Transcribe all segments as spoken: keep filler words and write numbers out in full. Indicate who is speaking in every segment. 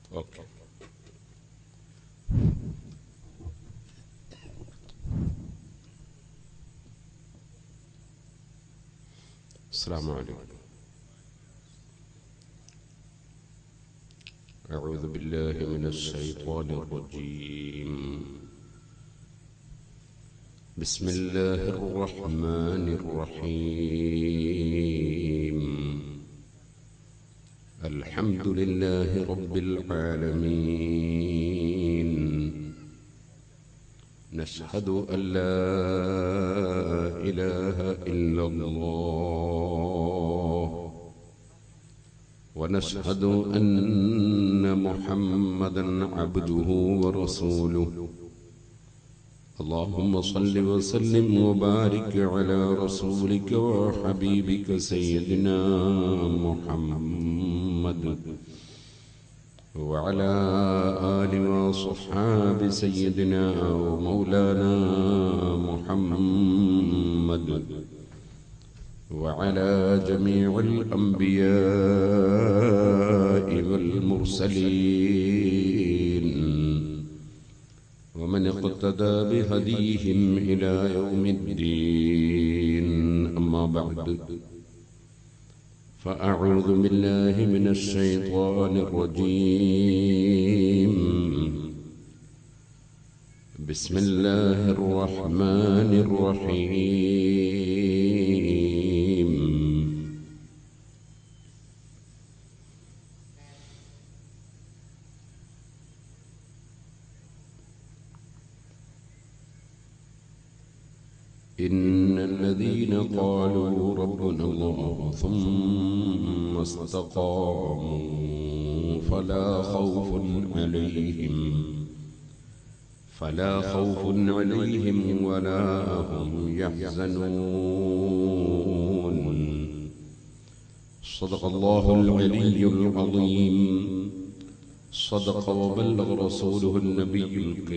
Speaker 1: Okay. السلام عليكم. أعوذ بالله من الشيطان الرجيم. بسم الله الرحمن الرحيم. الحمد لله رب العالمين. نشهد أن لا إله إلا الله ونشهد أن محمدا عبده ورسوله. اللهم صل وسلم وبارك على رسولك وحبيبك سيدنا محمد وعلى آل وصحاب سيدنا ومولانا محمد وعلى جميع الأنبياء والمرسلين ومن اقتدى بهديهم إلى يوم الدين. أما بعد، فأعوذ بالله من الشيطان الرجيم. بسم الله الرحمن الرحيم. إن الذين قالوا ربنا الله ثم استقاموا فلا خوف عليهم فلا خوف عليهم ولا هم يحزنون. صدق الله العلي العظيم. صدق وبلغ رسوله النبي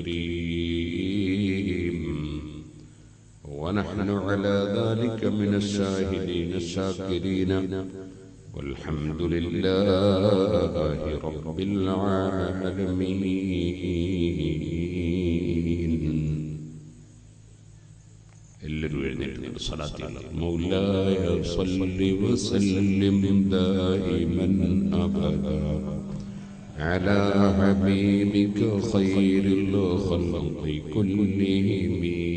Speaker 1: الكريم. ونحن على ذلك من الشاهدين الشاكرين والحمد لله رب العالمين. مولاي صل وسلم دائما أبدا على حبيبك خير الخلق كلهم.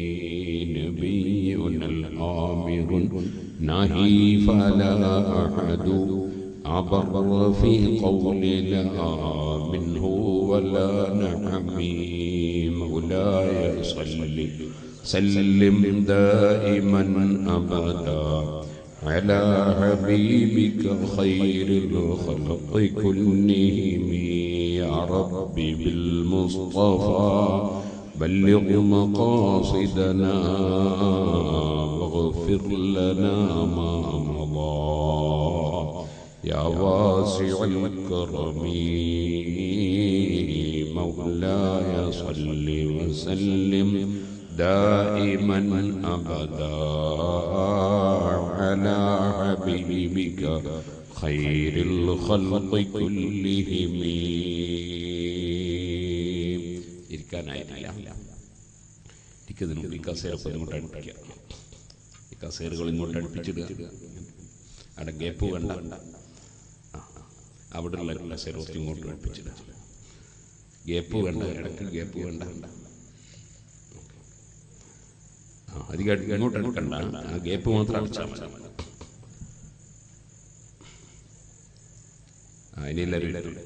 Speaker 1: نبينا الآمر نهي فلا أحد أبر في قول لا منه ولا نعمي. مولاي صل سلم دائما أبدا على حبيبك خير الخلق كلهم. يا ربي بالمصطفى بلغ مقاصدنا واغفر لنا ما مضى. يا واسع الكرم مولاي صل وسلم دائما أبدا على حبيبك خير الخلق كلهم. ഈ കസേരപ്പം ഇങ്ങോട്ട് അടുപ്പിക്കുക. ഈ കസേരകൾ ഇങ്ങോട്ട് അടുപ്പിച്ചിടുക. അവിടെ ഗ്യാപ്പ് വേണ്ട. അവിടെ ഉള്ള കസേര കുറച്ച് ഇങ്ങോട്ട് അടുപ്പിച്ചിടുക. ഗ്യാപ്പ് വേണ്ട, ഇടയ്ക്ക് ഗ്യാപ്പ് വേണ്ട. ആ അധികം ഇങ്ങോട്ട് അടുക്കണ്ട, ആ ഗ്യാപ്പ് മാത്രം അടിച്ചാൽ മതി. ആ ഇനി എല്ലാവരും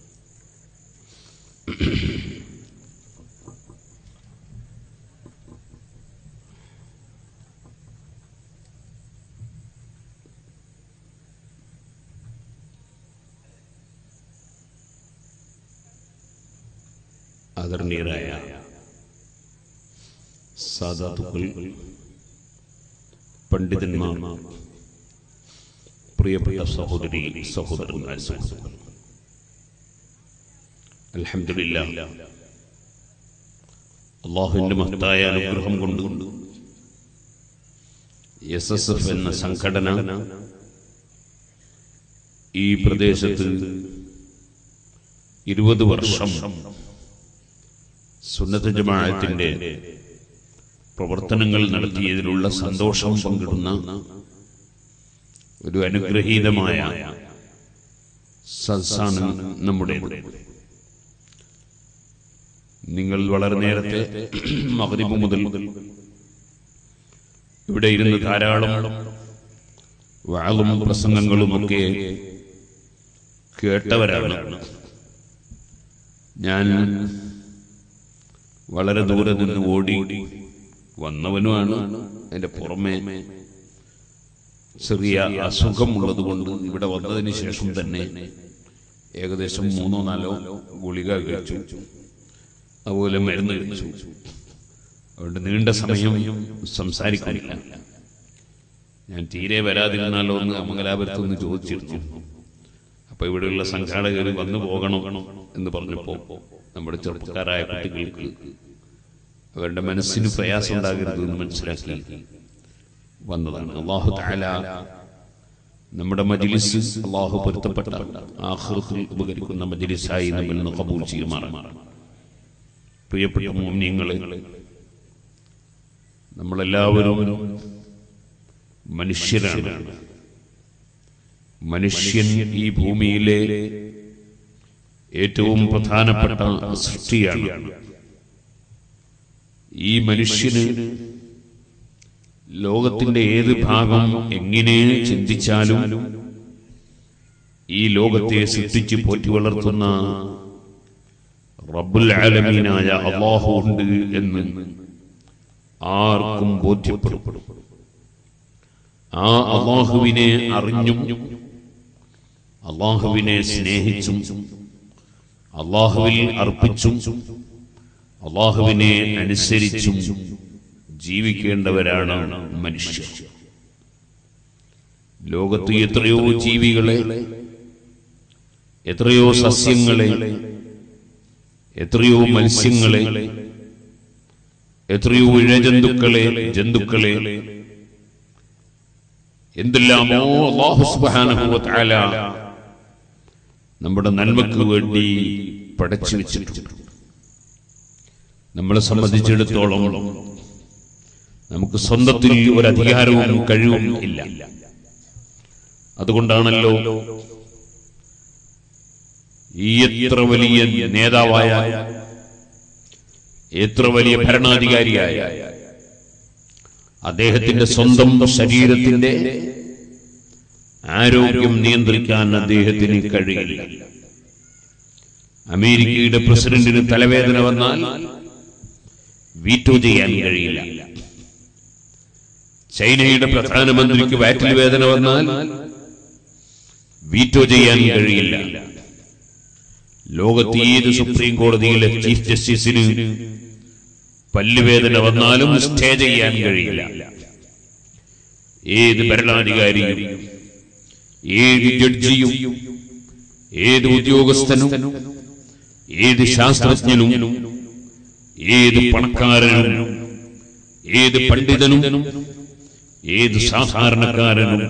Speaker 1: ആദരണീയരായ സാദാത്തുക്കൾ, പണ്ഡിതന്മാർ, പ്രിയപ്പെട്ട സഹോദരി സഹോദരന്മാർ, അൽഹംദുലില്ലാഹ് അല്ലാഹുവിന്റെ മഹത്തായ അനുഗ്രഹം കൊണ്ട് എസ് എസ് എഫ് എന്ന സംഘടന ഈ പ്രദേശത്ത് ഇരുപത് വർഷം സുന്നത്ത് ജമാഅത്തിന്റെ പ്രവർത്തനങ്ങൾ നടത്തിയതിലുള്ള സന്തോഷം പങ്കിടുന്ന ഒരു അനുഗ്രഹീതമായ സദസ്സാണ് നമ്മുടേത്. നിങ്ങൾ വളരെ നേരത്തെ മഗ്രിബ് മുതൽ ഇവിടെ ഇരുന്ന് ധാരാളം വഅളും പ്രസംഗങ്ങളുമൊക്കെ കേട്ടവരാണ്. ഞാൻ വളരെ ദൂരെ നിന്ന് ഓടി വന്നവനുമാണ്. അതിന്റെ പുറമെ ചെറിയ അസുഖമുള്ളത് കൊണ്ട് ഇവിടെ വന്നതിന് ശേഷം തന്നെ ഏകദേശം മൂന്നോ നാലോ ഗുളിക കഴിച്ചു, അതുപോലെ മരുന്ന് കഴിച്ചു. അതുകൊണ്ട് നീണ്ട സമയം സംസാരിക്കുന്നില്ല. ഞാൻ തീരെ വരാതിരുന്നാലോ എന്ന് മംഗലാപുരത്തുനിന്ന് ചോദിച്ചിരുന്നു. അപ്പൊ ഇവിടെയുള്ള സംഘാടകർ വന്നു പോകണം എന്ന് പറഞ്ഞപ്പോ നമ്മുടെ ചെറുപ്പക്കാരായ കുട്ടികൾക്ക് അവരുടെ മനസ്സിന് പ്രയാസം ഉണ്ടാകരുത് എന്ന് മനസ്സിലാക്കി വന്നതാണ്. അല്ലാഹു തആല നമ്മുടെ മജ്ലിസ് അല്ലാഹു പൊരുത്തപ്പെട്ട ആഖിറത്തിൽ ഉപകരിക്കുന്ന മജ്ലിസായി നമ്മിൽ നിന്ന് ഖബൂൽ ചെയ്യുമാറാകട്ടെ. പ്രിയപ്പെട്ട മുഅ്മിനീങ്ങളെ, നമ്മളെല്ലാവരും മനുഷ്യരാണ്. മനുഷ്യൻ ഈ ഭൂമിയിലെ ഏറ്റവും പ്രധാനപ്പെട്ട സൃഷ്ടിയാണ്. ഈ മനുഷ്യന് ലോകത്തിന്റെ ഏത് ഭാഗം എങ്ങനെ ചിന്തിച്ചാലും ഈ ലോകത്തെ സൃഷ്ടിച്ച് പോറ്റി വളർത്തുന്ന റബ്ബുൽ ആലമീനായ അല്ലാഹു ഉണ്ട് എന്ന് ആർക്കും ബോധ്യപ്പെടും. ആ അല്ലാഹുവിനെ അറിഞ്ഞും അല്ലാഹുവിനെ സ്നേഹിച്ചും അല്ലാഹുവിൽ അർപ്പിച്ചും അല്ലാഹുവിനെ അനുസരിച്ചും ജീവിക്കേണ്ടവരാണ് മനുഷ്യർ. ലോകത്ത് എത്രയോ ജീവികളെ, എത്രയോ സസ്യങ്ങളെ, എത്രയോ മത്സ്യങ്ങളെ, എത്രയോ ഇഴജന്തുക്കളെ, ജന്തുക്കളെ, എന്തെല്ലാമോ അല്ലാഹു സുബ്ഹാനഹു വ തആല നമ്മുടെ നന്മയ്ക്ക് വേണ്ടി പടച്ചു വെച്ചിട്ടുണ്ട്. നമ്മളെ സംബന്ധിച്ചിടത്തോളം നമുക്ക് സ്വന്തത്തിൽ ഒരു അധികാരവും കഴിവും ഇല്ല. അതുകൊണ്ടാണല്ലോ ഈ എത്ര വലിയ നേതാവായ, എത്ര വലിയ ഭരണാധികാരിയായ അദ്ദേഹത്തിന്റെ സ്വന്തം ശരീരത്തിന്റെ ആരോഗ്യം നിയന്ത്രിക്കാൻ അദ്ദേഹത്തിന് കഴിയില്ല. അമേരിക്കയുടെ പ്രസിഡന്റിന് തലവേദന വന്നാൽ വീറ്റോ ചെയ്യാൻ കഴിയില്ല. ചൈനയുടെ പ്രധാനമന്ത്രിക്ക് വയറ്റിൽ വേദന വന്നാൽ വീറ്റോ ചെയ്യാൻ കഴിയില്ല. ലോകത്ത് ഏത് സുപ്രീം കോടതിയിലെ ചീഫ് ജസ്റ്റിസിന് പല്ലുവേദന വന്നാലും സ്റ്റേ ചെയ്യാൻ കഴിയില്ല. ഏത് ഭരണാധികാരിയും ഏത് ജഡ്ജിയും ഏത് ഉദ്യോഗസ്ഥനും ഏത് ശാസ്ത്രജ്ഞനും ഏത് പണക്കാരനും ഏത് പണ്ഡിതനും ഏത് സാധാരണക്കാരനും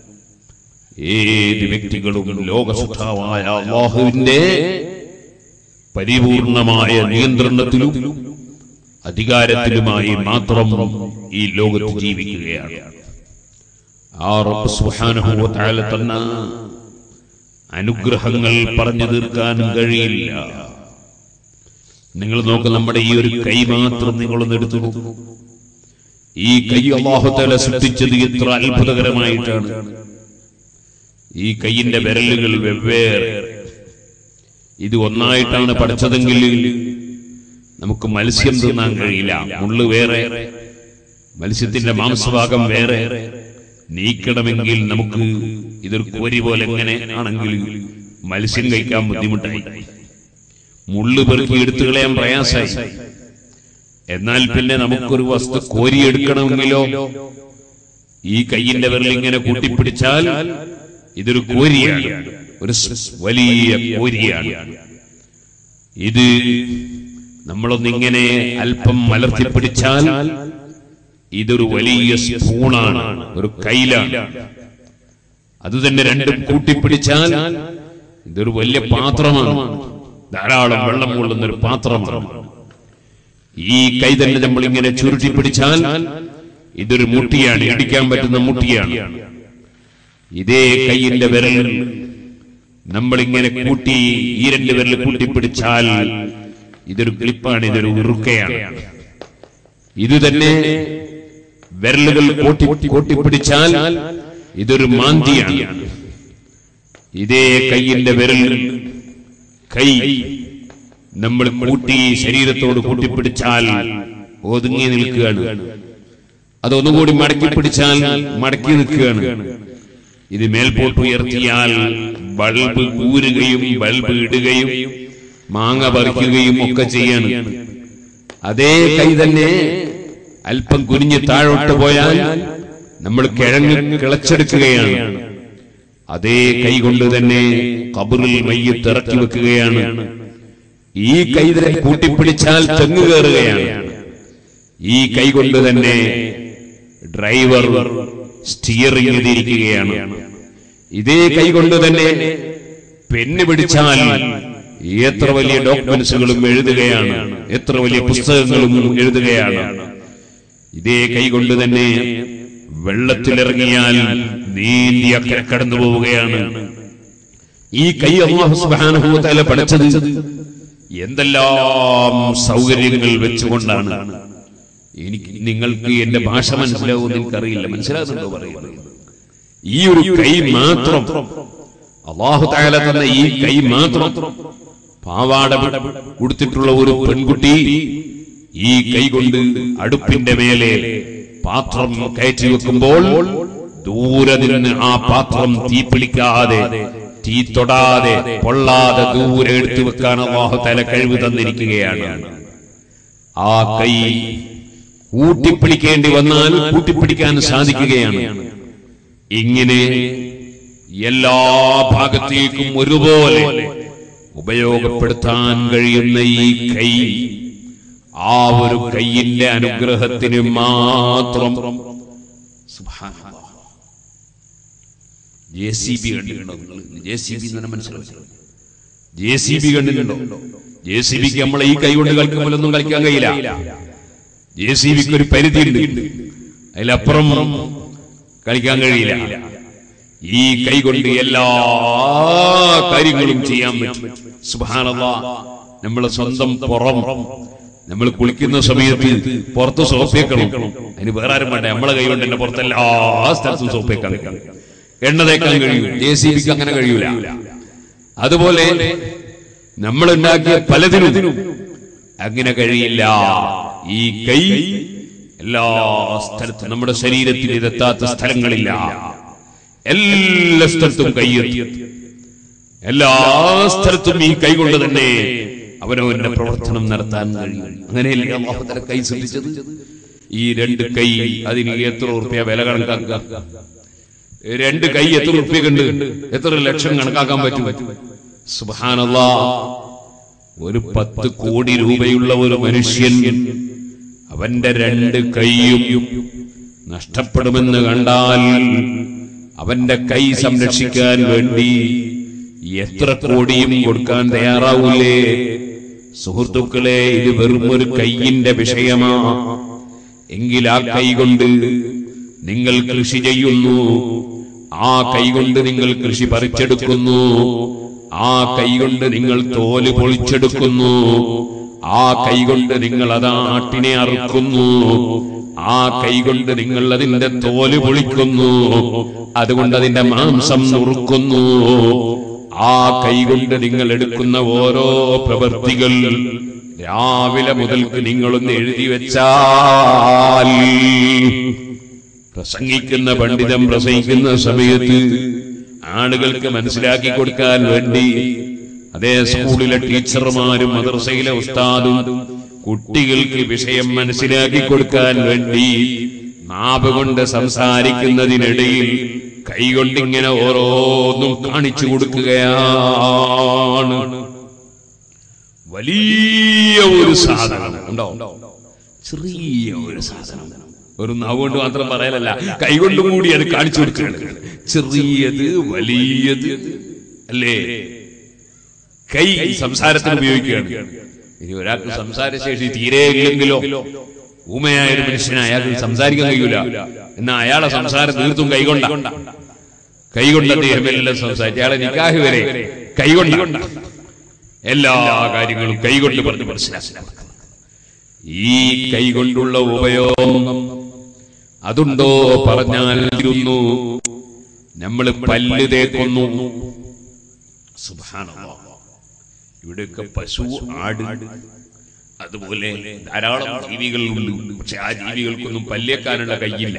Speaker 1: ഏത് വ്യക്തികളും ലോകസൃഷ്ടാവായ അല്ലാഹുവിന്റെ പരിപൂർണമായ നിയന്ത്രണത്തിലും അധികാരത്തിലുമായി മാത്രം ഈ ലോകത്ത് ജീവിക്കുകയാണ്. ആ റബ്ബ് സുബ്ഹാനഹു വ തആല തന്ന അനുഗ്രഹങ്ങൾ പറഞ്ഞു തീർക്കാൻ കഴിയില്ല. നിങ്ങൾ നോക്ക്, നമ്മുടെ ഈ ഒരു കൈ മാത്രം നിങ്ങളൊന്ന് എടുത്തു നോക്കൂ. ഈ കൈ അല്ലാഹു തആല സൃഷ്ടിച്ചത് എത്ര അത്ഭുതകരമായിട്ടാണ്. ഈ കൈയിന്റെ വിരലുകൾ വെവ്വേറെ. ഇത് ഒന്നായിട്ടാണ് പഠിച്ചതെങ്കിൽ നമുക്ക് മത്സ്യം തിന്നാൻ കഴിയില്ല. മുള്ളു വേറെ, മത്സ്യത്തിന്റെ മാംസഭാഗം വേറെ. നീക്കണമെങ്കിൽ നമുക്ക് ഇതൊരു കോരി പോലെ എങ്ങനെ ആണെങ്കിൽ മത്സ്യം കഴിക്കാൻ ബുദ്ധിമുട്ടായി. മുള്ളു പെറുക്കി എടുത്തു കളയാൻ പ്രയാസമായി. എന്നാൽ പിന്നെ നമുക്കൊരു വസ്തു കോരിയെടുക്കണമെങ്കിലോ ഈ കയ്യിന്റെ വിരൽ ഇങ്ങനെ കൂട്ടിപ്പിടിച്ചാൽ ഇതൊരു കോരിയാണ്, ഒരു വലിയ കോരിയാണ്. ഇത് നമ്മളൊന്നിങ്ങനെ അല്പം മലർത്തിപ്പിടിച്ചാൽ ഇതൊരു വലിയ സ്പൂണാണ്, ഒരു കൈലാണ്. അത് തന്നെ രണ്ടും കൂട്ടിപ്പിടിച്ചാൽ ഇതൊരു വലിയ പാത്രമാണ്, ധാരാളം വെള്ളം കൊള്ളുന്ന ഒരു പാത്രമാണ്. ഈ കൈ തന്നെ നമ്മൾ ഇങ്ങനെ ചുരുട്ടി പിടിച്ചാൽ ഇതൊരു മുട്ടിയാണ്, ഇടിക്കാൻ പറ്റുന്ന മുട്ടിയാണ്. ഇതേ കൈയിന്റെ വിരൽ നമ്മളിങ്ങനെ കൂട്ടി ഈ രണ്ട് വിരൽ കൂട്ടിപ്പിടിച്ചാൽ ഇതൊരു ക്ലിപ്പാണ്, ഇതൊരു ഉറുക്കയാണ്. ഇത് തന്നെ വിരലുകൾ കൂട്ടി കൂട്ടിപ്പിടിച്ചാൽ ഇതൊരു മാന്തിയാണ്. ഇതേ കൈയിന്റെ വിരൽ കൈ നമ്മൾ കൂട്ടി ശരീരത്തോട് കൂട്ടിപ്പിടിച്ചാൽ ഒതുങ്ങി നിൽക്കുകയാണ്. അതൊന്നുകൂടി മടക്കി പിടിച്ചാൽ മടക്കി നിൽക്കുകയാണ്. ഇത് മേൽപോട്ട് ഉയർത്തിയാൽ ബൾബ് ഊരുകയും ബൾബ് ഇടുകയും മാങ്ങ പറിക്കുകയും ഒക്കെ ചെയ്യാണ്. അതേ കൈ തന്നെ അല്പം കുനിഞ്ഞ് താഴോട്ട് പോയാൽ നമ്മൾ കിഴങ്ങ് കിളച്ചെടുക്കുകയാണ്. അതേ കൈ കൊണ്ട് തന്നെ ഖബറിൽ മയ്യിത്ത് ഇറക്കി വെക്കുകയാണ്. ഈ കൈ തന്നെ കൂട്ടിപ്പിടിച്ചാൽ തെങ്ങ് കയറുകയാണ്. ഈ കൈ കൊണ്ട് തന്നെ ഡ്രൈവർ സ്റ്റിയറിംഗ് തിരിക്കുകയാണ്. ഇതേ കൈ കൊണ്ട് തന്നെ പെണ്ണ് പിടിച്ചാൽ എത്ര വലിയ ഡോക്യുമെന്റ്സുകളും എഴുതുകയാണ്, എത്ര വലിയ പുസ്തകങ്ങളും എഴുതുകയാണ്. ഇതേ കൈ കൊണ്ട് തന്നെ വെള്ളത്തിലിറങ്ങിയാൽ നീന്തി അക്കരെ കടന്നു പോവുകയാണ്. ഈ കൈ അല്ലാഹു സുബ്ഹാനഹു വ തആല പഠിച്ചത് എന്തെല്ലാം സൗകര്യങ്ങൾ വെച്ചുകൊണ്ടാണ്. എനിക്ക് നിങ്ങൾക്ക് എന്റെ ഭാഷ മനസ്സിലാവുമെന്ന് എനിക്കറിയില്ല, മനസ്സിലാകുന്നുണ്ടോ പറയുന്നത്? ഈ ഒരു കൈ മാത്രം അല്ലാഹു തആല തന്ന ഈ കൈ മാത്രം പാവാട ഉടുത്തിട്ടുള്ള ഒരു പെൺകുട്ടി ഈ കൈ കൊണ്ട് അടുപ്പിന്റെ മേലെ പാത്രം കയറ്റി വെക്കുമ്പോൾ ദൂരെ നിന്ന് ആ പാത്രം തീ പിടിക്കാതെ, തീ തൊടാതെ, പൊള്ളാതെ ദൂരെ എടുത്തു വെക്കാൻ അല്ലാഹു തആല കഴിവ് തന്നിരിക്കുകയാണ്. ആ കൈ കൂട്ടിപ്പിടിക്കേണ്ടി വന്നാൽ കൂട്ടിപ്പിടിക്കാൻ സാധിക്കുകയാണ്. ഇങ്ങനെ എല്ലാ ഭാഗത്തേക്കും ഒരുപോലെ ഉപയോഗപ്പെടുത്താൻ കഴിയുന്ന ഈ കൈ, ആ ഒരു കൈയിന്റെ അനുഗ്രഹത്തിന് മാത്രം സുബ്ഹാനല്ലാഹ്. ജെ സി ബി കണ്ടിട്ടുണ്ടോ? ജെ സി ബി തന്നെ മനസ്സിലാവും. ജെ സി ബി കണ്ടിട്ടുണ്ടോ? ജെ സി ബിക്ക് നമ്മളെ ഈ കൈ കൊണ്ട് കളിക്കുമ്പോഴൊന്നും കളിക്കാൻ കഴിയില്ല. ജെ സി ബിക്ക് ഒരു പരിധിയുണ്ട്, അതിലപ്പുറം കളിക്കാൻ കഴിയില്ല. ഈ കൈ കൊണ്ട് എല്ലാ കാര്യങ്ങളും ചെയ്യാൻ പറ്റും. സുബ്ഹാനല്ലാഹ്. നമ്മളെ സ്വന്തം പുറം നമ്മൾ കുളിക്കുന്ന സമയത്ത് പുറത്ത് സോപ്പേക്കണം, അതിന് വേറെ ആരും വേണ്ട. നമ്മളെ കൈ കൊണ്ട് തന്നെ പുറത്തെല്ലാ സ്ഥലത്തും സോപ്പേക്കാൻ കഴിയും, എണ്ണ തേക്കാൻ കഴിയും. ജെ സി ബിക്ക് അങ്ങനെ കഴിയൂല. അതുപോലെ നമ്മൾ ഉണ്ടാക്കിയ പലതിനും അങ്ങനെ കഴിയില്ല. ഈ കൈ എല്ലാ സ്ഥലത്തും, നമ്മുടെ ശരീരത്തിൽ ഇതെത്താത്ത സ്ഥലങ്ങളില്ല, എല്ലാ സ്ഥലത്തും കൈയെത്തി. എല്ലാ സ്ഥലത്തും ഈ കൈ കൊണ്ട് തന്നെ അവനവന്റെ പ്രവർത്തനം നടത്താൻ കഴിയും. അങ്ങനെയല്ലേ അല്ലാഹു തആല കൈ സൃഷ്ടിച്ചത്? ഈ രണ്ട് കൈ, അതിന് എത്ര ഉറുപ്പിക വില കണക്കാക്കുക? രണ്ട് കൈ എത്ര ഉറുപ്പിക ഉണ്ട്? എത്ര ലക്ഷം കണക്കാക്കാൻ പറ്റും? സുബ്ഹാനല്ലാഹ്. ഒരു പത്ത് കോടി രൂപയുള്ള ഒരു മനുഷ്യൻ അവന്റെ രണ്ട് കൈയും നഷ്ടപ്പെടുമെന്ന് കണ്ടാൽ അവന്റെ കൈ സംരക്ഷിക്കാൻ വേണ്ടി എത്ര കോടിയും കൊടുക്കാൻ തയ്യാറാവൂലേ? സുഹൃത്തുക്കളെ, ഇത് വെറും ഒരു കൈയിന്റെ വിഷയമാ. എങ്കിൽ ആ കൈ കൊണ്ട് നിങ്ങൾ കൃഷി ചെയ്യുന്നു, ആ കൈ കൊണ്ട് നിങ്ങൾ കൃഷി പറിച്ചെടുക്കുന്നു, ആ കൈ കൊണ്ട് നിങ്ങൾ തോല് പൊളിച്ചെടുക്കുന്നു, ആ കൈ കൊണ്ട് നിങ്ങൾ അതാ ആട്ടിനെ അറുക്കുന്നു, ആ കൈ കൊണ്ട് നിങ്ങൾ അതിന്റെ തോല് പൊളിക്കുന്നു, അതുകൊണ്ട് അതിന്റെ മാംസം നുറുക്കുന്നു. ആ കൈ കൊണ്ട് നിങ്ങൾ എടുക്കുന്ന ഓരോ പ്രവൃത്തികൾ രാവിലെ മുതൽക്ക് നിങ്ങളൊന്ന് എഴുതി വെച്ചാൽ, പ്രസംഗിക്കുന്ന പണ്ഡിതൻ പ്രസംഗിക്കുന്ന സമയത്ത് ആളുകൾക്ക് മനസ്സിലാക്കി കൊടുക്കാൻ വേണ്ടി, അതേ സ്കൂളിലെ ടീച്ചർമാരും മദ്രസയിലെ ഉസ്താദും കുട്ടികൾക്ക് വിഷയം മനസ്സിലാക്കി കൊടുക്കാൻ വേണ്ടി നാവ് കൊണ്ട് സംസാരിക്കുന്നതിനിടയിൽ കൈകൊണ്ടിങ്ങനെ ഓരോന്നും കാണിച്ചു കൊടുക്കുകയാണ്. വലിയ ഒരു സാധനം ഉണ്ടോ? ചെറിയ ഒരു സാധനം, ഒരു നാവ് കൊണ്ട് മാത്രം പറയലല്ല, കൈകൊണ്ടും കൂടി അത് കാണിച്ചു കൊടുക്കുകയാണ്. ചെറിയത് വലിയത് അല്ലേ? കൈ സംസാരത്തിന് ഉപയോഗിക്കുകയാണ്. ഇനി ഒരാൾക്ക് സംസാരശേഷി തീരെ ഇല്ലെങ്കിലോ, ഊമയായ ഒരു മനുഷ്യനായ അയാൾക്ക് സംസാരിക്കാൻ കഴിയൂല, എന്നാ അയാളെ സംസാരം തീർത്തും കൈകൊണ്ട കൈകൊണ്ട തീരുമെല്ലാം സംസാരിച്ചു. അയാളെ നിക്കാഹ് വരെ കൈകൊണ്ട എല്ലാ കാര്യങ്ങളും കൈകൊണ്ട് പറഞ്ഞ് മനസ്സിലാക്കുക. ഈ കൈകൊണ്ടുള്ള ഉപയോഗം അതുണ്ടോ പറഞ്ഞാൽ ഇരുന്നു നമ്മൾ പല്ല് തേക്കുന്നു. സുബ്ഹാനല്ലാഹ്. ഇവിടെയൊക്കെ പശു, ആട്, അതുപോലെ ധാരാളം ജീവികളുണ്ട്. പക്ഷെ ആ ജീവികൾക്കൊന്നും പല്ലേക്കാനുള്ള കൈയില്ല.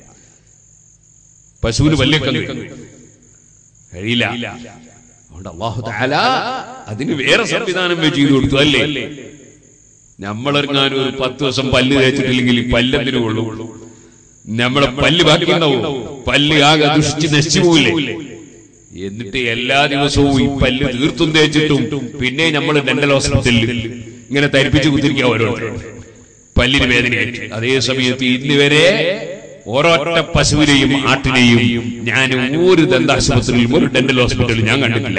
Speaker 1: പശുവിന് പല്ലേക്കാൻ കഴിയില്ല. അതുകൊണ്ട് അല്ലാഹു തആല അതിന് വേറെ സംവിധാനം വെച്ച് ചെയ്തു കൊടുത്തു അല്ലേ. നമ്മളെങ്ങാനും ഒരു പത്ത് ദിവസം പല്ല് തേച്ചിട്ടില്ലെങ്കിൽ പല്ലെന്തിനു കൊള്ളൂ? നമ്മളെ പല്ല് ബാക്കിയുണ്ടാവും. പല്ല് ആകെ ദുഷിച്ച് നശിച്ചു പോയില്ലേ? എന്നിട്ട് എല്ലാ ദിവസവും ഈ പല്ല് തീർത്തും തേച്ചിട്ടും പിന്നെ നമ്മൾ ഡെന്റൽ ഹോസ്പിറ്റലിൽ ഇങ്ങനെ തരിപ്പിച്ച് കുത്തിരിക്കുക ഓരോരുത്തർ പല്ലിന് വേദനയായിട്ട്. അതേ സമയത്ത് ഇന്ന് വരെ ഓരോറ്റ പശുവിനെയും ആട്ടിനെയും ഞാൻ ഒരു ദന്താശുപത്രിയിലും ഒരു ഡെന്റൽ ഹോസ്പിറ്റലിലും ഞാൻ കണ്ടിട്ടില്ല.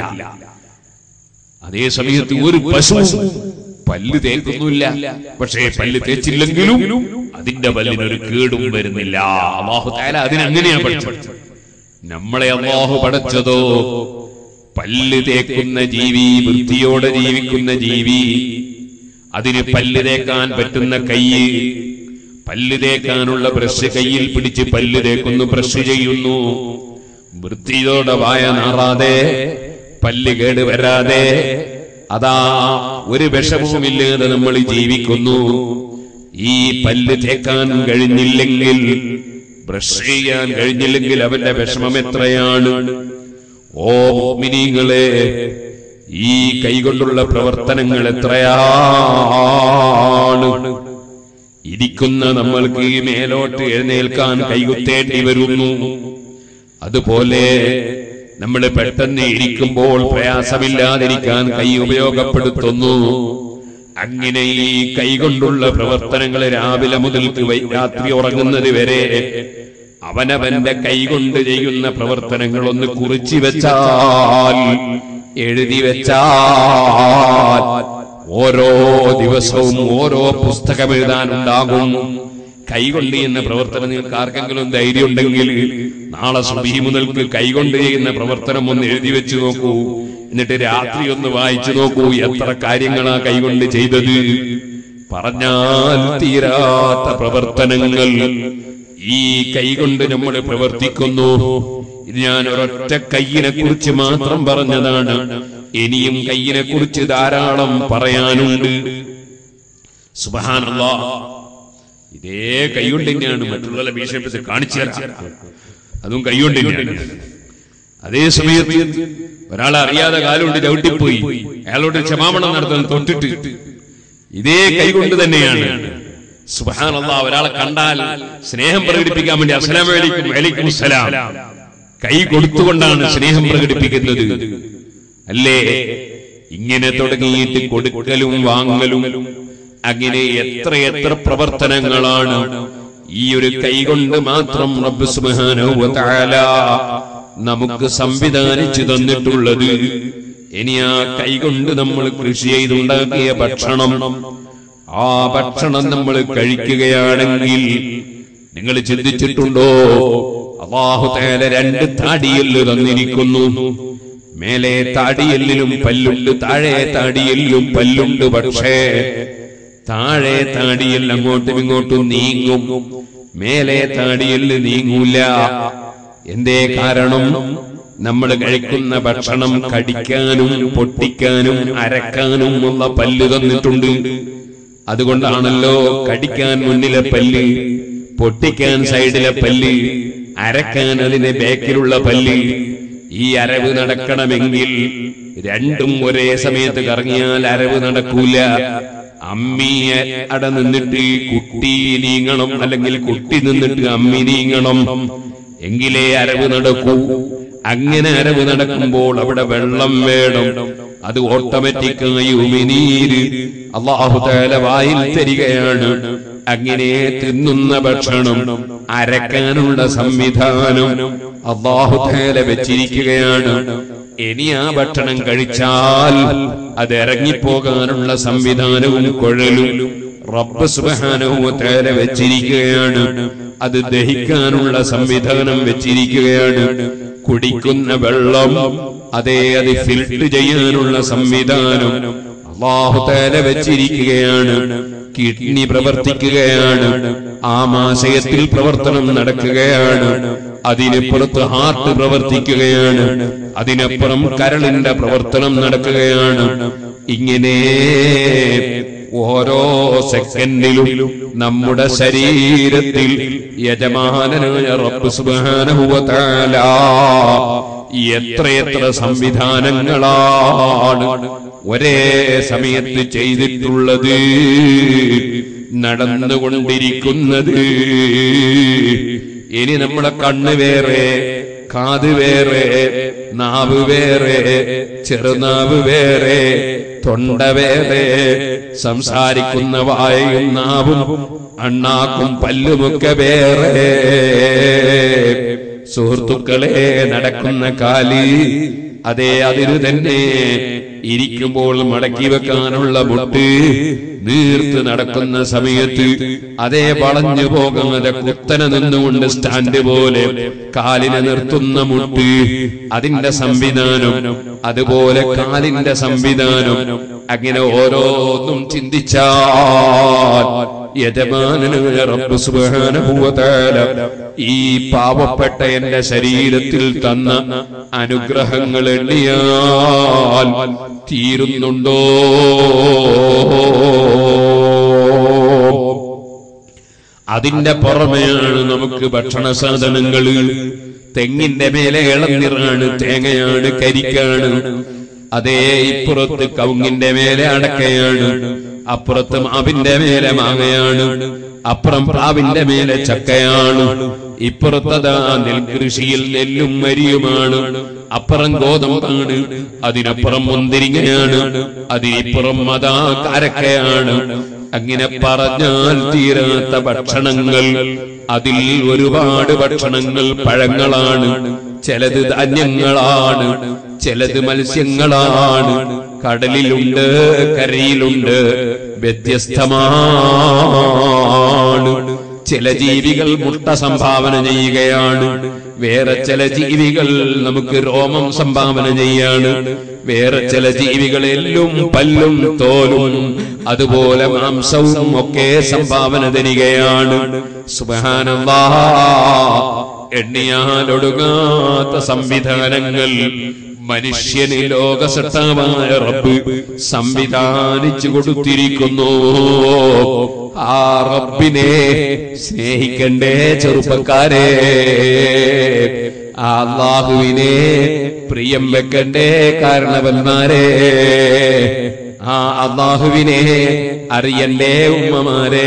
Speaker 1: അതേ സമയത്ത് ഒരു പശു പല്ല് തേക്കുന്നില്ല. പക്ഷേ പല്ല് തേച്ചില്ലെങ്കിലും അതിന്റെ പല്ലിനൊരു കേടും വരുന്നില്ല. അല്ലാഹു തആല അതിനങ്ങനെയാ പഠിച്ചത്. നമ്മളെ അല്ലാഹു പഠിച്ചതോ പല്ല് തേക്കുന്ന ജീവി, വൃത്തിയോടെ ജീവിക്കുന്ന ജീവി, അതിന് പല്ല് തേക്കാൻ പറ്റുന്ന കൈ, പല്ല് തേക്കാനുള്ള ബ്രഷ് കയ്യിൽ പിടിച്ച് പല്ല് തേക്കുന്നു, ബ്രഷ് ചെയ്യുന്നു. വൃത്തിയോടെ വായ നാറാതെ, പല്ല് കേട് വരാതെ, അതാ ഒരു വിഷമവുമില്ലാതെ നമ്മൾ ജീവിക്കുന്നു. ഈ പല്ല് തേക്കാൻ കഴിഞ്ഞില്ലെങ്കിൽ, ബ്രഷ് ചെയ്യാൻ കഴിഞ്ഞില്ലെങ്കിൽ അവന്റെ വിഷമം എത്രയാണ്. ഓ മുഅ്മിനീങ്ങളെ, ഈ കൈകൊണ്ടുള്ള പ്രവർത്തനങ്ങൾ എത്രയാണ്. ഇരിക്കുന്ന നമ്മൾക്ക് മേലോട്ട് എഴുന്നേൽക്കാൻ കൈകുത്തേണ്ടി വരുന്നു. അതുപോലെ നമ്മൾ പെട്ടെന്ന് ഇരിക്കുമ്പോൾ പ്രയാസമില്ലാതിരിക്കാൻ കൈ ഉപയോഗപ്പെടുത്തുന്നു. അങ്ങനെ ഈ കൈകൊണ്ടുള്ള പ്രവർത്തനങ്ങൾ രാവിലെ മുതൽക്ക് രാത്രി ഉറങ്ങുന്നത് വരെ അവനവന്റെ കൈകൊണ്ട് ചെയ്യുന്ന പ്രവർത്തനങ്ങൾ ഒന്ന് കുറിച്ചു വെച്ചാൽ, എഴുതി വെച്ചാൽ ഓരോ ദിവസവും ഓരോ പുസ്തകം എഴുതാനുണ്ടാകും. കൈകൊണ്ട് ചെയ്യുന്ന പ്രവർത്തനം നിങ്ങൾക്ക് ആർക്കെങ്കിലും ധൈര്യം ഉണ്ടെങ്കിൽ നാളെ സുബഹി മുതൽക്ക് കൈകൊണ്ട് ചെയ്യുന്ന പ്രവർത്തനം ഒന്ന് എഴുതി വെച്ച് നോക്കൂ. എന്നിട്ട് രാത്രി ഒന്ന് വായിച്ചു നോക്കൂ, എത്ര കാര്യങ്ങളാ കൈകൊണ്ട് ചെയ്തത്. പറഞ്ഞാൽ തീരാത്ത പ്രവർത്തനങ്ങൾ ഈ കൈകൊണ്ട് നമ്മൾ പ്രവർത്തിക്കുന്നു. ഇത് ഞാൻ ഒരൊറ്റ കൈയിനെ കുറിച്ച് മാത്രം പറഞ്ഞതാണ്. ഇനിയും കൈയിനെ കുറിച്ച് ധാരാളം പറയാനുണ്ട്. സുബ്ഹാനല്ലാഹ്. ഇതേ കൈകൊണ്ട് തന്നെയാണ് മറ്റുള്ള ഭീഷണിപ്പത്തിൽ കാണിച്ചു തരാം. അതും കൈകൊണ്ട് തന്നെയാണ്. അതേ സമയത്ത് ഒരാളെ അറിയാതെ കാലുകൊണ്ട് ചവിട്ടിപ്പോയി, അയാളോട് ക്ഷമാപണം നടത്താൻ തൊട്ടിട്ട് ഇതേ കൈകൊണ്ട് തന്നെയാണ്. സുബ്ഹാനല്ലാഹ്. ഒരാളെ കണ്ടാൽ സ്നേഹം പ്രകടിപ്പിക്കാൻ വേണ്ടി അസ്സലാമു അലൈക്കും, വഅലൈക്കും അസ്സലാം, കൈ കൊടുത്തുകൊണ്ടാണ് സ്നേഹം പ്രകടിപ്പിക്കുന്നത് അല്ലേ. ഇങ്ങനെ തുടങ്ങിയിട്ട് കൊടുക്കലും വാങ്ങലും, അങ്ങനെ എത്ര എത്ര പ്രവർത്തനങ്ങളാണ് ഈ ഒരു കൈകൊണ്ട് മാത്രം റബ്ബ് സുബ്ഹാനഹു വ തആല നമുക്ക് സംവിധാനിച്ചു തന്നിട്ടുള്ളത്. ഇനി ആ കൈകൊണ്ട് നമ്മൾ കൃഷി ചെയ്തുണ്ടാക്കിയ ഭക്ഷണം, ആ ഭക്ഷണം നമ്മൾ കഴിക്കുകയാണെങ്കിൽ നിങ്ങൾ ചിന്തിച്ചിട്ടുണ്ടോ? അല്ലാഹു തആല രണ്ട് താടിയെല്ല് തന്നിരിക്കുന്നു. മേലെ താടിയെല്ലിലും പല്ലുണ്ട്, താഴെ താടിയെല്ലും പല്ലുണ്ട്. പക്ഷേ താഴെ താടിയെല്ല് അങ്ങോട്ടും ഇങ്ങോട്ടും നീങ്ങും, മേലെ താടിയെല്ല് നീങ്ങൂല. എന്തേ കാരണം? നമ്മൾ കഴിക്കുന്ന ഭക്ഷണം കടിക്കാനും പൊട്ടിക്കാനും അരക്കാനും ഉള്ള പല്ല് തന്നിട്ടുണ്ട്. അതുകൊണ്ടാണല്ലോ കടിക്കാൻ മുന്നിലെ പല്ല്, പൊട്ടിക്കാൻ സൈഡിലെ പല്ല്, അരക്കാൻ അതിന്റെ ബാക്കിലുള്ള പല്ല്. ഈ അരവ് നടക്കണമെങ്കിൽ രണ്ടും ഒരേ സമയത്ത് കറങ്ങിയാൽ അരവ് നടക്കൂല. അമ്മിയെ അട നിന്നിട്ട് കുട്ടി നീങ്ങണം, അല്ലെങ്കിൽ കുട്ടി നിന്നിട്ട് അമ്മി നീങ്ങണം, എങ്കിലേ അരവ് നടക്കൂ. അങ്ങനെ അരവ് നടക്കുമ്പോൾ അവിടെ വെള്ളം വേണം. അത് ഓട്ടോമാറ്റിക്കായി ഉമിനീര് അല്ലാഹു തആല വായിൽ തരികയാണ്. അങ്ങനെ തിന്നുന്ന ഭക്ഷണം അരക്കാനുള്ള സംവിധാനം അല്ലാഹു തആല വെച്ചിരിക്കുകയാണ്. ഇനി ആ ഭക്ഷണം കഴിച്ചാൽ അത് ഇറങ്ങിപ്പോകാനുള്ള സംവിധാനവും കുഴലും റബ്ബ് സുബ്ഹാനഹു വ തആല വെച്ചിരിക്കുകയാണ്. അത് ദഹിക്കാനുള്ള സംവിധാനം വെച്ചിരിക്കുകയാണ്. കുടിക്കുന്ന വെള്ളം അതേ അത് ഫിൽട്ടർ ചെയ്യാനുള്ള സംവിധാനം അല്ലാഹു തആല വെച്ചിരിക്കുകയാണ്. കിഡ്നി പ്രവർത്തിക്കുകയാണ്, ആമാശയത്തിൽ പ്രവർത്തനം നടക്കുകയാണ്, അതിനപ്പുറത്ത് ഹാർട്ട് പ്രവർത്തിക്കുകയാണ്, അതിനപ്പുറം കരളിന്റെ പ്രവർത്തനം നടക്കുകയാണ്. ഇങ്ങനെ ഓരോ സെക്കൻഡിലും നമ്മുടെ ശരീരത്തിൽ യജമാനനായ റബ്ബ് സുബ്ഹാനഹു വ തആല എത്രയെത്ര സംവിധാനങ്ങളാണ് ഒരേ സമയത്ത് ചെയ്തിട്ടുള്ളത്, നടന്നുകൊണ്ടിരിക്കുന്നത്. ഇനി നമ്മുടെ കണ്ണ് വേറെ, കാത് വേറെ, നാവ് വേറെ, ചെറുനാവ് വേറെ, തൊണ്ട വേറെ, സംസാരിക്കുന്ന വായും നാവും അണ്ണാക്കും പല്ലുമൊക്കെ വേറെ. സുഹൃത്തുക്കളെ, നടക്കുന്ന കാലി അതേ അതിന് തന്നെ ഇരിക്കുമ്പോൾ മടക്കി വെക്കാനുള്ള മുട്ട്, നീർത്ത് നടക്കുന്ന സമയത്ത് അതേ വളഞ്ഞു പോകാതെ കുത്തനെ നിന്നുകൊണ്ട് സ്റ്റാൻഡ് പോലെ കാലിനെ നിർത്തുന്ന മുട്ട്, അതിന്റെ സംവിധാനം, അതുപോലെ കാലിന്റെ സംവിധാനം. അങ്ങനെ ഓരോന്നും ചിന്തിച്ചാൽ യജമാനനായ റബ്ബ് സുബ്ഹാനഹു വ തആല ഈ പാവപ്പെട്ട എന്റെ ശരീരത്തിൽ തന്ന അനുഗ്രഹങ്ങൾ എണ്ണിയാൽ തീരുന്നുണ്ടോ? അതിന്റെ പുറമെയാണ് നമുക്ക് ഭക്ഷണ സാധനങ്ങൾ. തെങ്ങിന്റെ മേലെ ഇളനീറാണ്, തേങ്ങയാണ്, കരിക്കാണ്. അതേ ഇപ്പുറത്ത് കവുങ്ങിന്റെ മേലെ അടക്കയാണ്, അപ്പുറത്ത് മാവിന്റെ മേലെ മാങ്ങയാണ്, അപ്പുറം പ്രാവിന്റെ മേലെ ചക്കയാണ്, ഇപ്പുറത്തതാ നെൽകൃഷിയിൽ നെല്ലും മരിയുമാണ്, അപ്പുറം ഗോതമ്പാണ്, അതിനപ്പുറം മുന്തിരിങ്ങയാണ്, അതിനിപ്പുറം അതാ കാരക്കയാണ്. അങ്ങനെ പറഞ്ഞാൽ തീരാത്ത ഭക്ഷണങ്ങൾ. അതിൽ ഒരുപാട് ഭക്ഷണങ്ങൾ പഴങ്ങളാണ്, ചിലത് ധാന്യങ്ങളാണ്, ചിലത് മത്സ്യങ്ങളാണ്. കടലിലുണ്ട്, കരയിലുണ്ട്, വ്യത്യസ്തമാണ്. ചില ജീവികൾ മുട്ട സംഭാവന ചെയ്യുകയാണ്, വേറെ ചില ജീവികൾ നമുക്ക് രോമം സംഭാവന ചെയ്യാണ്, വേറെ ചില ജീവികൾ എല്ലും പല്ലും തോലും അതുപോലെ മാംസവും ഒക്കെ സംഭാവന തരികയാണ്. സുബ്ഹാനല്ലാഹ്, എണ്ണിയാലൊടുങ്ങാത്ത സംവിധാനങ്ങൾ മനുഷ്യന് ലോകസൃഷ്ടാവായ റബ്ബ് സംവിധാനിച്ചു കൊടുത്തിരിക്കുന്നു. ആ റബ്ബിനെ സ്നേഹിക്കണ്ടേ ചെറുപ്പക്കാരെ? ആ അല്ലാഹുവിനെ പ്രിയം വെക്കണ്ടേ കാരണവന്മാരെ? ആ അല്ലാഹുവിനെ അറിയണ്ടേ ഉമ്മമാരെ?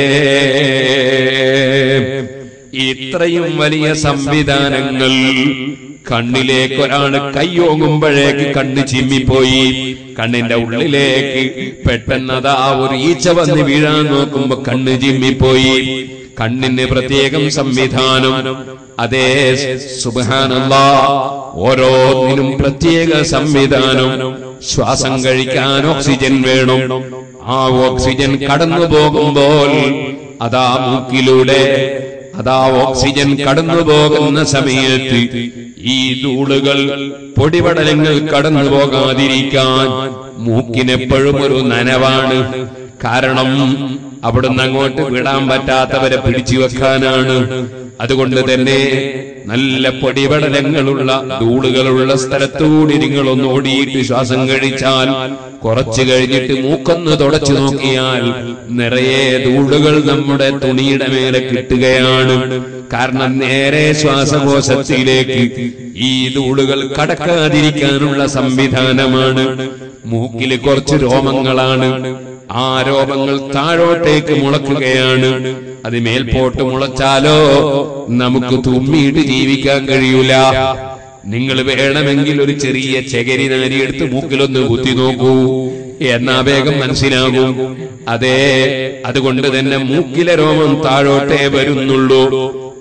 Speaker 1: ഇത്രയും വലിയ സംവിധാനങ്ങൾ കണ്ണിലേക്ക് ഒരാള് കൈയോങ്ങുമ്പോഴേക്ക് കണ്ണ് ചിമ്മിപ്പോയി, കണ്ണിന്റെ ഉള്ളിലേക്ക് പെട്ടെന്നതാ ഒരു ഈച്ച വന്ന് വീഴാൻ നോക്കുമ്പോ കണ്ണ് ചിമ്മിപ്പോയി. കണ്ണിന് പ്രത്യേകം സംവിധാനം. അതേ സുബ്ഹാനല്ലാഹ്, ഓരോന്നിനും പ്രത്യേക സംവിധാനം. ശ്വാസം കഴിക്കാൻ ഓക്സിജൻ വേണം. ആ ഓക്സിജൻ കടന്നു പോകുമ്പോൾ അതാ മൂക്കിലൂടെ അതാ ഓക്സിജൻ കടന്നു പോകുന്ന സമയത്ത് ഈ ധൂളുകൾ, പൊടിപടലങ്ങൾ കടന്നു പോകാതിരിക്കാൻ മൂക്കിനെപ്പോഴും ഒരു നനവാണ്. കാരണം അവിടുന്ന് അങ്ങോട്ട് വിടാൻ പറ്റാത്തവരെ പിടിച്ചു വെക്കാനാണ്. അതുകൊണ്ട് തന്നെ നല്ല പൊടിപടലങ്ങളുള്ള ധൂളുകളുള്ള സ്ഥലത്തുകൂടി നിങ്ങളൊന്ന് ഓടിയിട്ട് ശ്വാസം കഴിച്ചാൽ കുറച്ചു കഴിഞ്ഞിട്ട് മൂക്കൊന്ന് തുടച്ചു നോക്കിയാൽ നിറയെ ധൂളുകൾ നമ്മുടെ തുണിയുടെ മേലെ കിട്ടുകയാണ്. കാരണം നേരെ ശ്വാസകോശത്തിലേക്ക് ഈ ധൂളുകൾ കടക്കാതിരിക്കാനുള്ള സംവിധാനമാണ്. മൂക്കില് കുറച്ച് രോമങ്ങളാണ്. ആ രോമങ്ങൾ താഴോട്ടേക്ക് മുളക്കുകയാണ്. അത് മേൽപോട്ട് മുളച്ചാലോ നമുക്ക് തുമ്മിയിട്ട് ജീവിക്കാൻ കഴിയൂല. നിങ്ങൾ വേണമെങ്കിൽ ഒരു ചെറിയ ചകിരി നാരിയെടുത്ത് മൂക്കിലൊന്ന് കുത്തി നോക്കൂ, എന്നാ വേഗം മനസ്സിലാകും. അതേ, അതുകൊണ്ട് തന്നെ മൂക്കിലെ രോമം താഴോട്ടേ വരുന്നുള്ളൂ.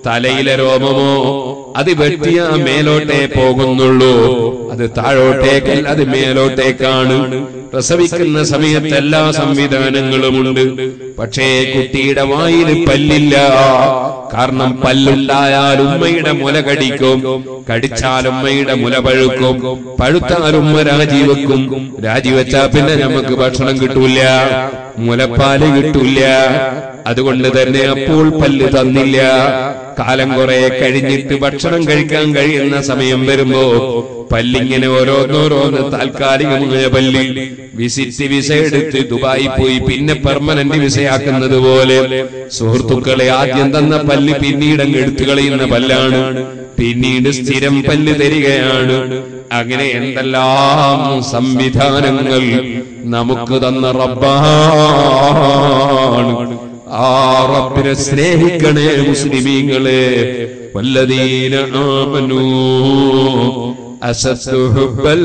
Speaker 1: തലയിലെ രോമമോ അത് വെട്ടിയ മേലോട്ടേ പോകുന്നുള്ളൂ, അത് താഴോട്ടേക്കല്ല, അത് മേലോട്ടേക്കാണ്. പ്രസവിക്കുന്ന സമയത്ത് എല്ലാ സംവിധാനങ്ങളുമുണ്ട്. പക്ഷേ കുട്ടിയുടെ വായിൽ പല്ലില്ല. കാരണം പല്ലുണ്ടായാൽ ഉമ്മയുടെ മുല കടിക്കും, കടിച്ചാൽ ഉമ്മയുടെ മുല പഴുക്കും, പഴുത്താൽ ഉമ്മ രാജിവെക്കും, രാജിവെച്ചാ പിന്നെ നമുക്ക് ഭക്ഷണം കിട്ടൂല, മുലപ്പാല് കിട്ടൂല. അതുകൊണ്ട് തന്നെ അപ്പോൾ പല്ല് തന്നില്ല. കാലം കുറെ കഴിഞ്ഞിട്ട് ഭക്ഷണം കഴിക്കാൻ കഴിയുന്ന സമയം വരുമ്പോ പല്ലിങ്ങനെ ഓരോന്നോരോന്ന് താൽക്കാലികമായ പല്ല് വിസിറ്റ് വിസ എടുത്ത് ദുബായി പോയി പിന്നെ പെർമനന്റ് വിസയാക്കുന്നത് പോലെ സുഹൃത്തുക്കളെ ആദ്യം തന്ന പല്ല് പിന്നീട് അങ്ങ് എടുത്തു കളയുന്ന പല്ലാണ്, പിന്നീട് സ്ഥിരം പല്ല് തരികയാണ്. അങ്ങനെ എന്തെല്ലാം സംവിധാനങ്ങൾ നമുക്ക് തന്ന റബ്ബാണ്. ആ റബ്ബിനെ സ്നേഹിക്കണേ മുസ്ലിമീങ്ങളെ. വല്ലദീന ആമനൂ അസദ്ദു ഹുബ്ബൻ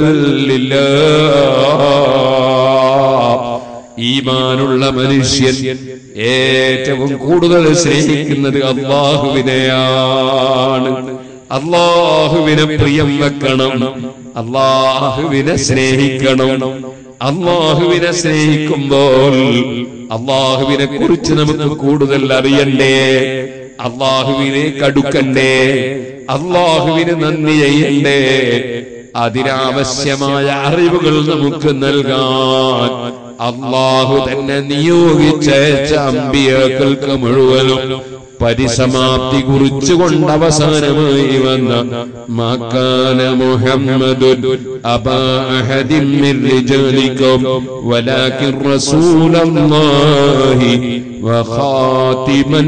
Speaker 1: ലില്ലാഹ്. ഈമാനുള്ള മനുഷ്യൻ ഏറ്റവും കൂടുതൽ സ്നേഹിക്കുന്നത് അല്ലാഹുവിനെയാണ്. അല്ലാഹുവിനെ പ്രിയം വെക്കണം, അല്ലാഹുവിനെ സ്നേഹിക്കണം. അല്ലാഹുവിനെ സ്നേഹിക്കുമ്പോൾ അല്ലാഹുവിനെ കുറിച്ച് നമുക്ക് കൂടുതൽ അറിയണ്ടേ, അല്ലാഹുവിനെ കടുക്കണ്ടേ, അല്ലാഹുവിന് നന്ദി ചെയ്യണ്ടേ. അതിനാവശ്യമായ അറിവുകൾ നമുക്ക് നൽകാൻ അല്ലാഹു തന്നെ നിയോഗിച്ചയച്ച അമ്പിയാക്കൾക്ക് മുഴുവനും പരിസമാപ്തി കുറിച്ചുകൊണ്ട് അവസാനമായി വന്ന മകാന മുഹമ്മദുൻ അബാ അഹദിൻ മിൻ റിജാലികും വലാകിൻ റസൂലല്ലാഹി വഖാതിമൻ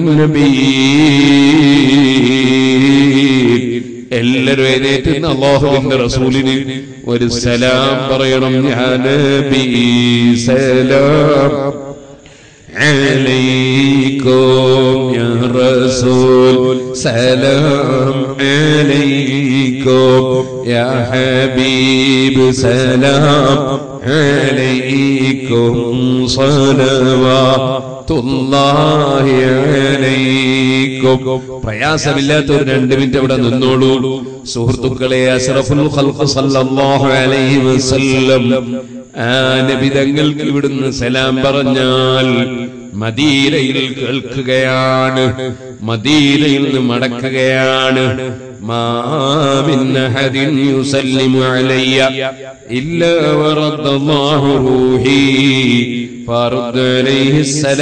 Speaker 1: നബിയ്യീൻ. എല്ലാവരും എഴുന്നേറ്റ് അല്ലാഹുവിന്റെ റസൂലിന് ഒരു സലാം പറയണം. യാ നബി സലാം عليكم يا رسول سلام عليكم يا حبيب سلام عليكم صلوات الله عليكم. പ്രയാസമില്ലാത്ത ഒരു രണ്ട് മിനിറ്റ് അവിടെ നിന്നോളൂ സുഹൃത്തുക്കളെ. അഷ്റഫുൽ ഖൽഖ് സല്ലല്ലാഹു അലൈഹി വസല്ലം ആ നബി തങ്ങൾക്ക് ഇവിടുന്ന് സലാം പറഞ്ഞാൽ മദീനയിൽ കേൾക്കുകയാണ്, മദീനയിൽ നിന്ന് മടക്കുകയാണ്. മാ മിൻ അഹദിൻ യുസല്ലിമു അലയ്യ ഇല്ലാ വറദ്ദല്ലാഹു റൂഹി ഫറദ്ദ അലൈഹി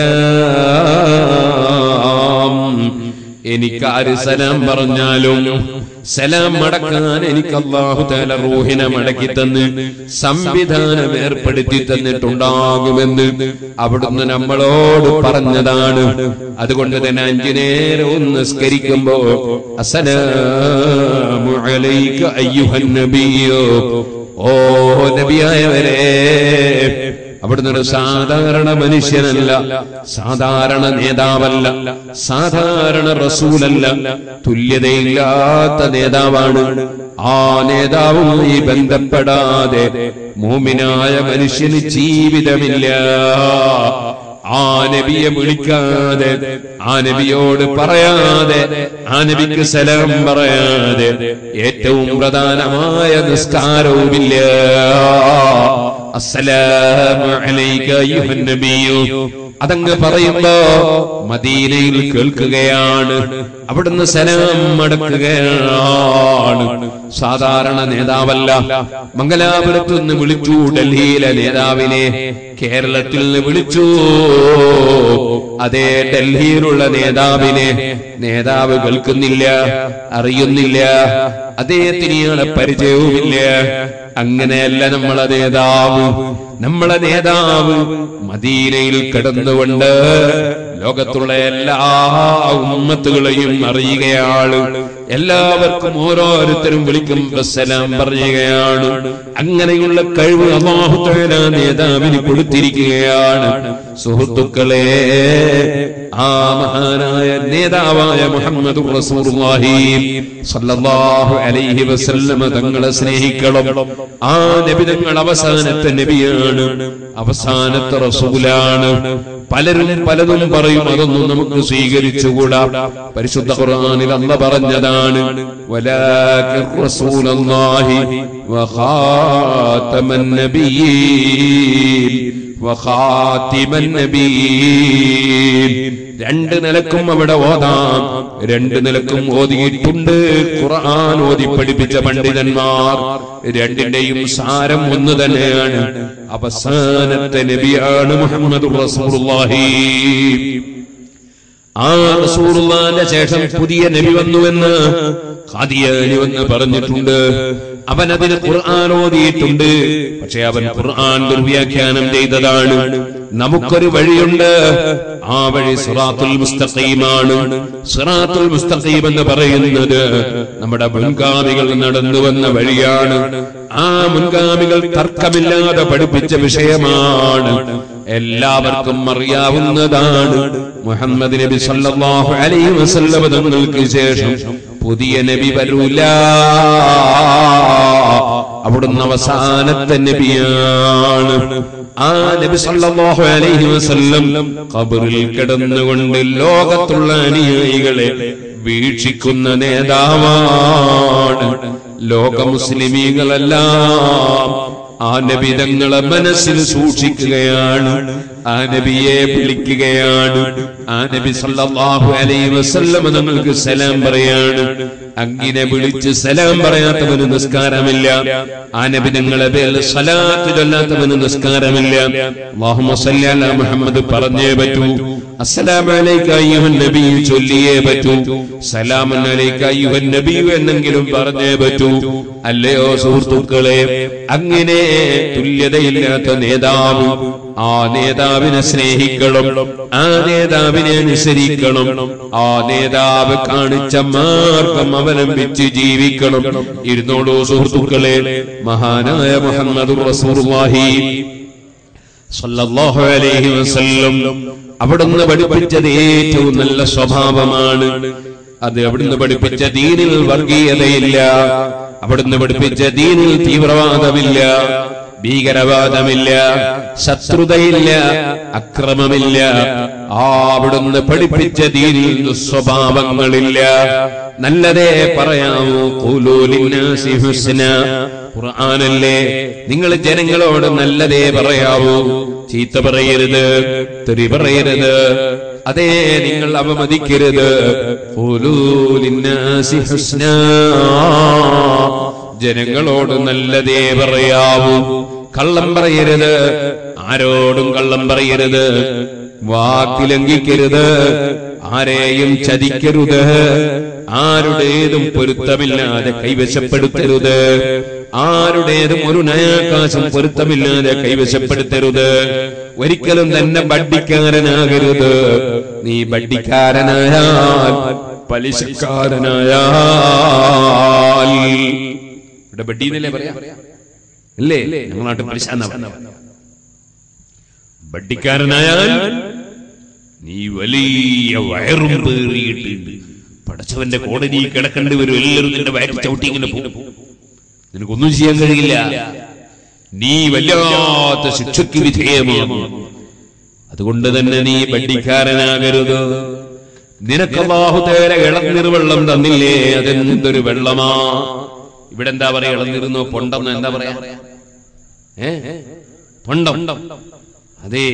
Speaker 1: സലാം. എനിക്ക് ആര് സലാം പറഞ്ഞാലും സലാം മടക്കാൻ എനിക്ക് അല്ലാഹു തആല റൂഹിനെ മടക്കി തന്ന് സംവിധാനം ഏർപ്പെടുത്തി തന്നിട്ടുണ്ടാകുമെന്ന് അവിടുന്ന് നമ്മളോട് പറഞ്ഞതാണ്. അതുകൊണ്ട് തന്നെ അഞ്ചു നേരം നിസ്കരിക്കുമ്പോ അസ്സലാമു അലൈക അയ്യുഹൻ നബിയോ, ഓ നബിയായവരെ. അവിടുന്ന് ഒരു സാധാരണ മനുഷ്യനല്ല, സാധാരണ നേതാവല്ല, സാധാരണ റസൂലല്ല, തുല്യതയില്ലാത്ത നേതാവാണ്. ആ നേതാവുമായി ബന്ധപ്പെടാതെ മോമിനായ മനുഷ്യന് ജീവിതമില്ല. ആ നബിയെ വിളിക്കാതെ, ആ നബിയോട് പറയാതെ, ആ നബിക്ക് സലാം പറയാതെ ഏറ്റവും പ്രധാനമായ നിസ്കാരവുമില്ല. അസ്സലാമു അലൈക അയ്യുഹൻ നബിയ്യു അതങ്ങ് പറയുമ്പോ മദീനയിൽ കേൾക്കുകയാണ്, അവിടുന്ന് സലാം മടക്കുകയാണ്. സാധാരണ നേതാവല്ല. മംഗലാപുരത്തു നിന്ന് വിളിച്ചു ഡൽഹിയിലെ നേതാവിനെ, കേരളത്തിൽ നിന്ന് വിളിച്ചു അതേ ഡൽഹിയിലുള്ള നേതാവിനെ. നേതാവ് കേൾക്കുന്നില്ല, അറിയുന്നില്ല, അദ്ദേഹത്തിന് ഇയാളെ പരിചയവുമില്ല. അങ്ങനെയല്ല നമ്മളെ നേതാവ്. നമ്മളെ നേതാവ് മദീനയിൽ കിടന്നുകൊണ്ട് ലോകത്തുള്ള എല്ലാ ഉമ്മത്തുകളെയും അറിയുകയാണ്. എല്ലാവർക്കും ഓരോരുത്തരും വിളിക്കുമ്പോൾ സലാം പറയുകയാണ്. അങ്ങനെയുള്ള കഴിവ് അല്ലാഹു തആല നേതാവിന് കൊടുത്തിരിക്കുകയാണ്. സുഹൃത്തുക്കളെ, ആ മഹാനായ നേതാവായ മുഹമ്മദുർ റസൂലുള്ളാഹി സ്വല്ലല്ലാഹു അലൈഹി വസല്ലം തങ്ങളെ സ്നേഹിക്കണം. ആ നബി തങ്ങൾ അവസാനത്തെ നബിയാണ്, അവസാനത്തെ റസൂലാണ്. പലരും പലതും പറയും, അതൊന്നും നമുക്ക് സ്വീകരിച്ചുകൂടാ. പരിശുദ്ധ ഖുർആനിൽ അല്ലാഹ് പറഞ്ഞതാണ്, വലാകിർ റസൂലുള്ളാഹി വഖാതമൻ നബിയ്യീൻ വഖാതിമൻ നബിയ്യീൻ. രണ്ട് നിലക്കും അവിടെ ഓതാം, രണ്ട് നിലക്കും ഓതിയിട്ടുണ്ട് ഖുർആൻ ഓതി പഠിപ്പിച്ച പണ്ഡിതന്മാർ. രണ്ടിന്റെയും സാരം ഒന്ന് തന്നെയാണ്. അവസാനത്തെ നബിയാണ് മുഹമ്മദുർ റസൂലുള്ളാഹി. ആ റസൂലുള്ളാഹിന്റെ ശേഷം പുതിയ നബി വന്നുവെന്ന് ഖാദിയാനി വന്ന് പറഞ്ഞിട്ടുണ്ട്. അവൻ അതിന് ഖുർആൻ ഓതിയിട്ടുണ്ട്, പക്ഷെ അവൻ ഖുർആൻ ദുർവ്യാഖ്യാനം ചെയ്തതാണ്. നമുക്കൊരു വഴിയുണ്ട്, ആ വഴി സിറാത്തുൽ മുസ്തഖീമാണ്. സിറാത്തുൽ മുസ്തഖീം എന്ന് പറയുന്നത് നമ്മുടെ മുൻഗാമികൾ നടന്നു വന്ന വഴിയാണ്. ആ മുൻഗാമികൾ തർക്കമില്ലാതെ പഠിപ്പിച്ച വിഷയമാണ്, എല്ലാവർക്കും അറിയാവുന്നതാണ്. മുഹമ്മദ് നബി സല്ലല്ലാഹു അലൈഹി വസല്ലം തങ്ങൾക്ക് ശേഷം പുതിയ നബി വരൂല, അവിടുന്ന് അവസാനത്തെ നബിയാണ്. ആ നബി സല്ലല്ലാഹു അലൈഹി വസല്ലം ഖബറിൽ കിടന്നുകൊണ്ട് ലോകത്തുള്ള അനുയായികളെ വീക്ഷിക്കുന്ന നേതാവാണ്. ലോക മുസ്ലിമീങ്ങളെല്ലാം ആ നബി തങ്ങളെ മനസ്സിൽ സൂക്ഷിക്കുകയാണ്, ആ നബിയെ വിളിക്കുകയാണ്. ആ നബി സല്ലല്ലാഹു അലൈഹി വസല്ലം തങ്ങൾക്ക് സലാം പറയാണ്. അങ്ങനെ വിളിച്ച് സലാം പറയാത്തവന് നിസ്കാരമില്ല. ആ നബി തങ്ങളെ പേരിൽ സ്വലാത്ത് ചൊല്ലാത്തവന് നിസ്കാരമില്ല. അല്ലാഹുമ്മ സ്വല്ലി അലാ മുഹമ്മദ് പറഞ്ഞേ പറ്റൂ. അസ്സലാമു അലൈക അയ്യുഹൻ നബി ചൊല്ലിയേ പറ്റൂ. സലാമുൻ അലൈക അയ്യുഹൻ നബി എന്നെങ്കിലും പറഞ്ഞേ പറ്റൂ. അല്ലയോ സുഹൃത്തുക്കളെ, അങ്ങനെ തുല്യതയില്ലാത്ത നേതാവ്, ആ നേതാവിനെ സ്നേഹിക്കണം, ആ നേതാവിനെ അനുസരിക്കണം, ആ നേതാവ് കാണിച്ച മാർഗം അവലംബിച്ച് ജീവിക്കണം. ഇരുന്നോളൂ സുഹൃത്തുക്കളെ, മഹാനായ മുഹമ്മദുർ റസൂലുള്ളാഹി സ്വല്ലല്ലാഹു അലൈഹി വസല്ലം അവിടുന്ന് പഠിപ്പിച്ചത് ഏറ്റവും നല്ല സ്വഭാവമാണ്. അത് അവിടുന്ന് പഠിപ്പിച്ച ദീനിൽ വർഗീയതയില്ല, അവിടുന്ന് പഠിപ്പിച്ച ദീനിൽ തീവ്രവാദമില്ല, ഭീകരവാദമില്ല, ശത്രുതയില്ല, അക്രമമില്ല. ആ അവിടുന്ന് പഠിപ്പിച്ച ദീനിൽ ദുസ്വഭാവങ്ങളില്ല. നല്ലതേ പറയാവൂ. ഖൂലൂ ലിന്നാസി ഹുസ്ന, ഖുർആനല്ലേ, നിങ്ങൾ ജനങ്ങളോട് നല്ലതേ പറയാവൂ. ചീത്ത പറയരുത്, തെറി പറയരുത്, അതേ നിങ്ങൾ അവമതിക്കരുത്. ഖൂലൂ ലിന്നാസി ഹുസ്ന, ജനങ്ങളോട് നല്ലതേ പറയാവൂ. കള്ളം പറയരുത്, ആരോടും കള്ളം പറയരുത്, വാക്ക് ലംഘിക്കരുത്, ആരെയും ചതിക്കരുത്, ആരുടേതും പൊരുത്തമില്ലാതെ കൈവശപ്പെടുത്തരുത്, ആരുടേതും ഒരു നയാകാശം പൊരുത്തമില്ലാതെ കൈവശപ്പെടുത്തരുത്. ഒരിക്കലും തന്നെ ബഡ്ഡിക്കാരനാകരുത്. നീ ബഡ്ഡിക്കാരനായാൽ, പലിശക്കാരനായാൽ, ഇവിടെ ബഡ്ഡിന്നല്ലേ പറയാ അല്ലേ? ഞങ്ങളുടെ നാട്ടിൽ പലിശ എന്നാ പറയാ. ബഡ്ഡിക്കാരനായാൽ നീ വലിയ വയറും പേറിയിട്ട് പടച്ചവന്റെ കോടതി കിടക്കേണ്ടി വരും. എല്ലാവരും നിന്റെ വയറ്റിൽ ചവിട്ടി ഇങ്ങനെ പോകും, നിനക്കൊന്നും ചെയ്യാൻ കഴിയില്ല. നീ വല്ലാത്ത ശിക്ഷയ്ക്ക് വിധേയമാകും. അതുകൊണ്ട് തന്നെ നീ ബഡ്ഡിക്കാരനാകരുത്. നിനക്ക് അല്ലാഹു തആല ഇളനീർവെള്ളം തന്നില്ലേ, അതെന്തൊരു വെള്ളമാ. ഇവിടെ എന്താ പറയാ? ഇളനീർന്നോ പൊണ്ടെന്നോ എന്താ പറയാ? ഏ പൊണ്ടം. അതെ,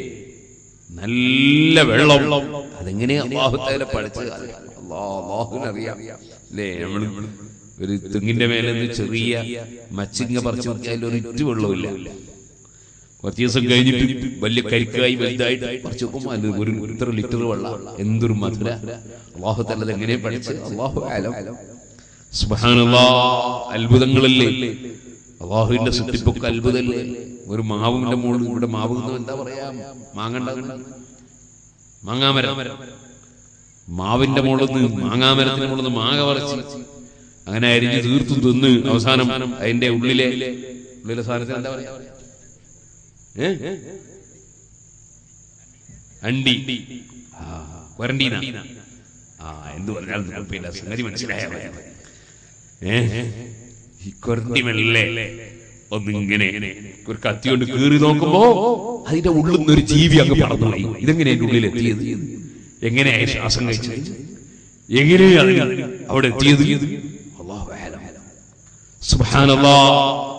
Speaker 1: നല്ല വെള്ളം. അതെങ്ങനെയാ അല്ലാഹു തആല പഠിച്ചത്? അല്ലാഹുവിനറിയാം അല്ലേ? നമ്മൾ ഒരു തെങ്ങിന്റെ മേലെ നിന്ന് ചെറിയ മച്ചിങ്ങ പറിച്ചു നോക്കിയാൽ ഒരു ഇറ്റ് വെള്ളമില്ല. കുറച്ച് ദിവസം കഴിഞ്ഞിട്ട് വലിയ കരിക്കായി വലുതായിട്ട് പറിച്ചു നോക്കുമ്പോൾ അത് ഒരു ഇത്ര ലിറ്റർ വെള്ളം. എന്തൊരു മധുര! അല്ലാഹു തആല എങ്ങനെ പഠിച്ചത്? അല്ലാഹു അലം. സുബ്ഹാനല്ലാഹ്, അത്ഭുതങ്ങളല്ലേ അല്ലാഹുവിന്റെ സൃഷ്ടിപ്പൊക്കെ, അത്ഭുതമല്ലേ? ഒരു മാവിന്റെ മുകളിൽ, ഇവിടെ മാവ് എന്താ പറയാ, മാങ്ങണ്ടാകുന്ന മാങ്ങാമരം, മാവിന്റെ മുകളിൽ നിന്ന് മാങ്ങാമരത്തിന്റെ മുകളിൽ നിന്ന് മാങ്ങ പറിച്ച് അങ്ങനെ അരിഞ്ഞ് തീർത്തും തിന്ന് അവസാനം അതിന്റെ ഉള്ളിലെ ഉള്ളിലെ സാധനത്തിന് എന്താ പറയാ? ഏ അണ്ടി ക്വാറന്റീന ആ എന്ത് പറഞ്ഞാലും കുഴപ്പമില്ല, സംഗതി മനസ്സിലായ ഏ ഈ ക്വാറന്റീനല്ലേ ഒന്നിങ്ങനെ ഒരു കത്തി കൊണ്ട് കീറി നോക്കുമ്പോ അതിന്റെ ഉള്ളിൽ നിന്നൊരു ജീവി അങ്ങ് പറന്നു പോയി. ഇതെങ്ങനെ അതിന്റെ ഉള്ളിൽ എത്തിയത്? എങ്ങനെയായി ശ്വാസം കഴിച്ചത്? എങ്ങനെയാ അവിടെ എത്തിയത്? അല്ലാഹു അഅലം. സുബ്ഹാനല്ലാഹ്.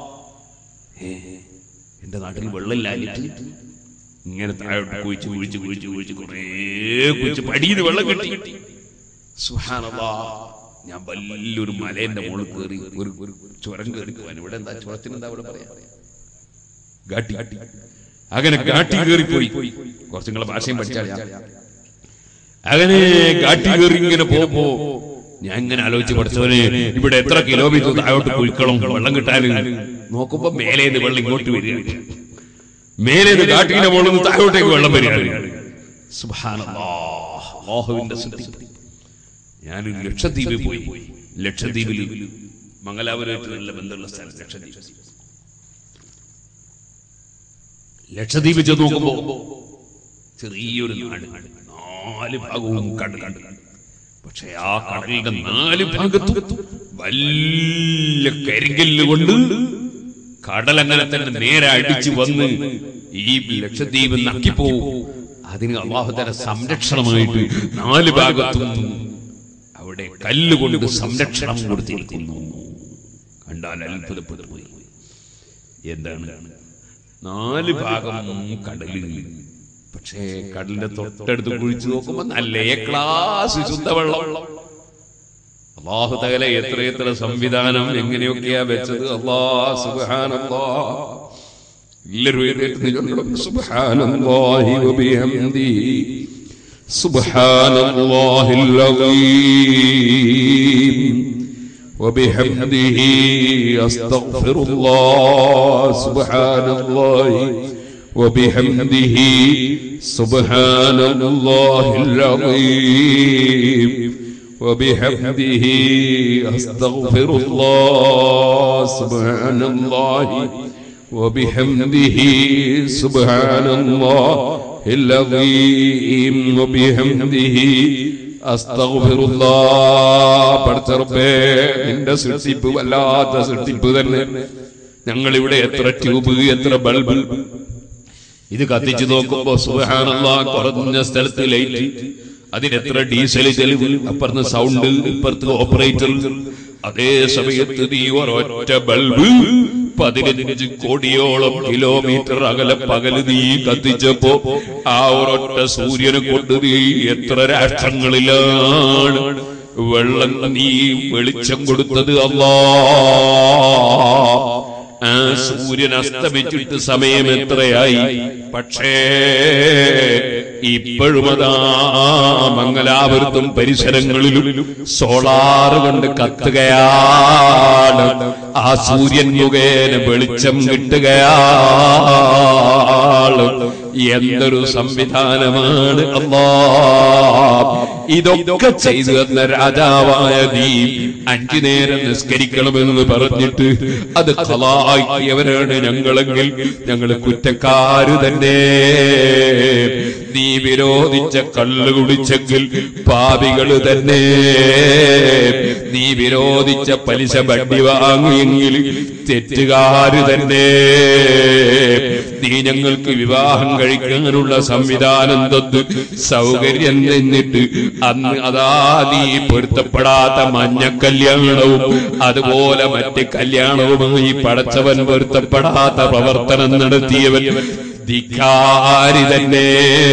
Speaker 1: എന്റെ നാട്ടിൽ വെള്ളമില്ലാഞ്ഞിട്ട് ഇങ്ങനെ താഴോട്ട് കുഴിച്ച് കുഴിച്ച് കുഴിച്ച് കുഴിച്ച് കുറേ കുഴിച്ച് പടിയിൽ വെള്ളം കിട്ടി. സുബ്ഹാനല്ലാഹ്. ഞാൻ വലിയൊരു മലേന്റെ മുകളിൽ കയറി ഒരു ഒരു ചുരം കയറി പോവാൻ. ഇവിടെ എന്താ ചുരത്തിന് എന്താ ഇവിടെ പറയാ? ഗാട്ടി. അങ്ങനെ ഗാട്ടി കയറിപ്പോയി. കുറച്ച് നിങ്ങളെ ഭാഷയും പഠിച്ചാൽ അങ്ങനെ ഗാട്ടി കയറി ഇങ്ങനെ പോകുമ്പോ ഞാൻ ഇങ്ങനെ ആലോചിച്ച് പഠിച്ചവന് ഇവിടെ എത്ര കിലോമീറ്റർ താഴോട്ട് കുഴിക്കണം വെള്ളം കിട്ടാൻ. നോക്കുമ്പോ മേലേന്ന് വെള്ളം ഇങ്ങോട്ട് വരികയാണ്. മേലേന്ന് ഗാട്ടിന്റെ മുകളിൽ നിന്ന് താഴോട്ടേക്ക് വെള്ളം വരികയാണ്. സുബ്ഹാനല്ലാഹ്. അല്ലാഹുവിന്റെ സൃഷ്ടി. ഞാൻ ലക്ഷദ്വീപിൽ പോയി. ലക്ഷദ്വീപിൽ മംഗലാപുരമായിട്ട് നല്ല ബന്ധമുള്ള സ്ഥലം ലക്ഷദ്വീപ്. ലക്ഷദ്വീപ് ചെന്ന് നോക്കുമ്പോ ചെറിയൊരു നാട്, നാല് ഭാഗവും കടൽ. പക്ഷെ ആ കടലിന്റെ നാല് ഭാഗത്തും വലിയ കരിങ്കല്ല് കൊണ്ട് കടലങ്ങനെ തന്നെ നേരെ അടിച്ചു വന്ന് ഈ ലക്ഷദ്വീപ് നക്കിപ്പോവും. അതിന് അല്ലാഹു തആല സംരക്ഷണമായിട്ട് നാല് ഭാഗത്തും അവിടെ കല്ലുകൊണ്ട് സംരക്ഷണം കൊടുത്തിരിക്കുന്നു. കണ്ടാൽ അത്ഭുതപ്പെട്ടു പോയി. എന്താണ്? നാല് ഭാഗം കടല്, പക്ഷേ കടലിന്റെ തൊട്ടടുത്ത് കുഴിച്ചു നോക്കുമ്പോ നല്ല ക്ലാസ് ശുദ്ധവെള്ളം. അല്ലാഹു തആല എത്രയെത്ര സംവിധാനം എങ്ങനെയൊക്കെയാ വെച്ചത്. അല്ലാഹ് സുബ്ഹാനല്ലാഹ്. എല്ലാവരും സുബ്ഹാനല്ലാഹി വബിഹംദിഹി സുബ്ഹാനല്ലാഹിൽ അസീം വബിഹംദിഹി അസ്തഗ്ഫിറുല്ലാഹ് സുബ്ഹാനല്ലാഹി വബിഹംദിഹി സുബ്ഹാനല്ലാഹിൽ അസീം വബിഹംദിഹി അസ്തഗ്ഫിറുല്ലാഹ് സുബ്ഹാനല്ലാഹി വബിഹംദിഹി സുബ്ഹാനല്ലാഹിൽ അസീം വബിഹംദിഹി അസ്തഗ്ഫിറുല്ലാഹ്. പടച്ചറബ്ബേ, നിന്റെ സൃഷ്ടിപ്പ് വല്ലാത്ത സൃഷ്ടിപ്പ് തന്നെ. ഞങ്ങൾ ഇവിടെ എത്ര ട്യൂബ്, എത്ര ബൾബ്, ഇത് കത്തിച്ചു നോക്കുമ്പോ സുബ്ഹാനല്ലാഹ് കുറഞ്ഞ സ്ഥലത്ത് ലൈറ്റ്, അതിനെത്ര ഡീസൽ ചെലവ്, അപ്പുറത്ത് സൗണ്ട്, ഇപ്പുറത്ത് ഓപ്പറേറ്റർ. അതേ സമയത്ത് നീ ഒരൊറ്റ ബൾബ് പതിനഞ്ച് കോടിയോളം കിലോമീറ്റർ അകലെ പകല് നീ കത്തിച്ചപ്പോ ആ ഒരൊറ്റ സൂര്യനെ കൊണ്ട് നീ എത്ര രാഷ്ട്രങ്ങളിലാണ് വെള്ളം നീ വെളിച്ചം കൊടുത്തത്. അല്ലാഹ്, ആ സൂര്യൻ അസ്തമിച്ചിട്ട് സമയം എത്രയായി? പക്ഷേ ഇപ്പോഴും അതാ മംഗലാപുരത്തും പരിസരങ്ങളിലും സോളാർ കൊണ്ട് കത്തുകയാണ്. ആ സൂര്യൻ മുഖേന വെളിച്ചം കിട്ടുകയാണ്. എന്തൊരു സംവിധാനമാണ് അല്ലാഹ്! ഇതൊക്കെ ചെയ്തു തന്ന രാജാവായ നീ അഞ്ചു നേരം നിസ്കരിക്കണമെന്ന് പറഞ്ഞിട്ട് അത് ഖളായിയവരാണ് ഞങ്ങളെങ്കിൽ ഞങ്ങൾ കുറ്റക്കാര് തന്നെ. നീ വിരോധിച്ച കള്ള് കുടിച്ചെങ്കിൽ പാപികള് തന്നെ. നീ വിരോധിച്ച പലിശ വണ്ടി വാങ്ങിയെങ്കിൽ തെറ്റുകാര് തന്നെ. നീ ഞങ്ങൾക്ക് വിവാഹം കഴിക്കാനുള്ള സംവിധാനം തന്ന് സൗകര്യം തന്നിട്ട് അന്ന് അതാ നീ പൊരുത്തപ്പെടാത്ത മഞ്ഞ കല്യാണവും അതുപോലെ മറ്റ് കല്യാണവുമായി പടച്ചവൻ പൊരുത്തപ്പെടാത്ത പ്രവർത്തനം നടത്തിയവൻ ധിക്കാരി തന്നെ.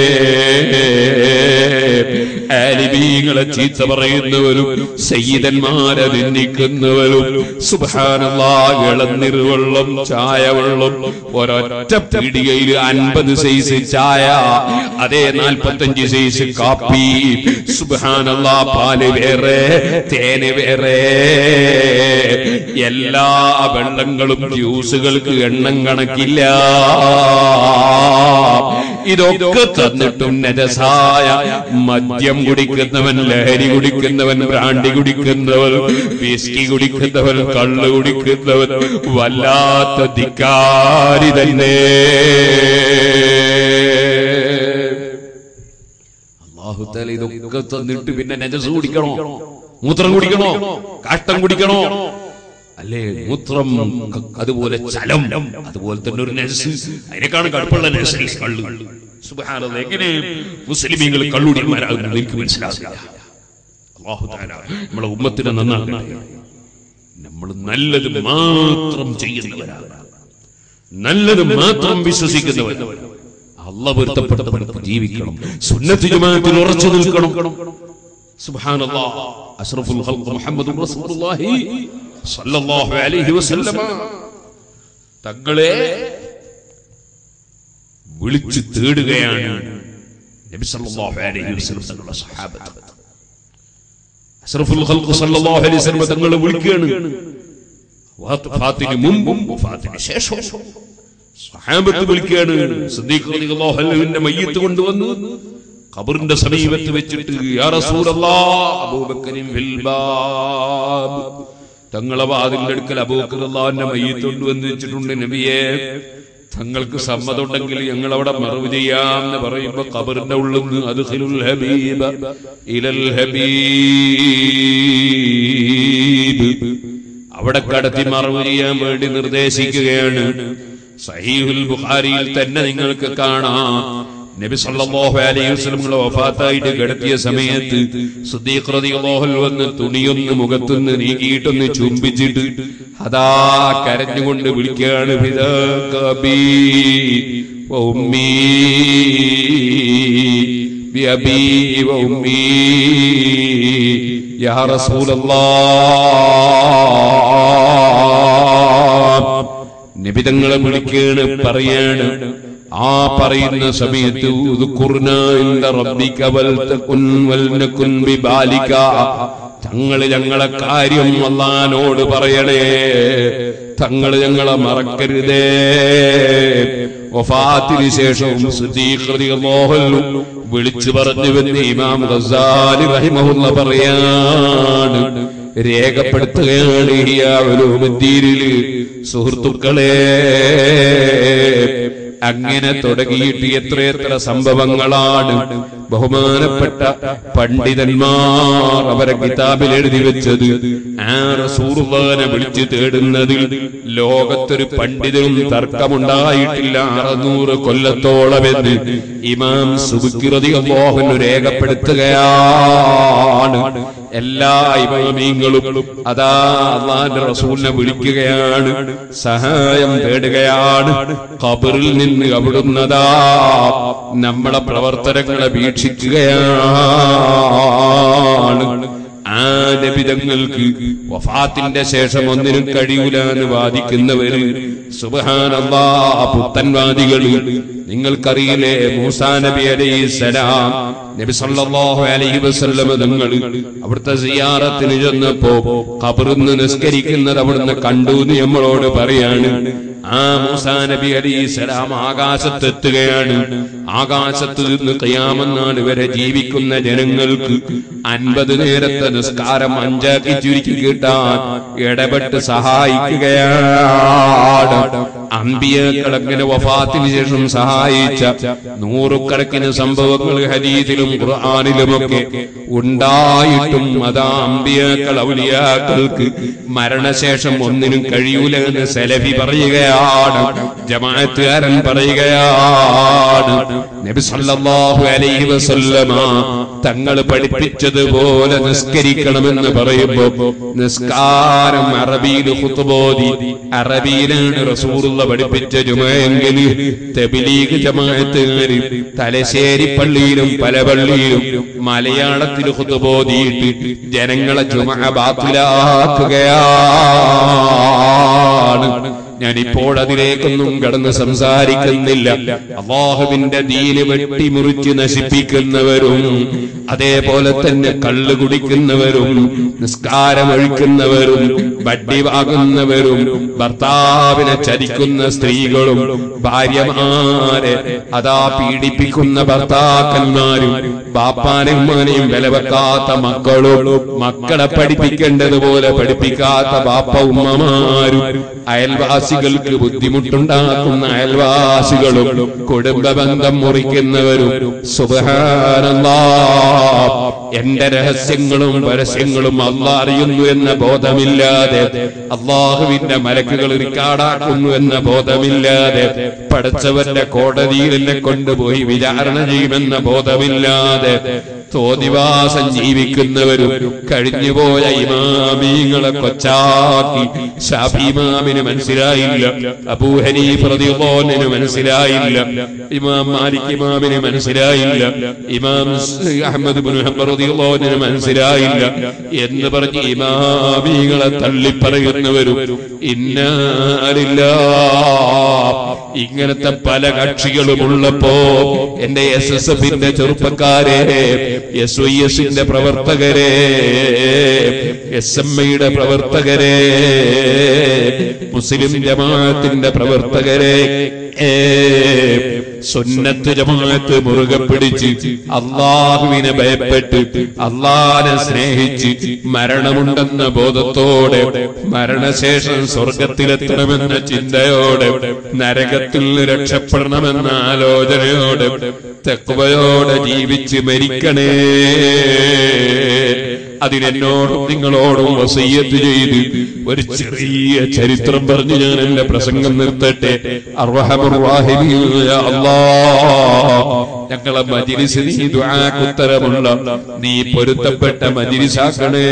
Speaker 1: ആലിമീങ്ങളെ ചീത്ത പറയുന്നവരും സയ്യിദന്മാരെ നിന്ദിക്കുന്നവരും സുബ്ഹാനല്ലാഹ് ഇളനീർവെള്ളം ചായ വെള്ളം ഒരൊറ്റ പീടികയിൽ അൻപത് സൈസ് ചായ, അതേ നാൽപ്പത്തഞ്ച് സൈസ് കാപ്പി, സുബ്ഹാനല്ലാഹ് പാല് വേറെ തേന് വേറെ, എല്ലാ വെള്ളങ്ങളും ജ്യൂസുകൾക്ക് എണ്ണം കണക്കില്ല. ഇതൊക്കെ തന്നിട്ടും നജസായ മദ്യം കുടിക്കുന്നവൻ, ലഹരി കുടിക്കുന്നവൻ, ബ്രാൻഡി കുടിക്കുന്നവൻ, വിസ്കി കുടിക്കുന്നവൻ, കള്ള് കുടിക്കുന്നവൻ വല്ലാത്ത ധിക്കാരി തന്നെ. തആല ഇതൊക്കെ തന്നിട്ട് പിന്നെ നജസ് കുടിക്കണോ, മൂത്രം കുടിക്കണോ, കാഷ്ടം കുടിക്കണോ? അല്ലേ, മൂത്രം അതുപോലെ ചലം അതുപോലെ തന്നെ ഒരു നജസ്, അതിനേക്കാണ് കടുപ്പുള്ള നജസ് കള്ള്. സുബ്ഹാനല്ലാഹ്, എങ്ങനെ മുസ്ലിമീങ്ങൾ കള്ളുടിയന്മാരാകുന്നത് എനിക്ക് മനസ്സിലാകില്ല. അല്ലാഹു തആല നമ്മളെ ഉമ്മത്തിനെ നന്നാക്കട്ടെ. നമ്മൾ നല്ലത് മാത്രം ചെയ്യുന്നവരാണ്, നല്ലത് മാത്രം വിശ്വസിക്കുന്നവരാണ്. അല്ലാഹു പൊരുത്തപ്പെട്ടവർക്ക് ജീവിക്കണം, സുന്നത്ത് ജമാഅത്തിൽ ഉറച്ചു നിൽക്കണം. സുബ്ഹാനല്ലാഹ്, അഷ്റഫുൽ ഖൽഖ് മുഹമ്മദുർ റസൂലുള്ളാഹി സല്ലല്ലാഹു അലൈഹി വസല്ലമ തങ്ങളെ വിളിച്ചു തേടുകയാണ് നബി സല്ലല്ലാഹു അലൈഹി വസല്ലം തങ്ങളുടെ സ്വഹാബത്ത്. അഷ്റഫുൽ ഖൽഖ് സല്ലല്ലാഹു അലൈഹി വസല്ലം തങ്ങളെ വിളിക്കുകയാണ്. വഫാത്തിന് മുമ്പും വഫാത്തിന് ശേഷവും സ്വഹാബത്ത് വിളിക്കുകയാണ്. സിദ്ദീഖ് റളിയല്ലാഹു അൻഹുവിന്റെ മയ്യിത്ത് കൊണ്ടുവന്നു ഖബറിന്റെ സമീപത്ത് വെച്ചിട്ട്, യാ റസൂലല്ലാഹ്, അബൂബക്കറിൻ ഫിൽ ബാബ്, തങ്ങളെ വാതിലിന്റെ അടുക്കൽ അബൂബക്കർ റളിയല്ലാഹുവിന്റെ മയ്യിത്ത് കൊണ്ടുവന്ന് വെച്ചിട്ടുണ്ട്. നബിയെ, തങ്ങൾക്ക് സമ്മതമുണ്ടെങ്കിൽ ഞങ്ങൾ അവിടെ മറവ് ചെയ്യാം എന്ന് പറയുമ്പോ ഖബറിന്റെ ഉള്ളിൽ നിന്ന് അദ്ഖിലുൽ ഹബീബ ഇലൽ ഹബീബ്, അവിടെ കടത്തി മറവ് ചെയ്യാൻ വേണ്ടി നിർദ്ദേശിക്കുകയാണ്. സഹീഹുൽ ബുഖാരിയിൽ തന്നെ നിങ്ങൾക്ക് കാണാം, നബി സല്ലല്ലാഹു അലൈഹി വസല്ലം വഫാത്തായിട്ട് കിടത്തിയ സമയത്ത് സിദ്ദീഖ് റളിയല്ലാഹു അൻഹു വന്ന് തുണിയൊന്ന് മുഖത്തുനിന്ന് നീക്കിയിട്ടൊന്ന് ചുംബിച്ചിട്ട് അതാ കരഞ്ഞുകൊണ്ട് വിളിക്കുകയാണ്, ഫിദാകബി വഉമ്മി ബിഅബി വഉമ്മി യാ റസൂലല്ലാഹ്. നബി തങ്ങളെ വിളിക്കുകയാണ്, പറയാണ്. ആ പറയുന്ന സമയത്ത് തങ്ങള് ഞങ്ങളെ കാര്യം അല്ലാഹുവോട് പറയണേ, തങ്ങള് ഞങ്ങളെ മറക്കരുതേ. വഫാത്തിന് ശേഷവും സിദ്ദീഖ് റളിയല്ലാഹു അൻഹു വിളിച്ചു പറഞ്ഞുവെന്ന് ഇമാം ഗസാലി റഹിമഹുല്ലാ പറയാണ്, രേഖപ്പെടുത്തുകയാണ് ഇഹ്യാ ഉലൂമുദ്ദീനിൽ. സുഹൃത്തുക്കളെ, അങ്ങനെ തുടങ്ങിയിട്ട് എത്രയെത്ര സംഭവങ്ങളാണ് ബഹുമാനപ്പെട്ട പണ്ഡിതന്മാർ അവരെ കിതാബിൽ എഴുതി വെച്ചത്. ആ റസൂലുള്ളാഹിനെ വിളിച്ചു തേടുന്നതിൽ ലോകത്തൊരു പണ്ഡിതനും തർക്കമുണ്ടായിട്ടില്ല അറുന്നൂറ് കൊല്ലത്തോളമെന്ന് ഇമാം സുബ്കി റളിയല്ലാഹു അൻഹു രേഖപ്പെടുത്തുകയാണ്. എല്ലാ ഇമാമീങ്ങളും അതാ അല്ലാഹുവിന്റെ റസൂലിനെ വിളിക്കുകയാണ്, സഹായം തേടുകയാണ്. ഖബറിൽ നിന്ന് അവിടുന്നതാ നമ്മളെ പ്രവർത്തനങ്ങളെ വീക്ഷിക്കുകയാണ്. ആ നബിതങ്ങൾക്ക് വഫാത്തിന്റെ ശേഷം ഒന്നിനും കഴിയൂല എന്ന് വാദിക്കുന്നവര്, സുബ്ഹാനല്ലാഹ്, പുത്തൻവാദികൾ. നിങ്ങൾക്കറിയില്ലേ, മൂസാ നബി അലൈഹിസ്സലാം നബി സല്ലല്ലാഹു അലൈഹി വസല്ലം തങ്ങൾ അവിടുത്തെ സിയാറത്തിന് ചെന്നപ്പോ ഖബറിൽ നിന്ന് നിസ്കരിക്കുന്നത് അവിടുന്ന് കണ്ടു എന്ന് നമ്മളോട് പറയാണ്. ആ മൂസാ നബി അലൈഹിസ്സലാം ആകാശത്തെത്തുകയാണ്. ആകാശത്ത് നിന്ന് ഖിയാമത്ത് നാൾ വരെ ജീവിക്കുന്ന ജനങ്ങൾക്ക് അൻപത് നേരത്തെ നിസ്കാരം അഞ്ചാക്കി ചുരുക്കി കിട്ടാൻ ഇടപെട്ട് സഹായിക്കുകയാണ്. അമ്പിയാക്കൾ അങ്ങനെ വഫാത്തിന് ശേഷം സഹായിച്ച നൂറുകണക്കിന് സംഭവങ്ങൾ ഹദീസിലും ഖുർആനിലുമൊക്കെ ഉണ്ടായിട്ടും അതാ അമ്പിയാക്കൾ ഔലിയാക്കൾക്ക് മരണശേഷം ഒന്നിനും കഴിയൂല എന്ന് സലഫി പറയുകയാണ്, ജമാഅത്തുകാരൻ പറയുകയാണ്. നബി സല്ലല്ലാഹു അലൈഹി വസല്ലമ തങ്ങൾ പഠിപ്പിച്ചതുപോലെ നിസ്കരിക്കണമെന്ന് പറയുമ്പോൾ നിസ്കാരം അറബിയിൽ ഖുത്ബോദി, അറബിയിലാണ് റസൂലുള്ള പഠിപ്പിച്ച ജുമയെങ്കിൽ തബ്ലീഗ് ജമാഅത്തുകാർ തലശ്ശേരി പള്ളിയിലും പല പള്ളിയിലും മലയാളത്തിൽ ഖുത്ബോദിയിട്ട് ജനങ്ങളെ ജുമഅ ബാത്തിലാക്കുകയാണ്. ഞാനിപ്പോൾ അതിലേക്കൊന്നും കടന്ന് സംസാരിക്കുന്നില്ല. അല്ലാഹുവിന്റെ ദീന് വെട്ടിമുറിച്ച് നശിപ്പിക്കുന്നവരും അതേപോലെ തന്നെ കള്ള് കുടിക്കുന്നവരും നിസ്കാരമൊഴിക്കുന്നവരും വട്ടി വാങ്ങുന്നവരും ഭർത്താവിനെ ചതിക്കുന്ന സ്ത്രീകളും ഭാര്യമാരെ അതാ പീഡിപ്പിക്കുന്ന ഭർത്താക്കന്മാരും ബാപ്പാനെയും വില വെക്കാത്ത മക്കളും മക്കളെ പഠിപ്പിക്കേണ്ടതുപോലെ പഠിപ്പിക്കാത്ത ബാപ്പ ഉമ്മമാരും അയൽവാസി അയൽവാസികൾക്ക് ബുദ്ധിമുട്ടുണ്ടാക്കുന്ന അയൽവാസികളും കുടുംബ ബന്ധം മുറിക്കുന്നവരും സുബ്ഹാനല്ലാഹ് എന്റെ രഹസ്യങ്ങളും പരസ്യങ്ങളും അല്ലാഹ് അറിയുന്നു എന്ന ബോധമില്ലാതെ, അല്ലാഹുവിന്റെ മലക്കുകൾ റിക്കാർഡാക്കുന്നു എന്ന ബോധമില്ലാതെ, പടച്ചവന്റെ കോടതിയിൽ എന്നെ കൊണ്ടുപോയി വിചാരണ ചെയ്യുമെന്ന ബോധമില്ലാതെ തോന്നിവാസം ജീവിക്കുന്നവരും കഴിഞ്ഞുപോയ ഇമാമീങ്ങളെ കൊച്ചാക്കി ശാഫി ഇമാമിന് മനസ്സിലായില്ല, അബൂ ഹനീഫ റളിയല്ലാഹു അൻഹു മനസ്സിലായില്ല, ഇമാം മാലിക് ഇമാമിന് മനസ്സിലായില്ല, ഇമാം അഹ്മദ് ഇബ്നു ഹംബൽ റളിയല്ലാഹു അൻഹു മനസ്സിലായില്ല എന്ന് പറഞ്ഞ് ഇമാമീങ്ങളെ തള്ളിപ്പറയുന്നവരും ഇന്നാ ലില്ലാഹ്. ഇങ്ങനത്തെ പല കക്ഷികളും ഉള്ളപ്പോ എന്റെ എസ് എസ് എഫിന്റെ ചെറുപ്പക്കാരെ, എസ് വൈ എസിന്റെ പ്രവർത്തകരെ, എസ് എം ഐയുടെ പ്രവർത്തകരെ, മുസ്ലിം ജമാഅത്തിന്റെ പ്രവർത്തകരെ, സുന്നത്ത് ജമാഅത്ത് മുറുകെ പിടിച്ച് അല്ലാഹുവിനെ ഭയപ്പെട്ട് അല്ലാഹുവിനെ സ്നേഹിച്ച് മരണമുണ്ടെന്ന ബോധത്തോടെ, മരണശേഷം സ്വർഗത്തിലെത്തണമെന്ന ചിന്തയോടെ, നരകത്തിൽ രക്ഷപ്പെടണമെന്ന ആലോചനയോടെ, തഖ്വയോടെ ജീവിച്ച് മരിക്കണേ. അതിനെന്നോടും നിങ്ങളോടും വസിയ്യത്ത് ചെയ്ത് ഒരു ചെറിയ ചരിത്രം പറഞ്ഞ് ഞാൻ എന്റെ പ്രസംഗം നിർത്തട്ടെ. അർഹമർ റഹീമായ അല്ലാഹ്, ഞങ്ങളെ മജ്‌ലിസ് നീ ദുആക്ക് ഉത്തരമുള്ള നീ പൊരുത്തപ്പെട്ട മജ്‌ലിസാക്കണേ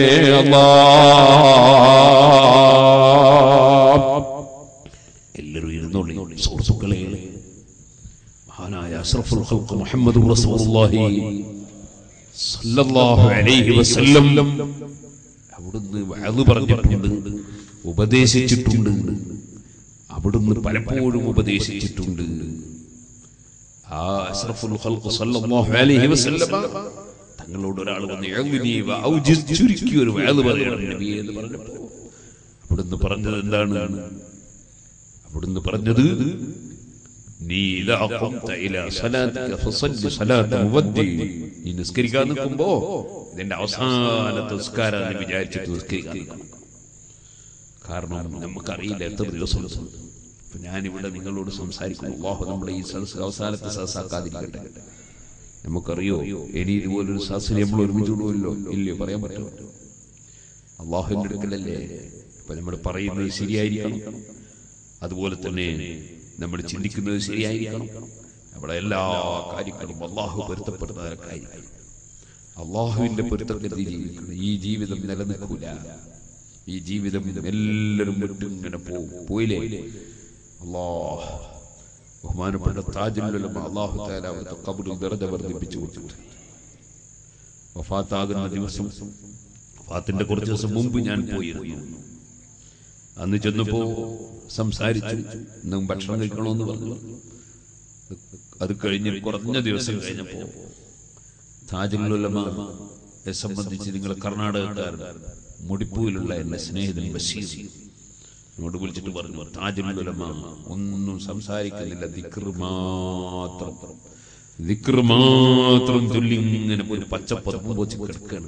Speaker 1: അല്ലാഹ്. എല്ലാവരും ഇരുന്നോളി സുഹൃത്തുക്കളെ. മഹാനായ അഷ്റഫുൽ ഖൽഖ് മുഹമ്മദുർ റസൂലുള്ളാഹി സല്ലല്ലാഹു അലൈഹി വസല്ലം അവിടുന്ന് വഅദ് പറഞ്ഞിട്ടുണ്ട്, ഉപദേശിച്ചിട്ടുണ്ട്, അവിടുന്ന് പലപ്പോഴും ഉപദേശിച്ചിട്ടുണ്ട്. ആ അഷ്റഫുൽ ഖൽഖ് സല്ലല്ലാഹു അലൈഹി വസല്ലം തങ്ങളോട് ഒരാൾ വന്ന് യഅ്ലിനി വഔജിസ് ചുരുക്കി ഒരു വഅദ് പറയണം നബിയെ എന്ന് പറഞ്ഞപ്പോൾ അവിടുന്ന് പറഞ്ഞത് എന്താണ്? അവിടുന്ന് പറഞ്ഞത് നീ ഇദാ ഖംത ഇലാ സലാത്തിക ഫസല്ലി സലാത മുവദ്ദി. നീ നിസ്കരിക്കാൻ നിൽക്കുമ്പോ ഇതിന്റെ അവസാനത്തെ നിസ്കാരം എന്ന് വിചാരിച്ചിട്ട് നിസ്കരിക്കാൻ നിൽക്കണം. കാരണം നമുക്കറിയില്ല എത്ര ദിവസം. ഇപ്പൊ ഞാനിവിടെ നിങ്ങളോട് സംസാരിക്കുന്നു, അല്ലാഹു നമ്മളെ ഈ സദസ്സ് അവസാനത്തെ സദസ്സാക്കാതിരിക്കട്ടെ. നമുക്കറിയോ ഇനി ഇതുപോലൊരു സദസ്സിൽ നമ്മൾ ഒരുമിച്ച് കൂടുമല്ലോ ഇല്ലയോ? പറയാൻ പറ്റുമോ? അല്ലാഹുവിന്റെ അടുക്കലല്ലേ. അപ്പൊ നമ്മൾ പറയുന്നത് ശരിയായിരിക്കണം, അതുപോലെ തന്നെ നമ്മൾ ചിന്തിക്കുന്നത് ശരിയായിരിക്കണം. നമ്മുടെ എല്ലാ കാര്യങ്ങളും അല്ലാഹു പൊരുത്തപ്പെടുന്നതായിരിക്കും. അല്ലാഹുവിന്റെ പൊരുത്തത്തിൽ ജീവിക്കണം. ഈ ജീവിതം നിലനിൽക്കൂല. ഈ ജീവിതം എല്ലാവരും വിട്ടും ഇങ്ങനെ പോകും. പോയില്ലേ? അല്ലാഹ് ബഹുമാനപ്പെട്ട താജുൽ ഉലമ അല്ലാഹു തആല അവരുടെ ഖബറിൽ ദർജ വർദ്ധിപ്പിച്ചു കൊടുത്തു. വഫാത്താകുന്ന ദിവസം, വഫാത്തിന്റെ കുറച്ച് ദിവസം മുമ്പ് ഞാൻ പോയിരുന്നു. അന്ന് ചെന്നപ്പോ സംസാരിച്ചു, ഇന്നും ഭക്ഷണം കഴിക്കണമെന്ന് പറഞ്ഞു. അത് കഴിഞ്ഞ് കുറഞ്ഞ ദിവസം കഴിഞ്ഞപ്പോ താജുൽ ഉലമയെ സംബന്ധിച്ച് നിങ്ങൾ കർണാടകക്കാരൻ മുടിപ്പൂയിലുള്ള എന്റെ സ്നേഹിതൻ ബഷീർ എന്നോട് വിളിച്ചിട്ട് പറഞ്ഞു, താജുൽ ഉലമ ഒന്നും സംസാരിക്കുന്നില്ല, ദിക്ർ മാത്രം, ദിക്ർ മാത്രം ചൊല്ലി ഇങ്ങനെ ഒരു പച്ചപ്പറമ്പ് വെച്ച് കിടക്കുകയാണ്.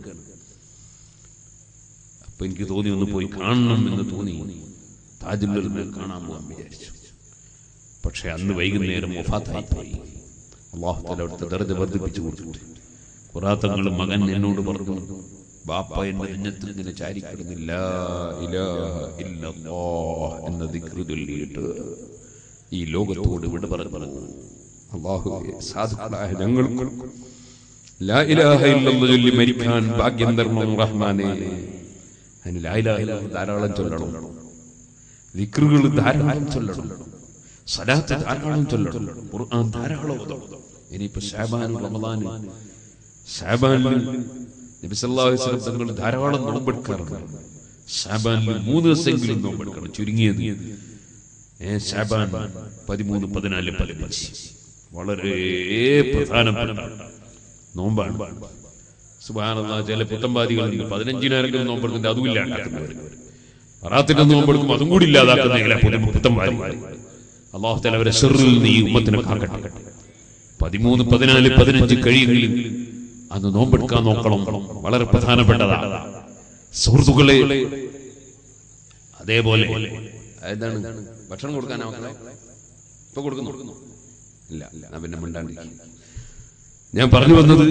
Speaker 1: അപ്പൊ എനിക്ക് തോന്നി ഒന്ന് പോയി കാണണം എന്ന് തോന്നി. താജുൽ ഉലമയെ കാണാൻ പോകാൻ വിചാരിച്ചു. പക്ഷെ അന്ന് വൈകുന്നേരം വഫാത്തായി പോയി. അല്ലാഹു തആല അവിടുത്തെ ദർജ വർദ്ധിപ്പിച്ചു കൊടുത്തു. ഖുറാത്തങ്ങൾ മകൻ എന്നോട് പറഞ്ഞു, ബാപ്പ എന്റെ നെഞ്ഞത്തിൽ ഇങ്ങനെ ചാരിക്കിടുന്നില്ല ഇലാഹ ഇല്ലല്ലാഹ് എന്ന ദിക്ർ ചൊല്ലിയിട്ട് ഈ ലോകത്തോട് വിട പറഞ്ഞു. അല്ലാഹുവേ, സാധുക്കളായ ഞങ്ങൾക്ക് ലാ ഇലാഹ ഇല്ലല്ലാഹ് ചൊല്ലി മരിക്കാൻ ഭാഗ്യം തരണം റഹ്മാനേ. അതിന് ലാ ഇലാഹ ഇല്ലല്ലാഹ് ധാരാളം ചൊല്ലണം, ദിക്റുകൾ ധാരാളം ചൊല്ലണം, സലാത്ത് ധാരാളം ചൊല്ലണം, ഖുർആൻ ധാരാളം ഓതണം. ഇനിയിപ്പോ ശഅബാൻ റമളാൻ, ശഅബാനിൽ നബി സല്ലല്ലാഹു അലൈഹി വസല്ലം തങ്ങൾ ധാരാളം നോമ്പെടുക്കാറുണ്ട്. ശഅബാനിൽ മൂന്ന് ദിവസമെങ്കിലും നോമ്പെടുക്കണം ചുരുങ്ങിയത്. ഏഹ് ശഅബാൻ പതിമൂന്ന് പതിനാല് പതിനഞ്ച് വളരെ പ്രധാനപ്പെട്ട നോമ്പാണ്. സുബ്ഹാനല്ലാഹ്, ചില പുത്തമ്പാദികളുണ്ട് പതിനഞ്ചിനാരെങ്കിലും നോമ്പെടുക്കുന്നുണ്ട്, അതും ഇല്ലാണ്ടാക്കുന്നവർ. റാത്തിന്റെ നോമ്പെടുക്കും, അതും കൂടി ഇല്ലാതാക്കുന്ന പുത്തമ്പാദി. അല്ലാഹു തആല അവരെ ശർറിൽ നിന്ന് ഈ ഉമ്മത്തിനെ കാക്കട്ടെ. പതിമൂന്ന് പതിനാല് പതിനഞ്ച് കഴിയുമെങ്കിൽ അന്ന് നോമ്പെടുക്കാൻ നോക്കണം, വളരെ പ്രധാനപ്പെട്ടതാണ് സുഹൃത്തുക്കളെ. അതേപോലെ എന്താണ് ഭക്ഷണം കൊടുക്കാനാ മക്കളെ? ഇപ്പൊ കൊടുക്കുന്നു ഇല്ല, ഞാൻ പിന്നെ മിണ്ടാണ്ടിരിക്കും. ഞാൻ പറഞ്ഞു വന്നത്,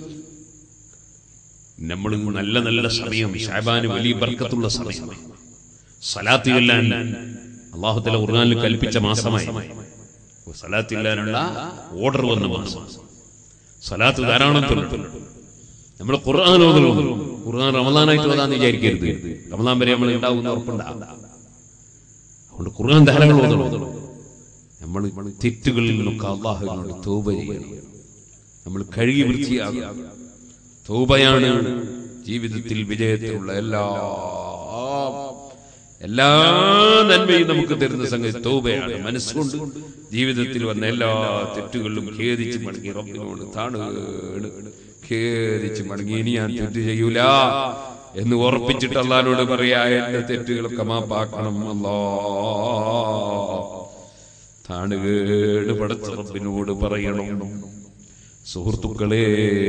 Speaker 1: നമ്മൾ നല്ല നല്ല സമയം, ശഅബാന് വലിയ ബർക്കത്തുള്ള സമയം, സലാത്ത് ചൊല്ലാൻ അല്ലാഹു തആല ഖുർആനിൽ കൽപ്പിച്ച മാസമായി. സലാത്ത് ചൊല്ലാനുള്ള ഓർഡർ വന്ന മാസം. സലാത്ത് ധാരാളം ചൊല്ലണം. നമ്മൾ ഖുർആൻ ഓതണം. ഖുർആൻ റമളാനായിട്ട് ഓതാന്ന് വിചാരിക്കരുത്. റമളാൻ വരെ നമ്മൾ ഉണ്ടാവുന്ന ഉറപ്പുണ്ടാവും. അതുകൊണ്ട് ഖുർആൻ ധാരാളം ഓതണം. നമ്മൾ തെറ്റുകളിൽ നിന്നൊക്കെ അല്ലാഹുവിനോട് തൗബ ചെയ്യണം. നമ്മൾ കഴുകി വൃത്തിയാകണം. തൗബയാണ് ജീവിതത്തിൽ വിജയത്തിലുള്ള എല്ലാ എല്ലാ നന്മയും നമുക്ക് തരുന്ന സംഗതി തൗബയാണ്. മനസ്സുകൊണ്ട് ജീവിതത്തിൽ വന്ന എല്ലാ തെറ്റുകളിലും ഖേദിച്ച് മടങ്ങി റബ്ബിനോട് താണുകേട് ഖേദിച്ച് മടങ്ങി ഇനി ഞാൻ തെറ്റ് ചെയ്യൂല എന്ന് ഉറപ്പിച്ചിട്ട് അല്ലാഹുവോട് പറയാ, എന്റെ തെറ്റുകളൊക്കെ മാപ്പാക്കണം അല്ലാഹ്. താണുകേട് പടച്ച റബ്ബിനോട് പറയണം. സുഹൃത്തുക്കളെ,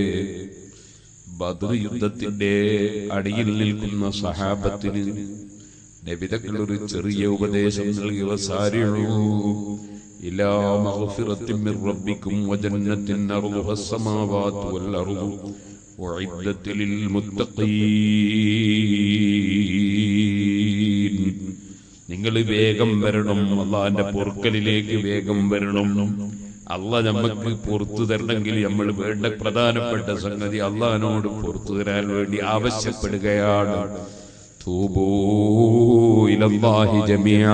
Speaker 1: ബദർ യുദ്ധത്തിന്റെ അടിയിൽ നിൽക്കുന്ന സഹാബത്തിന് നബി തങ്ങൾ ഒരു ചെറിയ ഉപദേശം നൽകി, വസാരിഉ ഇലാ മഗ്ഫിറത്തിൻ മിർ റബ്ബിക്കും വജന്നത്തിൻ അർളുഹ അസ്സമാവാതു വൽ അർളു ഉഇദ്ദത ലിൽ മുത്തഖീൻ. നിങ്ങൾ വേഗം വരണം, അല്ലാഹുവിന്റെ പൊറുക്കലിലേക്ക് വേഗം വരണം. അള്ളാഹ് നമുക്ക് പുറത്തു തരണമെങ്കിൽ നമ്മൾ വേണ്ട പ്രധാനപ്പെട്ട സംഗതി അള്ളാഹിനോട് പുറത്തു തരാൻ വേണ്ടി ആവശ്യപ്പെടുകയാണ്. തൂബൂ ഇലല്ലാഹി ജമീഅ.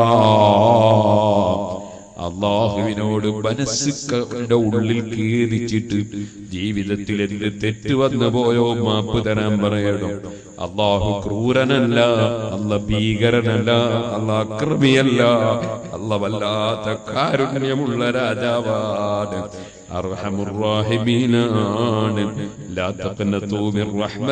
Speaker 1: അള്ളാഹുവിനോട് മനസ്സിന്റെ ഉള്ളിൽ ഖേദിച്ചിട്ട് ജീവിതത്തിൽ എന്ത് തെറ്റ് വന്നു പോയോ മാപ്പ് തരാൻ പറയണം. അള്ളാഹു ക്രൂരനല്ല, അല്ലാഹ് ഭീകരനല്ല, അല്ലാഹ് അക്രമിയല്ല, അല്ലാഹ് വല്ലാത്ത കാരുണ്യമുള്ള രാജാവാണ്, അർഹമുർ റഹീമീനാണ്. ലാ തഖ്നതു മിർ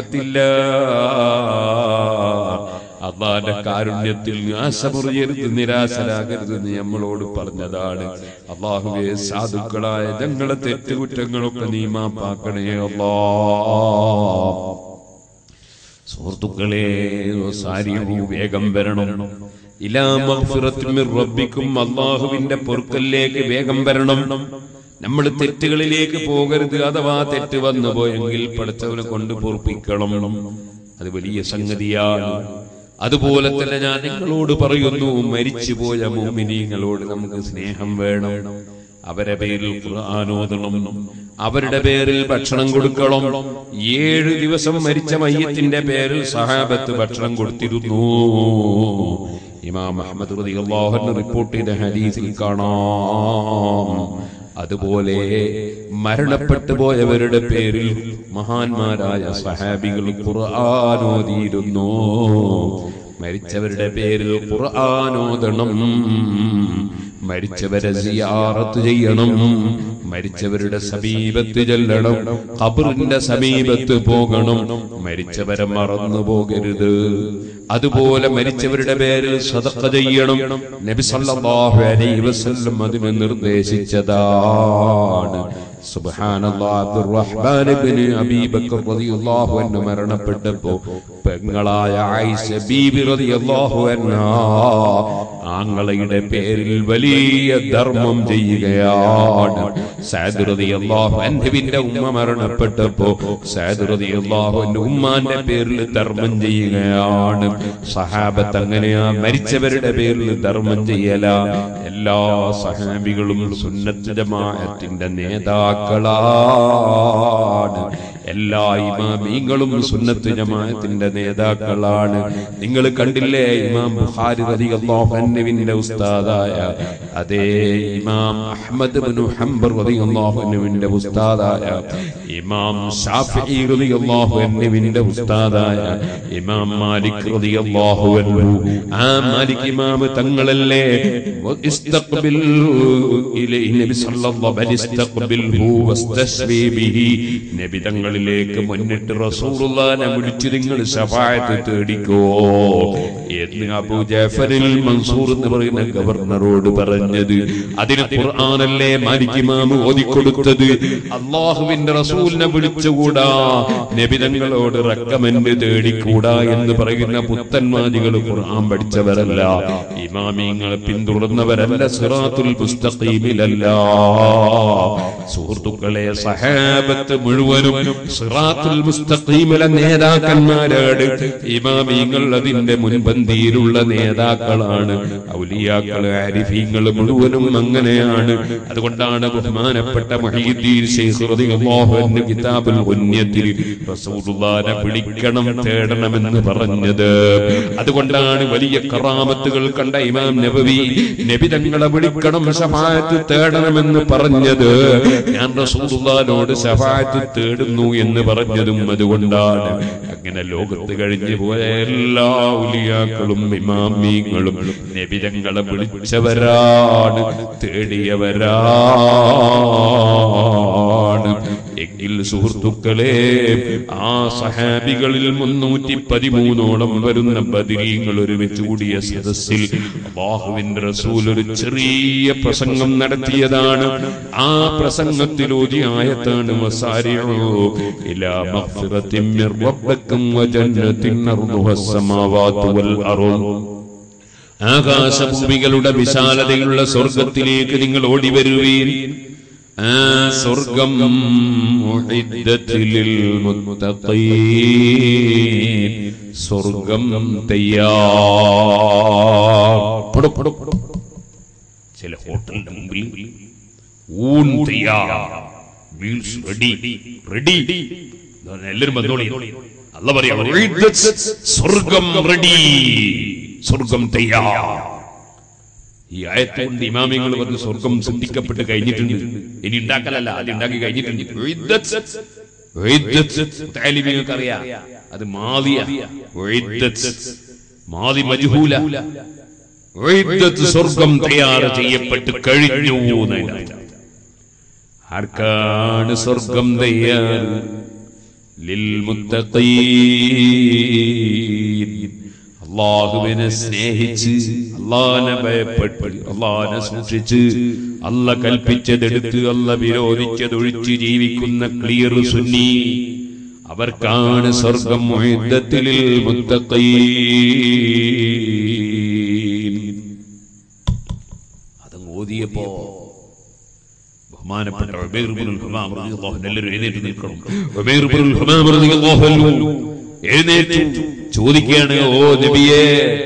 Speaker 1: റഹ്മത്തില്ലാഹ്. അള്ളാന്റെ കാരുണ്യത്തിൽ ആശമുറിയരുത്, നിരാശരാകരുത് എന്ന് നമ്മളോട് പറഞ്ഞതാണ്. അള്ളാഹുവേ, സാധുക്കളായ ഞങ്ങളെ തെറ്റുകുറ്റങ്ങളൊക്കെ നീ മാപ്പാക്കണേ അല്ലാഹ്. സുഹൃത്തുക്കളെ, സാരിഹു വേഗം വരണം. ഇലാ മഗ്ഫിറത്തിൻ മിർ റബ്ബിക്കും, അള്ളാഹുവിന്റെ പൊറുക്കലിലേക്ക് വേഗം വരണം. നമ്മൾ തെറ്റുകളിലേക്ക് പോകരുത്. അഥവാ തെറ്റ് വന്നു പോയെങ്കിൽ പഠിച്ചവനെ കൊണ്ട് പൊറുപ്പിക്കണം. അത് വലിയ സംഗതിയാണ്. അതുപോലെ തന്നെ ഞാൻ നിങ്ങളോട് പറയുന്നു, മരിച്ചുപോയ മുഅ്മിനീങ്ങളോട് നമുക്ക് സ്നേഹം വേണം. അവരുടെ പേരിൽ ഖുർആൻ ഓതണം, അവരുടെ പേരിൽ ഭക്ഷണം കൊടുക്കണം. ഏഴ് ദിവസം മരിച്ച മയ്യത്തിന്റെ പേരിൽ സഹാബത്ത് ഭക്ഷണം കൊടുത്തിരുന്നു. ഇമാം അഹ്മദ് റളിയല്ലാഹു അൻഹു റിപ്പോർട്ട് ചെയ്ത ഹദീസിൽ കാണാം. അതുപോലെ മരണപ്പെട്ടു പോയവരുടെ പേരിൽ മഹാന്മാരായ സഹാബികൾ ഖുർആൻ ഓതിയിരുന്നു. മരിച്ചവരുടെ പേരിൽ ഖുർആൻ ഓതണം, മരിച്ചവരെ സിയാറത്ത് ചെയ്യണം, മരിച്ചവരുടെ സമീപത്ത് ചെല്ലണം, ഖബറിന്റെ സമീപത്ത് പോകണം, മരിച്ചവരെ മറന്നു പോകരുത്. അതുപോലെ മരിച്ചവരുടെ പേരിൽ സദഖ ചെയ്യണം. നബി സല്ലല്ലാഹു അലൈഹി വസല്ലം അതിനെ നിർദ്ദേശിച്ചതാണ്. സുബ്ഹാനല്ലാഹ്, അബ്ദുറഹ്മാൻ ഇബ്നു അബീ ബക്കർ റളിയല്ലാഹു അൻഹു മരണപ്പെട്ടപ്പോൾ പെങ്ങളായ ആയിഷ ബീബി റളിയല്ലാഹു അൻഹാ ആങ്ങളയുടെ പേരിൽ വലിയ ധർമ്മം ചെയ്യുകയാണ്. സഅദ് റളിയല്ലാഹു അൻഹുവിന്റെ ഉമ്മ മരണപ്പെട്ടപ്പോൾ സഅദ് റളിയല്ലാഹു അൻഹു ഉമ്മാന്റെ പേരിൽ ധർമ്മം ചെയ്യുകയാണ്. സഹാബത്ത് അങ്ങനെയാ മരിച്ചവരുടെ പേരിൽ ധർമ്മം ചെയ്യല. എല്ലാ സഹാബികളും സുന്നത്ത് ജമാഅത്തിന്റെ നേതാക്കളാണ്. എല്ലാ ഇമാമീങ്ങളും സുന്നത്ത് ജമാഅത്തിന്റെ നേതാക്കളാണ്. നിങ്ങൾ കണ്ടില്ലേ, ഇമാം ബുഖാരി റളിയല്ലാഹു അൻഹുവിന്റെ ഉസ്താദായ അതേ ഇമാം അഹ്മദ് ഇബ്നു ഹംബൽ റളിയല്ലാഹു അൻഹുവിന്റെ ഉസ്താദായ ഇമാം ശാഫിഈ റളിയല്ലാഹു അൻഹുവിന്റെ ഉസ്താദായ ഇമാം മാലിക് റളിയല്ലാഹു അൻഹു, ആ മാലിക് ഇമാം തങ്ങളല്ലേ ഇസ്തഖ്ബിൽ ഇലൈഹി നബി സല്ലല്ലാഹു അലൈഹി ഇസ്തഖ്ബിൽഹു വസ്തശ്വി ബിഹി. നബി തങ്ങളിലേക്ക് മുന്നിട്ട് റസൂലുള്ളാഹിനെ വിളിച്ചു നിങ്ങൾ ശഫാഅത്ത് തേടിക്കോ എന്ന് അബൂ ജഅഫറിൽ മൻസൂർ എന്ന് പറയുന്ന ഗവർണറോട് പറഞ്ഞത്. അതിന് ഖുർആനല്ലേ മാലിക് ഇമാം ഓതിക്കൊടുത്തത്. അല്ലാഹുവിന്റെ റസൂലിനെ വിളിച്ചുകൂടാ, നബി തങ്ങളോട് റെക്കമെൻഡ് തേടിക്കൂടാ എന്ന് പറയുന്ന പുത്തൻവാദികൾ ഖുർആൻ പഠിച്ചവരല്ല, ഇമാമിങ്ങളെ പിന്തുടർന്നവരല്ല, സിറാത്തുൽ മുസ്തഖീമിലല്ല. സുഹൃത്തുക്കളെ, സഹാബത്ത് മുഴുവനും സിറാത്തുൽ മുസ്തഖീമിലെ നേതാക്കന്മാരാണ്. ഇമാമിങ്ങൾ അതിന്റെ മുൻപന്തിയിലുള്ള നേതാക്കളാണ്. ഔലിയാക്കൾ, ആരിഫീങ്ങൾ മുഴുവനും അങ്ങനെയാണ്. അതുകൊണ്ടാണ് ബഹുമാനപ്പെട്ട മുഹയ്യിദ്ദീൻ ശൈഖ് റളിയല്ലാഹു അൻഹു കിതാബുൽ ഗുന്യത്തിൽ റസൂലുള്ളാഹിനെ വിളിക്കണം, തേടണമെന്ന് പറഞ്ഞത്. അതുകൊണ്ടാണ് വലിയ കറാമത്തുകൾ കണ്ട ഇമാം നബവി നബി തങ്ങളെ വിളിക്കണം, ശഫാഅത്ത് തേടണമെന്ന് പറഞ്ഞത്. ഞാൻ റസൂലുള്ളാഹിനോട് ശഫാഅത്ത് തേടുന്നു എന്ന് പറഞ്ഞതും അതുകൊണ്ടാണ്. അങ്ങനെ ലോകത്ത് കഴിഞ്ഞു പോയ എല്ലാ ഔലിയാക്കളും ഇമാമിങ്ങളും നബി തങ്ങളെ വിളിച്ചവരാണ്, തേടിയവരാണ്. എങ്കിൽ സുഹൃത്തുക്കളെ, ആ സഹാബികളിൽ മുന്നൂറ്റി പതിമൂന്നോളം വരുന്ന ബദരീങ്ങൾ ഒരുമിച്ച് കൂടിയ സദസ്സിൽ അല്ലാഹുവിന്റെ റസൂൽ ഒരു ചെറിയ പ്രസംഗം നടത്തിയതാണ്. ആ പ്രസംഗത്തിൽ ഓതിയ ആയത്താണ് വസാരിഉ ഇലാ മഗ്ഫിറത്തിൻ മിർ റബ്ബിക്കും വജന്നത്തിൻ അർദുഹസ് സമാവാതു വൽ അർദ്. ആകാശഭൂമികളുടെ വിശാലതയുള്ള സ്വർഗത്തിലേക്ക് നിങ്ങൾ ഓടി വരുവീൻ. ആ സ്വർഗം ഉഇദ്ദത്തിൽ മുത്തഖീൻ, സ്വർഗം തയ്യാർ. ചില ഹോട്ടലിന്റെ മുമ്പിൽ ഊൺ തയ്യാർ, മീൽസ് റെഡി റെഡി, എല്ലാവരും വന്നോളി. അല്ലാഹു പറയാ സ്വർഗം റെഡി, സ്വർഗം തയ്യാർ. ഈ ആയത്ത് കൊണ്ട് ഇമാമിങ്ങൾ പറഞ്ഞ് സ്വർഗം സൃഷ്ടിക്കപ്പെട്ട് കഴിഞ്ഞിട്ടുണ്ട്, ഇനി ഉണ്ടാക്കലല്ല, അത് ഉണ്ടാക്കി കഴിഞ്ഞിട്ടുണ്ട്. നിങ്ങൾക്കറിയാം, അത് മാദിയ മാദി മജ്ഹൂല. സ്വർഗം തയ്യാർ ചെയ്യപ്പെട്ട് കഴിഞ്ഞു. ആർക്കാണ് സ്വർഗം തയ്യാർ? ലിൽ മുത്തഖീൻ, അല്ലാഹുവിനെ സ്നേഹിച്ച്, അല്ലാഹുവിനെ ഭയപ്പെട്ട്, അല്ലാഹുവിനെ സൂക്ഷിച്ച്, അല്ലാഹ് കൽപ്പിച്ചതെടുത്ത് അല്ലാഹ് വിരോധിച്ചതൊഴിച്ച് ജീവിക്കുന്ന ക്ലിയർ സുന്നി, അവർക്കാണ് സ്വർഗം. മുഇദ്ദത്തിൽ മുത്തഖീൻ. അതങ്ങ് ഓതിയപ്പോ ബഹുമാനപ്പെട്ട ഉബൈർ ഇബ്നുൽ ഹുമാം റളിയല്ലാഹു അൻഹു എല്ലാവരും എഴുന്നേറ്റ് നിൽക്കണം. ഉബൈർ ഇബ്നുൽ ഹുമാം റളിയല്ലാഹു അൻഹു എഴുന്നേറ്റ് ചോദിക്കുകയാണ്, ഓ നബിയേ,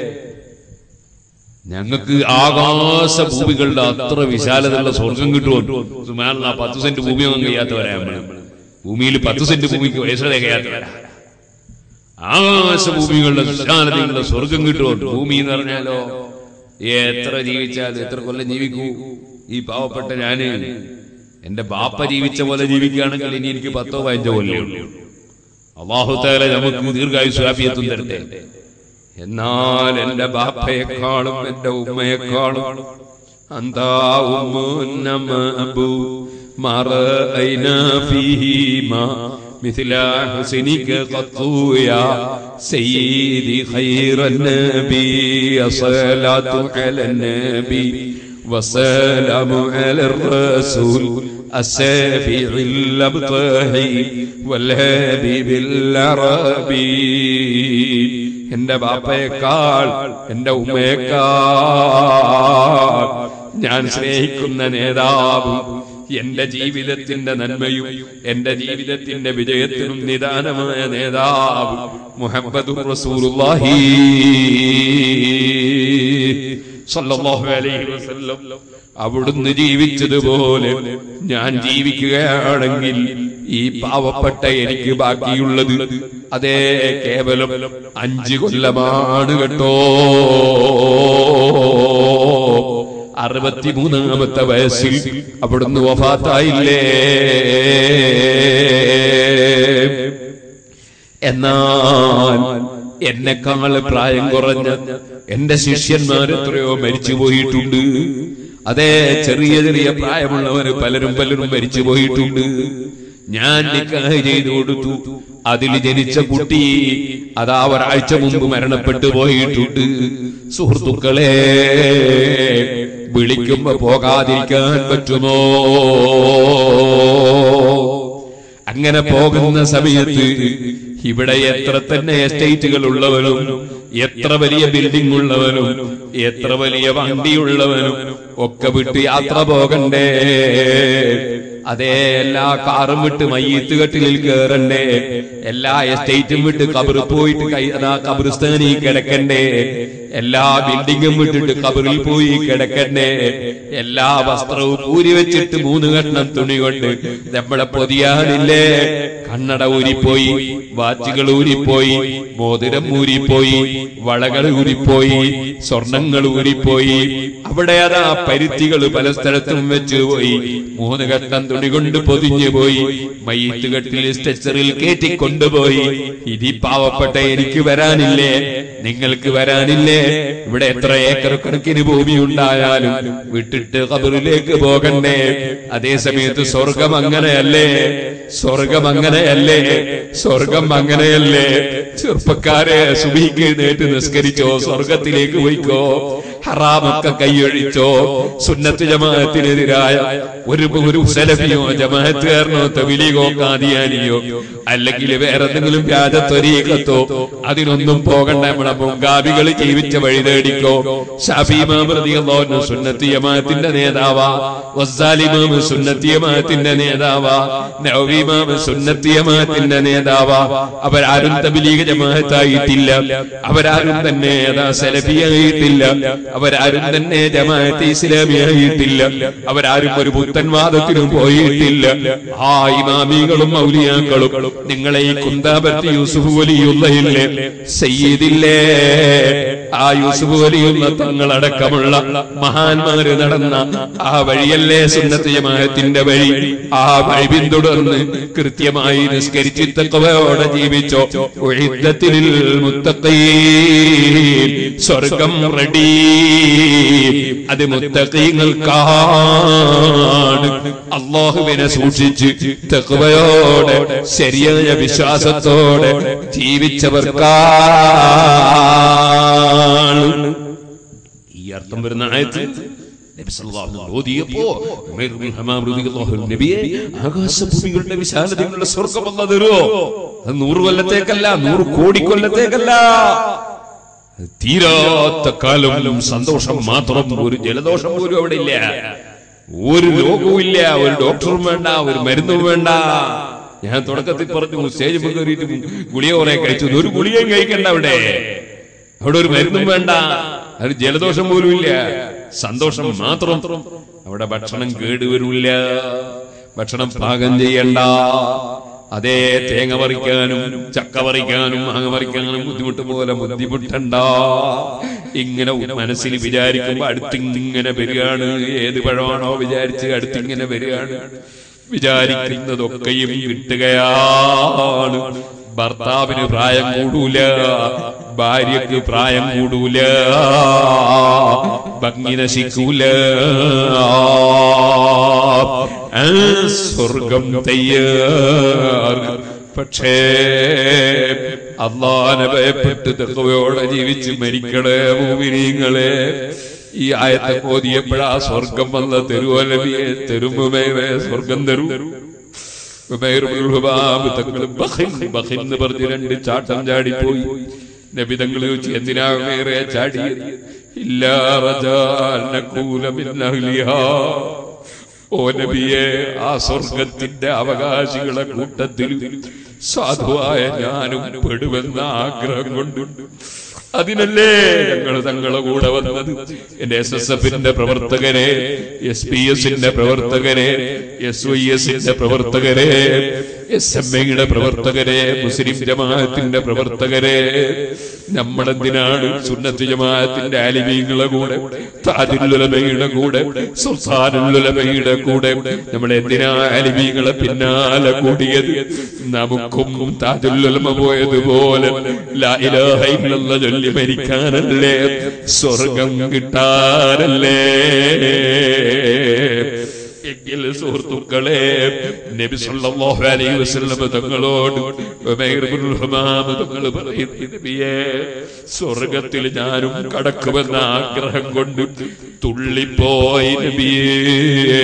Speaker 1: ഞങ്ങൾക്ക് ആകാശ ഭൂമികളുടെ അത്ര വിശാലതയുള്ള സ്വർഗം കിട്ടുമോ? സുബ്ഹാനല്ലാഹ്, പത്ത് സെന്റ് ഭൂമി ഒന്നും കഴിയാത്തവരാ നമ്മൾ. ഭൂമിയിൽ പത്ത് സെന്റ് ഭൂമിക്ക് വയസ്സത കഴിയാത്തവരാ. ആകാശ ഭൂമികളുടെ വിശാലതയുള്ള സ്വർഗം കിട്ടുമോ? ഭൂമി എന്ന് പറഞ്ഞാലോ എത്ര ജീവിച്ചാൽ എത്ര കൊല്ലം ജീവിക്കൂ? ഈ പാവപ്പെട്ട ഞാന് എന്റെ ബാപ്പ ജീവിച്ച പോലെ ജീവിക്കുകയാണെങ്കിൽ ഇനി എനിക്ക് പത്തോ പതിനഞ്ചോ കൊല്ലേ ഉള്ളൂ. അല്ലാഹു തആല നമുക്ക് ദീർഘായുസ്സും ആഫിയത്തും തരട്ടെ. എന്നാൽ എന്റെ ബാപ്പയെക്കാളും എന്റെ ഉമ്മയെക്കാളും അന്താ ഉമ്മുന്ന അബു മറഅയ്നാ ഫീഹിമാ മിസ്ല ഹുസ്നിക ഖത്തു യാ സയ്യിദി ഖൈറൻ നബി അസ്സലാത്തു അലൻ നബി വസ്സലാമു അലർ റസൂൽ السافع الأبطحي والهبيب العربي. എന്റെ ബാപ്പയേക്കാൾ എന്റെ ഉമ്മയേക്കാൾ ഞാൻ സ്നേഹിക്കുന്ന നേതാവ്, എന്റെ ജീവിതത്തിന്റെ നന്മയും എന്റെ ജീവിതത്തിന്റെ വിജയത്തിനും നിദാനമായ നേതാവ് മുഹമ്മദുർ റസൂലുള്ളാഹി സല്ലല്ലാഹു അലൈഹി വസല്ലം. അവിടുന്ന് ജീവിച്ചതുപോലെ ഞാൻ ജീവിക്കുകയാണെങ്കിൽ ഈ പാവപ്പെട്ട എനിക്ക് ബാക്കിയുള്ളത് അതേ കേവലം അഞ്ചു കൊല്ലമാണ് കേട്ടോ. അറുപത്തിമൂന്നാമത്തെ വയസ്സിൽ അവിടുന്ന് വഫാത്തായില്ലേ. എന്നാൽ എന്നെക്കാൾ പ്രായം കുറഞ്ഞ എന്റെ ശിഷ്യന്മാർ എത്രയോ മരിച്ചു പോയിട്ടുണ്ട്. അതേ ചെറിയ ചെറിയ പ്രായമുള്ളവര് പലരും പലരും മരിച്ചു പോയിട്ടുണ്ട്. ഞാൻ നിക്കാഹ് ചെയ്തു കൊടുത്തു. അതിൽ ജനിച്ച കുട്ടി അതാ ഒരാഴ്ച മുമ്പ് മരണപ്പെട്ടു പോയിട്ടുണ്ട്. സുഹൃത്തുക്കളെ, വിളിക്കുമ്പോ പോകാതിരിക്കാൻ പറ്റുമോ? അങ്ങനെ പോകുന്ന സമയത്ത് ഇവിടെ എത്ര തന്നെ എസ്റ്റേറ്റുകൾ ഉള്ളവനും, എത്ര വലിയ ബിൽഡിംഗ് ഉള്ളവനും, എത്ര വലിയ വണ്ടിയുള്ളവനും ഒക്കെ വിട്ട് യാത്ര പോകണ്ടേ? അതേ, എല്ലാ കാറും വിട്ട് മയ്യത്ത് കട്ടിലിൽ കയറണ്ടേ? എല്ലാ എസ്റ്റേറ്റും വിട്ട് കബറ് പോയിട്ട് കബറിസ്ഥാനിൽ കിടക്കണ്ടേ? എല്ലാ ബിൽഡിംഗും വിട്ടിട്ട് കബറിൽ പോയി കിടക്കണ്ടേ? എല്ലാ വസ്ത്രവും ഊരി വെച്ചിട്ട് മൂന്ന് കഷ്ണം തുണി കൊണ്ട് നമ്മളെ പൊതിയാനില്ലേ? കണ്ണട ഊരിപ്പോയി, വാച്ചുകൾ ഊരിപ്പോയി, മോതിരം ഊരിപ്പോയി, വളകൾ ഊരിപ്പോയി, സ്വർണങ്ങൾ ഊരിപ്പോയി. അവിടെ അതാ പരുത്തികൾ പല സ്ഥലത്തും വെച്ച് പോയി. മൂന്ന് കഷ്ണം തുണി കൊണ്ട് പൊതിഞ്ഞു പോയി. മയ്യത്ത് കെട്ടിൽ സ്ട്രെച്ചറിൽ കയറ്റിക്കൊണ്ടുപോയി. ഇനി പാവപ്പെട്ട എനിക്ക് വരാനില്ലേ? നിങ്ങൾക്ക് വരാനില്ലേ? ഇവിടെ എത്ര ഏക്കർ കണക്കിന് ഭൂമി ഉണ്ടായാലും വിട്ടിട്ട് ഖബറിലേക്ക് പോകണ്ടേ? അതേ സമയത്ത് സ്വർഗം അങ്ങനെയല്ലേ? സ്വർഗം അങ്ങനെയല്ലേ? സ്വർഗം അങ്ങനെയല്ലേ? ചെറുപ്പക്കാരെ, സുബഹിക്ക് എഴുന്നേറ്റ് നിസ്കരിച്ചോ, സ്വർഗത്തിലേക്ക് പോയിക്കോ. ഹറാമൊക്കെ കൈയൊഴിച്ചോ. സുന്നത്ത് ജമാഅത്തിനെതിരായ ഒരു ഒരു സലഫിയോ ജമാഅത്തുകാരനോ തബ്ലീഗോ ഖാദിയാനിയോ അല്ലെങ്കിൽ വേറെ എന്തെങ്കിലും വ്യാജ ത്വരീഖത്തോ അതിനൊന്നും പോകണ്ട. നമ്മുടെ മുൻഗാമികൾ ജീവിച്ച വഴി തേടിക്കോ. ശാഫി ഇമാം റളിയല്ലാഹു അൻഹു സുന്നത്ത് ജമാഅത്തിന്റെ നേതാവാ. ഗസ്സാലി ഇമാം സുന്നത്ത് ജമാഅത്തിന്റെ നേതാവാ. നവവി ഇമാം സുന്നത്ത് ജമാഅത്തിന്റെ നേതാവാ. അവരാരും തബ്ലീഗ് ജമാഅത്തായിട്ടില്ല. അവരാരും തന്നെ അതാ സലഫിയായിട്ടില്ല. അവരാരും തന്നെ ജമാഅത്തെ ഇസ്ലാമിയായിട്ടില്ല. അവരാരും ഒരു പുത്തൻവാദത്തിനും പോയിട്ടില്ല. ആ ഇമാമികളും ഔലിയാക്കളും നിങ്ങളെ ഈ കുന്താപർത്തി യൂസുഫ് വലിയുള്ളയില്ലേ, സയ്യിദില്ലേ, ആ യൂസുഫ് വലിയുള്ള തങ്ങളടക്കമുള്ള മഹാന്മാര് നടന്ന ആ വഴിയല്ലേ സുന്നത്ത് ജമാഅത്തിന്റെ വഴി? ആ വഴി പിന്തുടർന്ന് കൃത്യമായി നിസ്കരിച്ച് തഖ്വയോടെ ജീവിച്ചോ. ഉഇദ്ദത്തിൽ മുത്തഖീൻ, സ്വർഗം റെഡി. അത് മുത്തഖീങ്ങൾക്കാണ്. അല്ലാഹുവിനെ സൂക്ഷിച്ച് തഖ്വയോടെ ശരിയായ വിശ്വാസത്തോടെ ജീവിച്ചവർക്കാണ് ഈ അർത്ഥം വരുന്ന ആയത്ത് നബി സല്ലല്ലാഹു അലൈഹി വസല്ലം ഓതിയപ്പോൾ ഉമൈർ ബിൻ ഹമാം റളിയല്ലാഹു അൻഹു നബിയെ, ആകാശഭൂമികളുടെ വിശാലതയുള്ള സ്വർഗ്ഗം അല്ലാഹു തരുമോ? അത് നൂറ് കൊല്ലത്തേക്കല്ല, നൂറ് കോടി കൊല്ലത്തേക്കല്ല, തീരാത്ത കാലം സന്തോഷം മാത്രം. ഒരു ജലദോഷം പോലും അവിടെ ഇല്ല, ഒരു രോഗവും ഇല്ല, ഒരു ഡോക്ടറും വേണ്ട, ഒരു മരുന്നും വേണ്ട. ഞാൻ തുടക്കത്തിൽ പറഞ്ഞു, സ്റ്റേജ് കയറിയിട്ട് ഗുളിക കുറെ കഴിച്ചു. ഒരു ഗുളികയും കഴിക്കണ്ട അവിടെ. അവിടെ ഒരു മരുന്നും വേണ്ട, ഒരു ജലദോഷം പോലും ഇല്ല, സന്തോഷം മാത്രം. അവിടെ ഭക്ഷണം കേടുവരില്ല, ഭക്ഷണം പാകം ചെയ്യണ്ട. അതേ, തേങ്ങ പറിക്കാനും ചക്ക പറിക്കാനും മാങ്ങ പറിക്കാനും ബുദ്ധിമുട്ട് പോലെ ബുദ്ധിമുട്ടണ്ട. ഇങ്ങനെ മനസ്സിൽ വിചാരിക്കുമ്പോ അടുത്തിങ്ങനെ വരികയാണ്. ഏത് പഴമാണോ വിചാരിച്ച് അടുത്തിങ്ങനെ വരികയാണ്. വിചാരിക്കുന്നതൊക്കെയും കിട്ടുകയാണ്. ഭർത്താവിന് പ്രായം കൂടൂല, ഭാര്യക്ക് പ്രായം കൂടൂല, ഭംഗി നശിക്കൂല. സ്വർഗം തയ്യാർ. പക്ഷേ അല്ലാഹുവിനെ ഭയപ്പെട്ട് തഖ്വയോടെ ജീവിച്ച് മരിക്കണേ മുഅ്മിനീങ്ങളെ. ഈ ആയത്ത് ഓതിയപ്പോഴാ സ്വർഗം വന്ന തരുവോ നബിയെ? തരുമ്പേ സ്വർഗം തരൂ. എന്ന് പറഞ്ഞ് രണ്ട് ചാട്ടം ചാടിപ്പോയി. നബി തങ്ങൾ ചോദിച്ചു, എന്തിനാ വേറെ ചാടിയത്? ഇല്ലാ റജാഅൻ നകൂല മിൻ അഹ്ലിഹാ. ഓ നബിയെ, ആ സ്വർഗത്തിന്റെ അവകാശികളെ കൂട്ടത്തിൽ സാധുവായ ഞാനും പെടുമെന്ന ആഗ്രഹം കൊണ്ടുണ്ട്. അതിനല്ലേ ഞങ്ങൾ തങ്ങളെ കൂടെ വന്നത്. എന്റെ എസ് എസ് എഫിന്റെ പ്രവർത്തകരെ, എസ് പി എസിന്റെ പ്രവർത്തകരെ, എസ് വൈ എസിന്റെ പ്രവർത്തകരെ, എസ് എം എയുടെ പ്രവർത്തകരെ, മുസ്ലിം ജമാഅത്തിന്റെ പ്രവർത്തകരെ, നമ്മളെന്തിനാണ് സുന്നത്ത് ജമാഅത്തിന്റെ ആലിമീങ്ങളുടെ കൂടെ, താജുൽ ഉലമയുടെ കൂടെ, സുൽത്താനുൽ ഉലമയുടെ കൂടെ നമ്മളെന്തിനാ ആലിമീങ്ങളെ പിന്നാലെ കൂടിയത്? നമുക്കും താജുൽ ഉലമ പോയതുപോലെ ലാ ഇലാഹ ഇല്ലല്ലാഹ് ചൊല്ലി മരിക്കാനല്ലേ, സ്വർഗം കിട്ടാനല്ലേ. എങ്കിൽ സുഹൃത്തുക്കളെ നബി സല്ലല്ലാഹു അലൈഹി വസല്ലം തങ്ങളോട് ഉമൈർ ഇബ്നുൽ ഹമാം തങ്ങൾ പറയുന്നു, നബിയേ സ്വർഗ്ഗത്തിൽ ഞാനും കടക്കുമെന്ന ആഗ്രഹം കൊണ്ട് തുള്ളിപ്പോയി നബിയേ.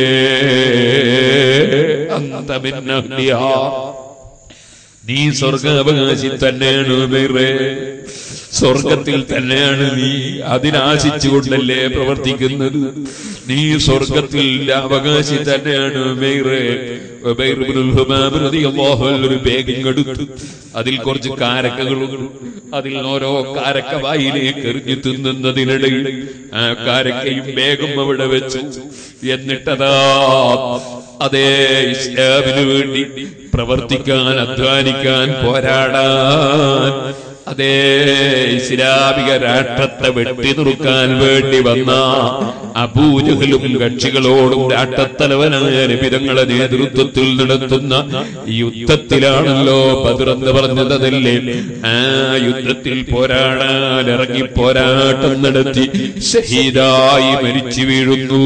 Speaker 1: അന്ത മിൻ അഹ്ലിഹാ, നീ സ്വർഗാവകാശി തന്നെയാണ് ഉമൈറേ, സ്വർഗത്തിൽ തന്നെയാണ് നീ. അതിനാശിച്ചുകൊണ്ടല്ലേ പ്രവർത്തിക്കുന്നത്. നീ സ്വർഗത്തിൽ അവകാശി തന്നെയാണ് ഉമൈറേ. ഉമൈർ ഇബ്നുൽ ഹമാം റളിയല്ലാഹു അൻഹു ഒരു ബാഗിങ് എടുത്തു. അതിൽ കുറച്ച് കാരക്കകളും, അതിൽ ഓരോ കാരക്ക വായിലേക്ക് എറിഞ്ഞു തിന്നുന്നതിനിടയിൽ ആ കാരക്കയും ബാഗും അവിടെ വെച്ചു. എന്നിട്ടതാ അതേ ഇസ്ലാമിന് വേണ്ടി പ്രവർത്തിക്കാൻ, അധ്വാനിക്കാൻ, പോരാടാൻ, അതേ ഇസ്ലാമിക രാഷ്ട്രത്തെ വെട്ടി നുറുക്കാൻ വേണ്ടി വന്ന അബൂജഹലും കക്ഷികളോടും രാഷ്ട്രത്തലവനായ നബിതങ്ങളുടെ നേതൃത്വത്തിൽ നടത്തുന്ന യുദ്ധത്തിലാണല്ലോ ബദർ എന്ന് പറഞ്ഞത്. അതല്ലേ ആ യുദ്ധത്തിൽ പോരാടാൻ ഇറങ്ങി പോരാട്ടം നടത്തി ഷഹീദായി മരിച്ചു വീഴുന്നു.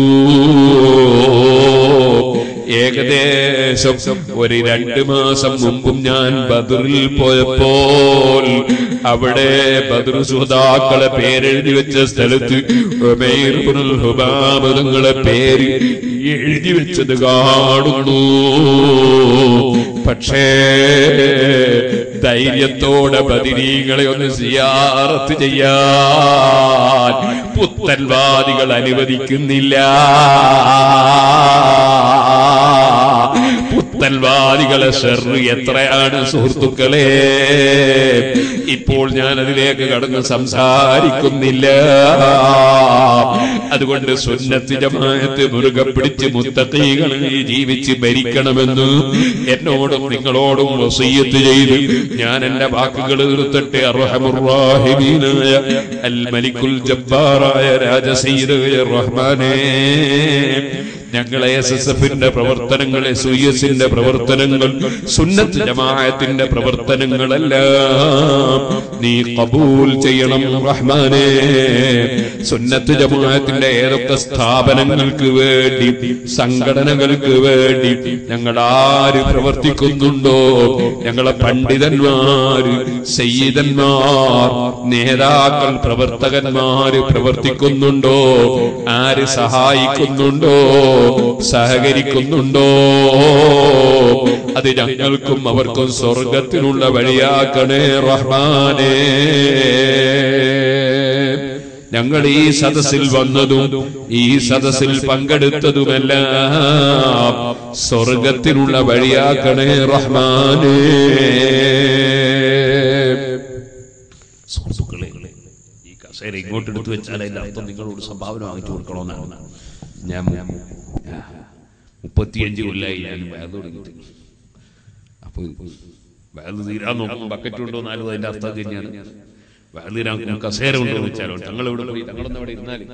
Speaker 1: ഏകദേശം ഒരു രണ്ട് മാസം മുമ്പും ഞാൻ ബദറിൽ പോയപ്പോൾ അവിടെ ബദർ സുഹദാക്കളെ പേരെഴുതി വെച്ച സ്ഥലത്ത് ഉമൈർ ഇബ്നുൽ ഹുമാം തങ്ങളെ പേര് എഴുതി വെച്ചത് കാണുന്നു. പക്ഷേ ധൈര്യത്തോടെ ബദരീങ്ങളെ ഒന്ന് സിയാറത്ത് ചെയ്യാൻ പുത്തൻവാദികൾ അനുവദിക്കുന്നില്ല. പുത്തൻവാദികളെ ഷർറ് എത്രയാണ് സുഹൃത്തുക്കളെ. ഇപ്പോൾ ഞാൻ അതിലേക്ക് കടന്ന് സംസാരിക്കുന്നില്ല. അതുകൊണ്ട് സുന്നത്ത് ജമാഅത്ത് മുറുകെ പിടിച്ച് മുത്തഖീകളായി ജീവിച്ച് മരിക്കണമെന്ന് എന്നോടും നിങ്ങളോടും വസിയ്യത്ത് ചെയ്ത് ഞാൻ എന്റെ വാക്കുകൾ നിർത്തട്ടെ. അർഹമുർ റഹീമീനായ അൽ മലിക്കുൽ ജബ്ബാറായ രാജസയ്യിദായ റഹ്മാനേ, ഞങ്ങളെ എസ് എസ് എഫിന്റെ പ്രവർത്തനങ്ങൾ, എസ് യു എസിന്റെ പ്രവർത്തനങ്ങൾ, സുന്നത്ത് ജമാഅത്തിന്റെ പ്രവർത്തനങ്ങളെല്ലാം നീ കബൂൽ ചെയ്യണം റഹ്മാനേ. സുന്നത്ത് ജമാഅത്തിന്റെ ഏതൊക്കെ സ്ഥാപനങ്ങൾക്ക് വേണ്ടി, സംഘടനകൾക്ക് വേണ്ടി ഞങ്ങൾ ആര് പ്രവർത്തിക്കുന്നുണ്ടോ, ഞങ്ങളെ പണ്ഡിതന്മാര്, സയ്യിദന്മാർ, നേതാക്കൾ, പ്രവർത്തകന്മാര് പ്രവർത്തിക്കുന്നുണ്ടോ, ആര് സഹായിക്കുന്നുണ്ടോ, സഹകരിക്കുന്നുണ്ടോ, അത് ഞങ്ങൾക്കും അവർക്കും സ്വർഗത്തിനുള്ള വഴിയാക്കണേ റഹ്മാനേ. ഞങ്ങൾ ഈ സദസ്സിൽ വന്നതും ഈ സദസ്സിൽ പങ്കെടുത്തതുമെല്ലാം സ്വർഗത്തിനുള്ള വഴിയാക്കണേ റഹ്മാനേ. സുഹൃത്തുക്കളെ, ഈ കസേര ഇങ്ങോട്ട് എടുത്തു വെച്ചാൽ അതിന്റെ അർത്ഥം നിങ്ങളോട് സംഭാവന വാങ്ങിച്ചു കൊടുക്കണമെന്നാണ്. ഞാൻ മുപ്പത്തിയഞ്ച് കൊല്ലായി ഞാൻ വയൽ തുടങ്ങിയിട്ട്. അപ്പൊ വയൽ തീരാൻ നോക്കും ബക്കറ്റ് ഉണ്ടോ എന്നാലും അതിന്റെ അർത്ഥം തന്നെയാണ്. വയൽ തീരാൻ കസേര ഉണ്ടോ എന്ന് വെച്ചാലോ ഞങ്ങൾ ഇവിടെ പോയി ഞങ്ങളൊന്നും അവിടെ ഇരുന്നാല്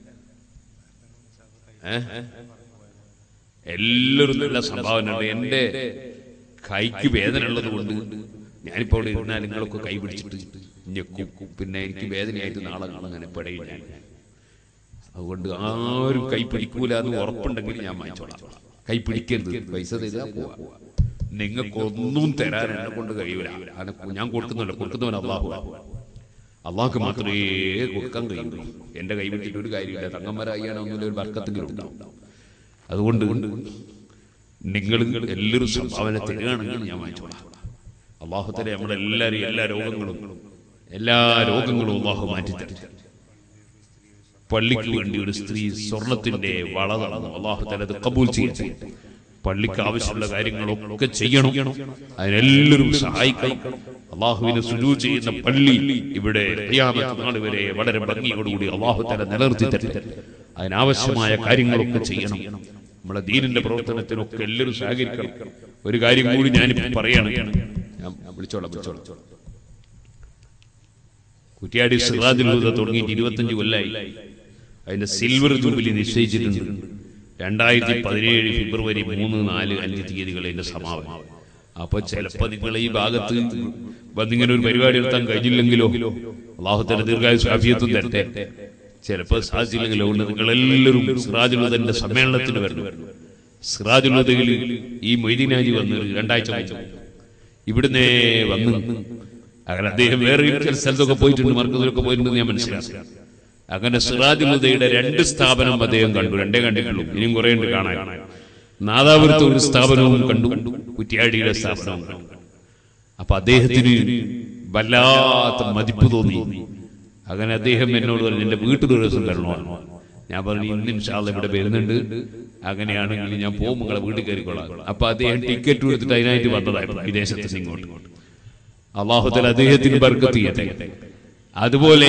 Speaker 1: ഏഹ് എല്ലാവരും നല്ല സംഭാവന ഉണ്ട്. എന്റെ കൈക്ക് വേദന ഉള്ളത് കൊണ്ട് ഞാനിപ്പോ അവിടെ ഇരുന്നാൽ നിങ്ങളൊക്കെ കൈ പിടിച്ചിട്ട് ഞെക്കും. പിന്നെ എനിക്ക് വേദനയായിട്ട് നാളെ അങ്ങനെ പെടയും ഞാൻ. അതുകൊണ്ട് ആരും കൈ പിടിക്കൂല എന്ന് ഉറപ്പുണ്ടെങ്കിൽ ഞാൻ വാങ്ങിച്ചോളാം. കൈ പിടിക്കരുത്, പൈസ തരിക പോവാ. നിങ്ങൾക്കൊന്നും തരാൻ എന്നെ കൊണ്ട് കഴിയൂല. ഞാൻ കൊടുക്കുന്നുണ്ട്, കൊടുക്കുന്നവൻ അള്ളാഹു. അള്ളാഹ്ക്ക് മാത്രമേ കൊടുക്കാൻ കഴിയുള്ളൂ. എന്റെ കൈ വിട്ടിട്ട് ഒരു കാര്യമില്ല. തങ്ങന്മാരായാണൊന്നുമില്ല, ഒരു ബർക്കത്തെങ്കിലും ഉണ്ടാവും. അതുകൊണ്ട് നിങ്ങൾ എല്ലാവരും സംഭാവന തരികയാണെങ്കിൽ ഞാൻ വാങ്ങിച്ചോളാം. അള്ളാഹു തരെ നമ്മളെല്ലാവരും എല്ലാ രോഗങ്ങളും എല്ലാ രോഗങ്ങളും അള്ളാഹു മാറ്റിത്തരും. പള്ളിക്ക് വേണ്ടി ഒരു സ്ത്രീ സ്വർണത്തിന്റെ വള തന്നു, അള്ളാഹു തആല അത് ഖബൂൽ ചെയ്യട്ടെ. പള്ളിക്ക് ആവശ്യമുള്ള കാര്യങ്ങളൊക്കെ ചെയ്യണം, അതിനെല്ലാവരും സഹായിക്കണം. അള്ളാഹുവിനെ സുജൂദ് ചെയ്യുന്ന പള്ളി ഇവിടെ ഖിയാമത്ത് നാൾ വരെ വളരെ ഭംഗിയോടുകൂടി അള്ളാഹു തആല നിലനിർത്തി തരട്ടെ. അതിനാവശ്യമായ കാര്യങ്ങളൊക്കെ ചെയ്യണം. നമ്മളെ ദീനിന്റെ പ്രവർത്തനത്തിനൊക്കെ എല്ലാവരും സഹകരിക്കണം. ഒരു കാര്യം കൂടി ഞാനിപ്പോൾ പറയണം. ഞാൻ വിളിച്ചോളാം വിളിച്ചോളാം കുറ്റ്യാടി സിറാജുൽ ഹുദ തുടങ്ങിയിട്ട് ഇരുപത്തഞ്ച് കൊല്ലായി. അതിന്റെ സിൽവർ ജൂബിലി നിശ്ചയിച്ചിട്ടുണ്ട്. രണ്ടായിരത്തി പതിനേഴ് ഫെബ്രുവരി മൂന്ന് നാല് അഞ്ച് തീയതികളെ എന്റെ സമാപനം. അപ്പൊ ചിലപ്പോ നിങ്ങൾ ഈ ഭാഗത്ത് വന്നിങ്ങനെ ഒരു പരിപാടി നടത്താൻ കഴിഞ്ഞില്ലെങ്കിലോ അല്ലാഹു തആല ദീർഘായുസ്സും ആഫിയത്തും തരട്ടെ. ചിലപ്പോൾ സാധിച്ചില്ലെങ്കിലോ നിങ്ങൾ എല്ലാവരും സിറാജുൽ ഹുദന്റെ സമ്മേളനത്തിന് വരണം. സിറാജുൽ ഹുദയിൽ ഈ മൊയ്തീനാജി വന്ന് രണ്ടാഴ്ച ഇവിടുന്ന് വന്ന് അങ്ങനെ അദ്ദേഹം വേറെ ചില സ്ഥലത്തൊക്കെ പോയിട്ടുണ്ട്, മർക്കസിലൊക്കെ പോയിട്ടുണ്ടെന്ന് ഞാൻ മനസ്സിലാക്കി. അങ്ങനെ സിറാജുൽ ഹുദയുടെ രണ്ട് സ്ഥാപനം അദ്ദേഹം കണ്ടു, രണ്ടേ കണ്ടിട്ടുള്ളൂ, ഇനിയും കുറെ ഉണ്ട് കാണാൻ. നാദാപുരത്ത് ഒരു സ്ഥാപനവും കണ്ടു, കുറ്റ്യാടിയുടെ സ്ഥാപനവും കണ്ടു. അപ്പൊ അദ്ദേഹത്തിന് വല്ലാത്ത മതിപ്പ് തോന്നി. അങ്ങനെ അദ്ദേഹം എന്നോട് പറഞ്ഞു, എന്റെ വീട്ടിൽ ഒരു ദിവസം വരണോ? ഞാൻ പറഞ്ഞു, ഇന്ന് ഇൻഷാ അല്ലാഹ് ഇവിടെ വരുന്നുണ്ട്, അങ്ങനെയാണെങ്കിൽ ഞാൻ പോകും, നിങ്ങളെ വീട്ടിൽ കയറിക്കൊള്ളാം. അപ്പൊ അദ്ദേഹം ടിക്കറ്റ് എടുത്തിട്ട് അതിനായിട്ട് വന്നതായിരുന്നു വിദേശത്ത് നിന്ന് ഇങ്ങോട്ട്. അല്ലാഹു തആല അദ്ദേഹത്തിന് ബർക്കത്ത് ചെയ്യട്ടെ. അതുപോലെ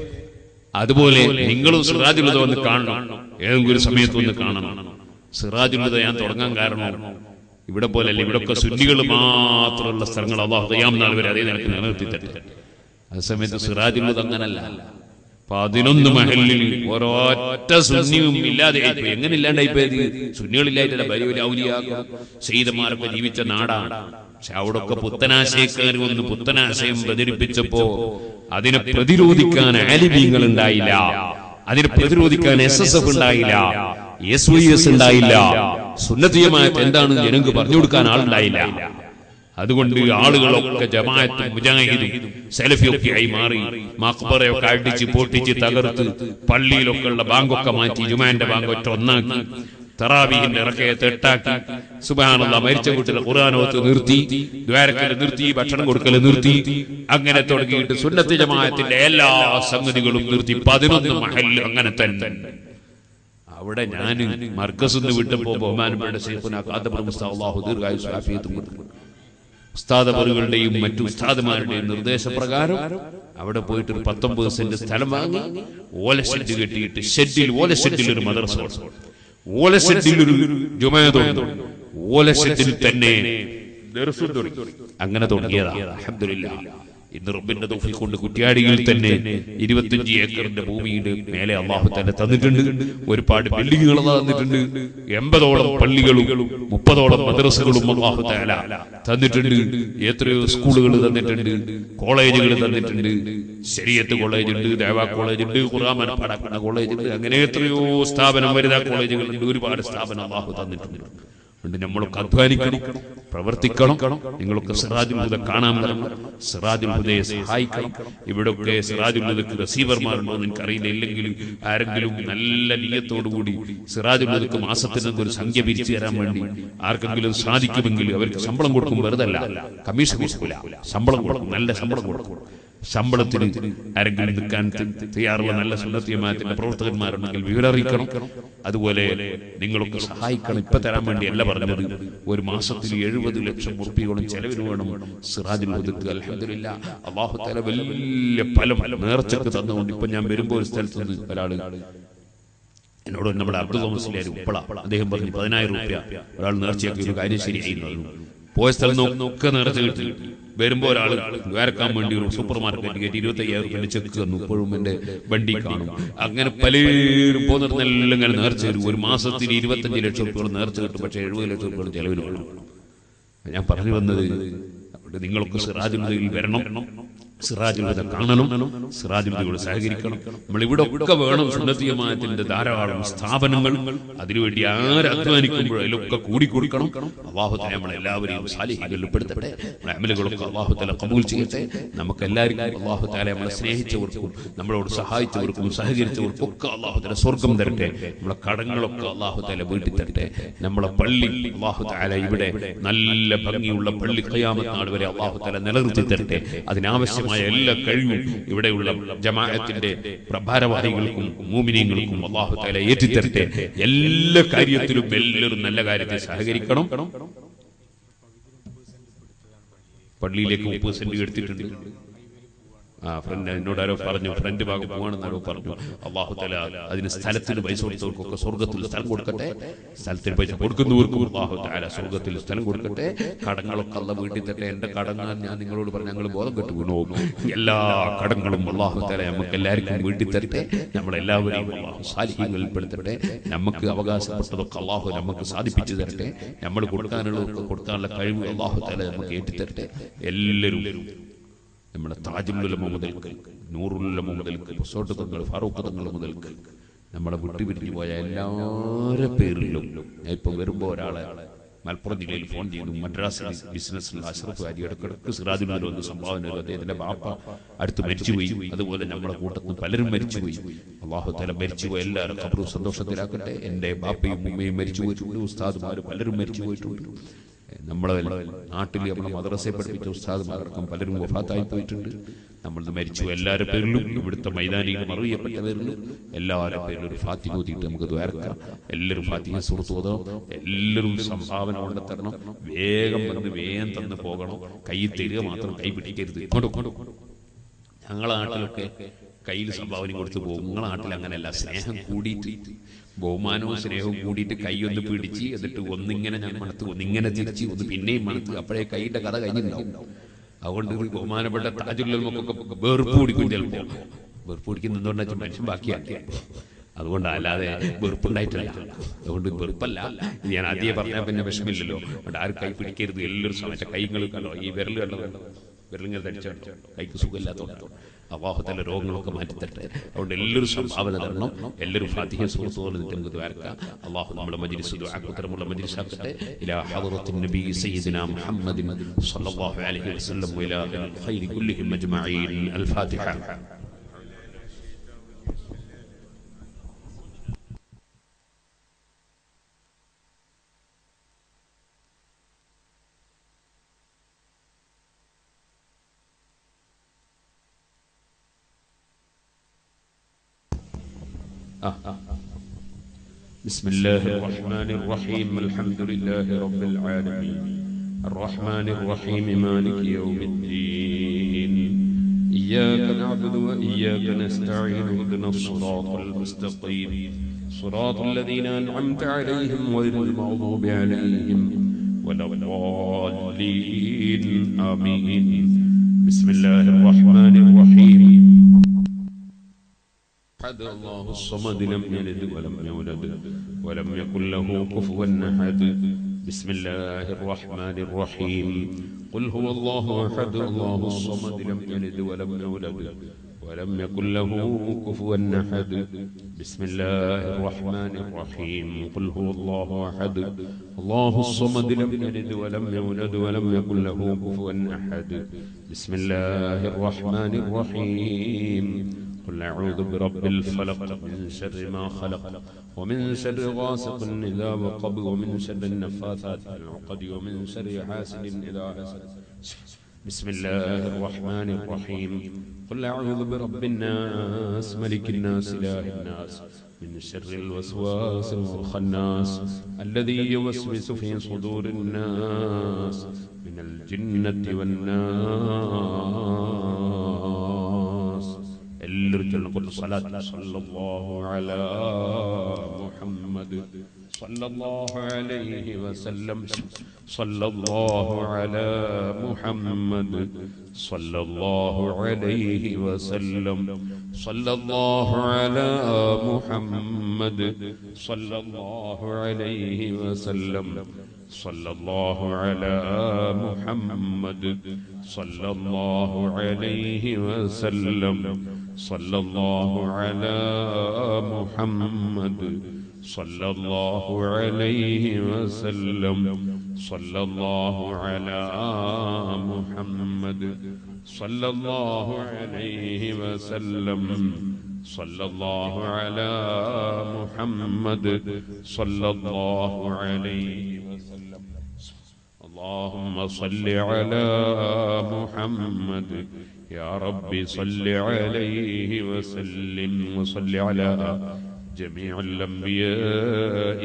Speaker 1: അതുപോലെ നിങ്ങളും സിറാജുൽ ഹുദ വന്ന് കാണണം, ഏതെങ്കിലും ഒരു സമയത്ത് വന്ന് കാണണം. സിറാജുൽ ഹുദ ഞാൻ തുടങ്ങാൻ കാരണം ഇവിടെ പോലല്ല, ഇവിടൊക്കെ സുന്നികൾ മാത്രമുള്ള സ്ഥലങ്ങൾ അല്ലാഹു ഖിയാമത്ത് വരെ അതേ നിലക്ക് നിലനിർത്തി തട്ടെ. ആ സമയത്ത് സിറാജുൽ ഹുദ അങ്ങനല്ല, പതിനൊന്ന് മഹലിൽ ഒരൊറ്റ സുന്നിയും ഇല്ലാതെ ആയിപ്പോയി. എങ്ങനെ ഇല്ലാണ്ടായിപ്പോയത്? സുന്നികളില്ലായിട്ടല്ല, വലിയ വലിയ ഔലിയാക്കളും സയ്യിദന്മാരൊക്കെ ജീവിച്ച നാടാണ്. പക്ഷെ അവിടൊക്കെ പുത്തനാശയക്കാർ വന്ന് പുത്തനാശയം പ്രചരിപ്പിച്ചപ്പോ അതിനെ പ്രതിരോധിക്കാൻ ആലിമീങ്ങൾ ഉണ്ടായില്ല, അതിനെ പ്രതിരോധിക്കാൻ എസ് എസ് എഫ് ഉണ്ടായില്ല, എസ് വൈ എസ് ഉണ്ടായില്ല, സുന്നത്ത് ജമാഅത്ത് എന്താണെന്ന് ജനങ്ങൾക്ക് പറഞ്ഞു കൊടുക്കാൻ ആളുണ്ടായില്ല. അതുകൊണ്ട് ആളുകളൊക്കെ ജമാഅത്തും മുജാഹിദും സലഫിയൊക്കെ ആയി മാറി, മഖ്ബറയൊക്കെ അടിച്ച് പൊട്ടിച്ച് തകർത്ത് പള്ളിയിലൊക്കെ ഉള്ള ബാങ്കൊക്കെ മാറ്റി ജുമാന്റെ ബാങ്ക് ഒറ്റ ഒന്നാക്കി, തറാവീഹിന്റെ റകഅത്ത് എട്ടാക്കി, സുബ്ഹാനല്ലാഹ് മരിച്ച കുട്ടികളെ ഖുർആനോത്ത് നിർത്തി, ദ്വാരക്കൽ നിർത്തി, ഭക്ഷണം കൊടുക്കൽ നിർത്തി, അങ്ങനെ തുടങ്ങിയിട്ട് സുന്നത്ത് ജമാഅത്തിന്റെ എല്ലാ സംഗതികളും നിർത്തി. പതിനൊന്ന് മഹല്ല് അങ്ങനെ തന്നെ. അവിടെ ഞാൻ മർക്കസിൽ നിന്ന് വിട്ടപ്പോ ബഹുമാനപ്പെട്ട ശൈഖുനാ ഖാദബുൽ മുസ്തഫ അല്ലാഹു ദീർഘായുസ്സും ആഫിയത്തും കൊടുത്തു. ഉസ്താദവറുകളുടെയും മറ്റു ഉസ്താദുമാരുടെയും നിർദ്ദേശപ്രകാരം അവിടെ പോയിട്ട് ഒരു പത്തൊമ്പത് സെന്റ് സ്ഥലം വാങ്ങി ഓല ഷെഡ് കെട്ടിയിട്ട് ഷെഡിൽ ഓല ഷെഡിൽ ഒരു മദ്രസ, ഓല ഷെഡിൽ ഒരു ജുമാഅത്ത്, ഓല ഷെഡിൽ തന്നെ ദർസും തുടങ്ങി. അങ്ങനെ തുടങ്ങിയതാണ്. അൽഹംദുലില്ലാഹ് ഇന്ന് റബ്ബിന്റെ തൗഫീഖ് കൊണ്ട് കുറ്റ്യാടിയിൽ തന്നെ ഇരുപത്തിയഞ്ച് ഏക്കറിന്റെ ഭൂമിയുടെ മേലെ അല്ലാഹു തആല തന്നിട്ടുണ്ട്. ഒരുപാട് ബിൽഡിങ്ങുകൾ തന്നിട്ടുണ്ട്. എൺപതോളം പള്ളികളും മുപ്പതോളം മദ്രസകളും അല്ലാഹു തആല തന്നിട്ടുണ്ട്. എത്രയോ സ്കൂളുകൾ തന്നിട്ടുണ്ട്, കോളേജുകൾ തന്നിട്ടുണ്ട്. ശരീഅത്ത് കോളേജ് ഉണ്ട്, ദഅവാ കോളേജ് ഉണ്ട്, ഖുർആൻ മനപ്പാടാക്കുന്ന കോളേജ് ഉണ്ട്. അങ്ങനെ എത്രയോ സ്ഥാപനം, വനിതാ കോളേജുകളുണ്ട്, ഒരുപാട് സ്ഥാപനം അല്ലാഹു തന്നിട്ടുണ്ട്. നമ്മളൊക്കെ അധ്വാനിക്കണം, പ്രവർത്തിക്കണം. നിങ്ങളൊക്കെ സിറാജുൽ ഹുദ കാണാൻ വരണം, സിറാജുൽ ഹുദയെ സഹായിക്കണം. ഇവിടൊക്കെ സിറാജുൽ ഹുദക്ക് റിസീവർമാരുണ്ടോ എന്ന് എനിക്കറിയില്ല. ഇല്ലെങ്കിൽ ആരെങ്കിലും നല്ല നിയ്യത്തോടുകൂടി സിറാജുൽ ഹുദക്ക് മാസത്തിന് ഒരു സംഖ്യ പിരിച്ചു തരാൻ വേണ്ടി ആർക്കെങ്കിലും സാധിക്കുമെങ്കിൽ അവർക്ക് ശമ്പളം കൊടുക്കും. വെറുതെ അല്ല, കമ്മീഷൻ കൊടുക്കൂല, ശമ്പളം കൊടുക്കും, നല്ല ശമ്പളം കൊടുക്കും. ശമ്പളത്തിന് ആരെങ്കിലും നിൽക്കാൻ തയ്യാറുള്ള നല്ല സുന്നത്ത് ജമാഅത്തിന്റെ പ്രവർത്തകന്മാരുണ്ടെങ്കിൽ വിവരം അറിയിക്കണം. അതുപോലെ നിങ്ങളൊക്കെ സഹായിക്കണം. ഇപ്പൊ തരാൻ വേണ്ടിയല്ല പറഞ്ഞത്, ഒരു മാസത്തിൽ എഴുപത് ലക്ഷം ഉറുപ്പിയോളം ചെലവിന് വേണം സിറാജുൽ ഹുദക്ക്. അൽഹംദുലില്ലാഹ് അല്ലാഹു തആല വലിയ ഫലം നേർച്ചക്ക് തന്നുകൊണ്ട് ഇപ്പൊ ഞാൻ വരുമ്പോൾ ഒരു സ്ഥലത്ത് നിന്ന് ഒരാള് എന്നോട്, നമ്മുടെ അബ്ദുൽ മുസ്ലിയാർ ഉപ്പള, അദ്ദേഹം പറഞ്ഞു പതിനായിരം റുപ്യ ഒരാൾ നേർച്ചയാക്കി ഒരു കാര്യം ശരിയായിരുന്നു. പോയ സ്ഥലം ഒക്കെ നേർച്ച കിട്ടി. വരുമ്പോ ഒരാൾ വേർക്കാൻ വേണ്ടി ഒരു സൂപ്പർ മാർക്കറ്റ് കയറ്റി ഇരുപത്തി അയ്യായിരം റുപ്യന്റെ ചെക്ക് തന്നു. ഇപ്പോഴും എന്റെ വണ്ടി കാണും. അങ്ങനെ പലരും പോകുന്നിടത്തെല്ലാം ഇങ്ങനെ നേർച്ച വരും. ഒരു മാസത്തിൽ ഇരുപത്തഞ്ച് ലക്ഷം റുപ്യോളം നേർച്ച കിട്ടും, പക്ഷെ എഴുപത് ലക്ഷം റുപ്യോളം ചെലവിന് വേണം. ഞാൻ പറഞ്ഞു വന്നത്, നിങ്ങളൊക്കെ സിറാജുൽ ഹുദയിൽ വരണം, സിറാജുൽ ഹുദ കാണണം, സിറാജുൽ ഹുദയോട് സഹകരിക്കണം. നമ്മൾ ഇവിടെ ഒക്കെ വേണം സുന്നത്ത് ജമാഅത്തിന്റെ ധാരാളം സ്ഥാപനങ്ങൾ. അതിനുവേണ്ടി ആര് അധ്വാനിക്കുമ്പോഴും അതിലൊക്കെ കൂടിക്കൊടുക്കണം. അല്ലാഹു തആല നമ്മളെല്ലാവരെയും സാലിഹീങ്ങളിൽ ഉൾപ്പെടുത്തട്ടെ. നമ്മുടെ അമലുകളൊക്കെ അല്ലാഹു തആല ഖബൂൽ ചെയ്യട്ടെ. നമുക്ക് എല്ലാവർക്കും അല്ലാഹു തആല നമ്മളെ സ്നേഹിച്ചവർക്കും നമ്മളോട് സഹായിച്ചവർക്കും സഹകരിച്ചവർക്കും ഒക്കെ അല്ലാഹു തആല സ്വർഗ്ഗം തരട്ടെ. നമ്മളെ കടങ്ങളൊക്കെ അല്ലാഹു തആല വീട്ടി തരട്ടെ. നമ്മളെ പള്ളി അല്ലാഹു തആല ഇവിടെ നല്ല ഭംഗിയുള്ള പള്ളി ഖിയാമത്ത് നാൾ വരെ അല്ലാഹു തആല നിലനിർത്തി തരട്ടെ. അതിനാവശ്യം എല്ലാ കഴിവും ഇവിടെയുള്ള ജമാഅത്തിന്റെ ഭാരവാഹികൾക്കും മുഅ്മിനീങ്ങൾക്കും അല്ലാഹു തആല ഏറ്റിത്തരട്ടെ. എല്ലാ കാര്യത്തിലും എല്ലാവരും നല്ല കാര്യത്തിൽ സഹകരിക്കണം. പള്ളിയിലേക്ക് മുപ്പത് സെന്റ് എടുത്തിട്ടുണ്ട്. ആ ഫ്രണ്ട് എന്നോട് ആരോ പറഞ്ഞു, ഫ്രണ്ട് ഭാഗം പോവാണെന്ന് ആരോ പറഞ്ഞു. അല്ലാഹു തആല അതിന് സ്ഥലത്തിന് പൈസ കൊടുത്തവർക്കൊക്കെ സ്വർഗ്ഗത്തിൽ സ്ഥലം കൊടുക്കട്ടെ. സ്ഥലത്തിന് പൈസ കൊടുക്കുന്നവർക്കും അല്ലാഹു തആല സ്വർഗ്ഗത്തിൽ സ്ഥലം കൊടുക്കട്ടെ. കടങ്ങളൊക്കെ അല്ലാഹു വീട്ടി തരട്ടെ. എന്റെ കടങ്ങൾ ഞാൻ നിങ്ങളോട് പറഞ്ഞു, ഞങ്ങൾ ബോധം കെട്ടു വീണു. എല്ലാ കടങ്ങളും അല്ലാഹു തആല നമുക്ക് എല്ലാവർക്കും വീട്ടി തരട്ടെ. നമ്മളെല്ലാവരെയും അല്ലാഹു സാലിഹീങ്ങളിൽ പെടുത്തട്ടെ. നമുക്ക് അവകാശപ്പെട്ടതൊക്കെ അല്ലാഹു നമുക്ക് സാധിപ്പിച്ചു തരട്ടെ. നമ്മൾ കൊടുക്കാനുള്ളതൊക്കെ കൊടുക്കാനുള്ള കഴിവ് അല്ലാഹു തആല നമുക്ക് ഏറ്റിത്തരട്ടെ. എല്ലാവരും നമ്മുടെ താജുൽ ഉലമ മുതൽക്ക്, നൂറുൽ ഉലമ മുതൽക്ക്, പൊസോട്ട് തങ്ങൾ, ഫാറൂഖ് തങ്ങൾ മുതൽക്ക് നമ്മളെ വിട്ടു പിരിഞ്ഞു പോയ എല്ലാവരുടെ പേരിലും ഞാൻ ഇപ്പൊ വരുമ്പോ ഒരാളെ മലപ്പുറം ജില്ലയിൽ ഫോൺ ചെയ്തു. മദ്രാസിൽ ബിസിനസ്സിൽ അഷ്റഫ് ഹാജി ഇടക്കിടക്ക് സിറാജുൽ ഒന്ന് സംഭാവന ചെയ്തു. അദ്ദേഹത്തിന്റെ ബാപ്പ അടുത്ത് മരിച്ചുപോയി. അതുപോലെ നമ്മുടെ കൂട്ടത്തിൽ പലരും മരിച്ചുപോയി. അല്ലാഹു തആല മരിച്ചുപോയി എല്ലാവരും ഖബറും സന്തോഷത്തിലാക്കട്ടെ. എൻ്റെ ബാപ്പയും ഉമ്മയും മരിച്ചു പോയിട്ടുണ്ട്. ഉസ്താദുമാർ പലരും മരിച്ചു പോയിട്ടുണ്ട്. നമ്മളെ നാട്ടിൽ നമ്മളെ മദ്രസയെ പഠിപ്പിച്ച ഉസ്താദുമാരടക്കം പലരും വഫാത്തായി പോയിട്ടുണ്ട്. നമ്മൾ മരിച്ചു എല്ലാവരുടെ പേരിലും ഇവിടുത്തെ മൈതാനിയിലും അറിയപ്പെട്ട പേരിലും എല്ലാവരുടെ പേരിലും ഒരു ഫാത്തിഹ ഓതിയിട്ട് നമുക്ക് ദ്വാരക്കാം. എല്ലാവരും ഫാത്തിഹ സൂറത്ത് ഓതണം. എല്ലാവരും സംഭാവന കൊണ്ട് തരണം. വേഗം വന്ന് വേഗം തന്ന് പോകണം. കൈ തരിക മാത്രം, കൈ പിടിക്കരുത്. ഞങ്ങളെ നാട്ടിലൊക്കെ കയ്യിൽ സംഭാവന കൊടുത്ത് പോകും. നിങ്ങളെ നാട്ടിൽ അങ്ങനെയല്ല. സ്നേഹം കൂടിയിട്ട്, ബഹുമാനവും സ്നേഹവും കൂടിയിട്ട് കൈ ഒന്ന് പിടിച്ച് എന്നിട്ട് ഒന്നിങ്ങനെ ഞാൻ മണത്ത് ഒന്നിങ്ങനെ തിരിച്ച് ഒന്ന് പിന്നെയും മണത്ത് അപ്പോഴേ കൈയുടെ കഥ കഴിഞ്ഞിട്ടുണ്ടാവും. അതുകൊണ്ട് ബഹുമാനപ്പെട്ട താജുലുലമക്കൊക്കെ വെറുപ്പ് പിടിക്കും. ചിലപ്പോൾ വെറുപ്പ് പിടിക്കുന്നതുകൊണ്ട് വെച്ചാൽ മനുഷ്യൻ ബാക്കിയാക്കി. അതുകൊണ്ട് അല്ലാതെ വെറുപ്പുണ്ടായിട്ടില്ല. അതുകൊണ്ട് വെറുപ്പല്ല. ഞാൻ ആദ്യം പറഞ്ഞാൽ പിന്നെ വിഷമില്ലല്ലോ. അതുകൊണ്ട് ആരും കൈ പിടിക്കരുത്. എല്ലാവരും സമയത്ത് കൈകൾ കണ്ടോ, ഈ വിരൽ കണ്ടോ, വിരലിങ്ങനെ ധരിച്ചോ, കൈക്ക് സുഖമില്ലാത്തതുകൊണ്ടോ അല്ലാഹു തആല രോഗങ്ങളൊക്കെ മാറ്റിത്തരട്ടെ. അതുകൊണ്ട് എല്ലാവരും സംഭാവന തരണം. എല്ലാവരും ഫാത്തിഹ സൂറത്ത് ഓതിയിട്ട് നമുക്ക് ദ്വാരക്കാം. അല്ലാഹു നമ്മുടെ മജ്ലിസ് ദുആക്ക് ഉത്തരമുള്ള മജ്ലിസാക്കട്ടെ. ഇലാ ഹദ്റത്തിൻ നബി സയ്യിദിനാ മുഹമ്മദിൻ സ്വല്ലല്ലാഹു അലൈഹി വസല്ലം വഇലാ ഖൈരി കുല്ലിഹിം അജ്മഈൻ. അൽ ഫാത്തിഹ. بسم الله الرحمن الرحيم. الحمد لله رب العالمين الرحمن الرحيم مالك يوم الدين إياك نعبد وإياك نستعين اهدنا الصراط المستقيم صراط الذين أنعمت عليهم غير المغضوب عليهم ولا الضالين آمين. بسم الله الرحمن الرحيم. أحد الله الصمد لم يلد ولم يولد ولم يكن له كفوا أحد. بسم الله الرحمن الرحيم. قل هو الله أحد الله الصمد لم يلد ولم يولد ولم يكن له كفوا أحد. بسم الله الرحمن الرحيم. قل هو الله أحد الله الصمد لم يلد ولم يولد ولم يكن له كفوا أحد. بسم الله الرحمن الرحيم. قل أعوذ برب الفلق من شر ما خلق ومن شر غاسق إذا وقب ومن شر النفاثات في العقد ومن شر حاسد إذا حسد. بسم الله الرحمن الرحيم. قل أعوذ برب الناس ملك الناس إله الناس من شر الوسواس الخناس الذي يوسوس في صدور الناس من الجنة والناس. اللرجل صلاة صلى الله على محمد صلى الله عليه وسلم. صلى الله على محمد صلى الله عليه وسلم. صلى الله على محمد صلى الله عليه وسلم. صلى الله على محمد صلى الله عليه وسلم. صلى الله على محمد صلى الله عليه وسلم. صلى الله على محمد صلى الله عليه وسلم. صلى الله على محمد صلى الله عليه وسلم. اللهم صل على محمد يا ربي صل عليه وسلم. وصل على جميع الأنبياء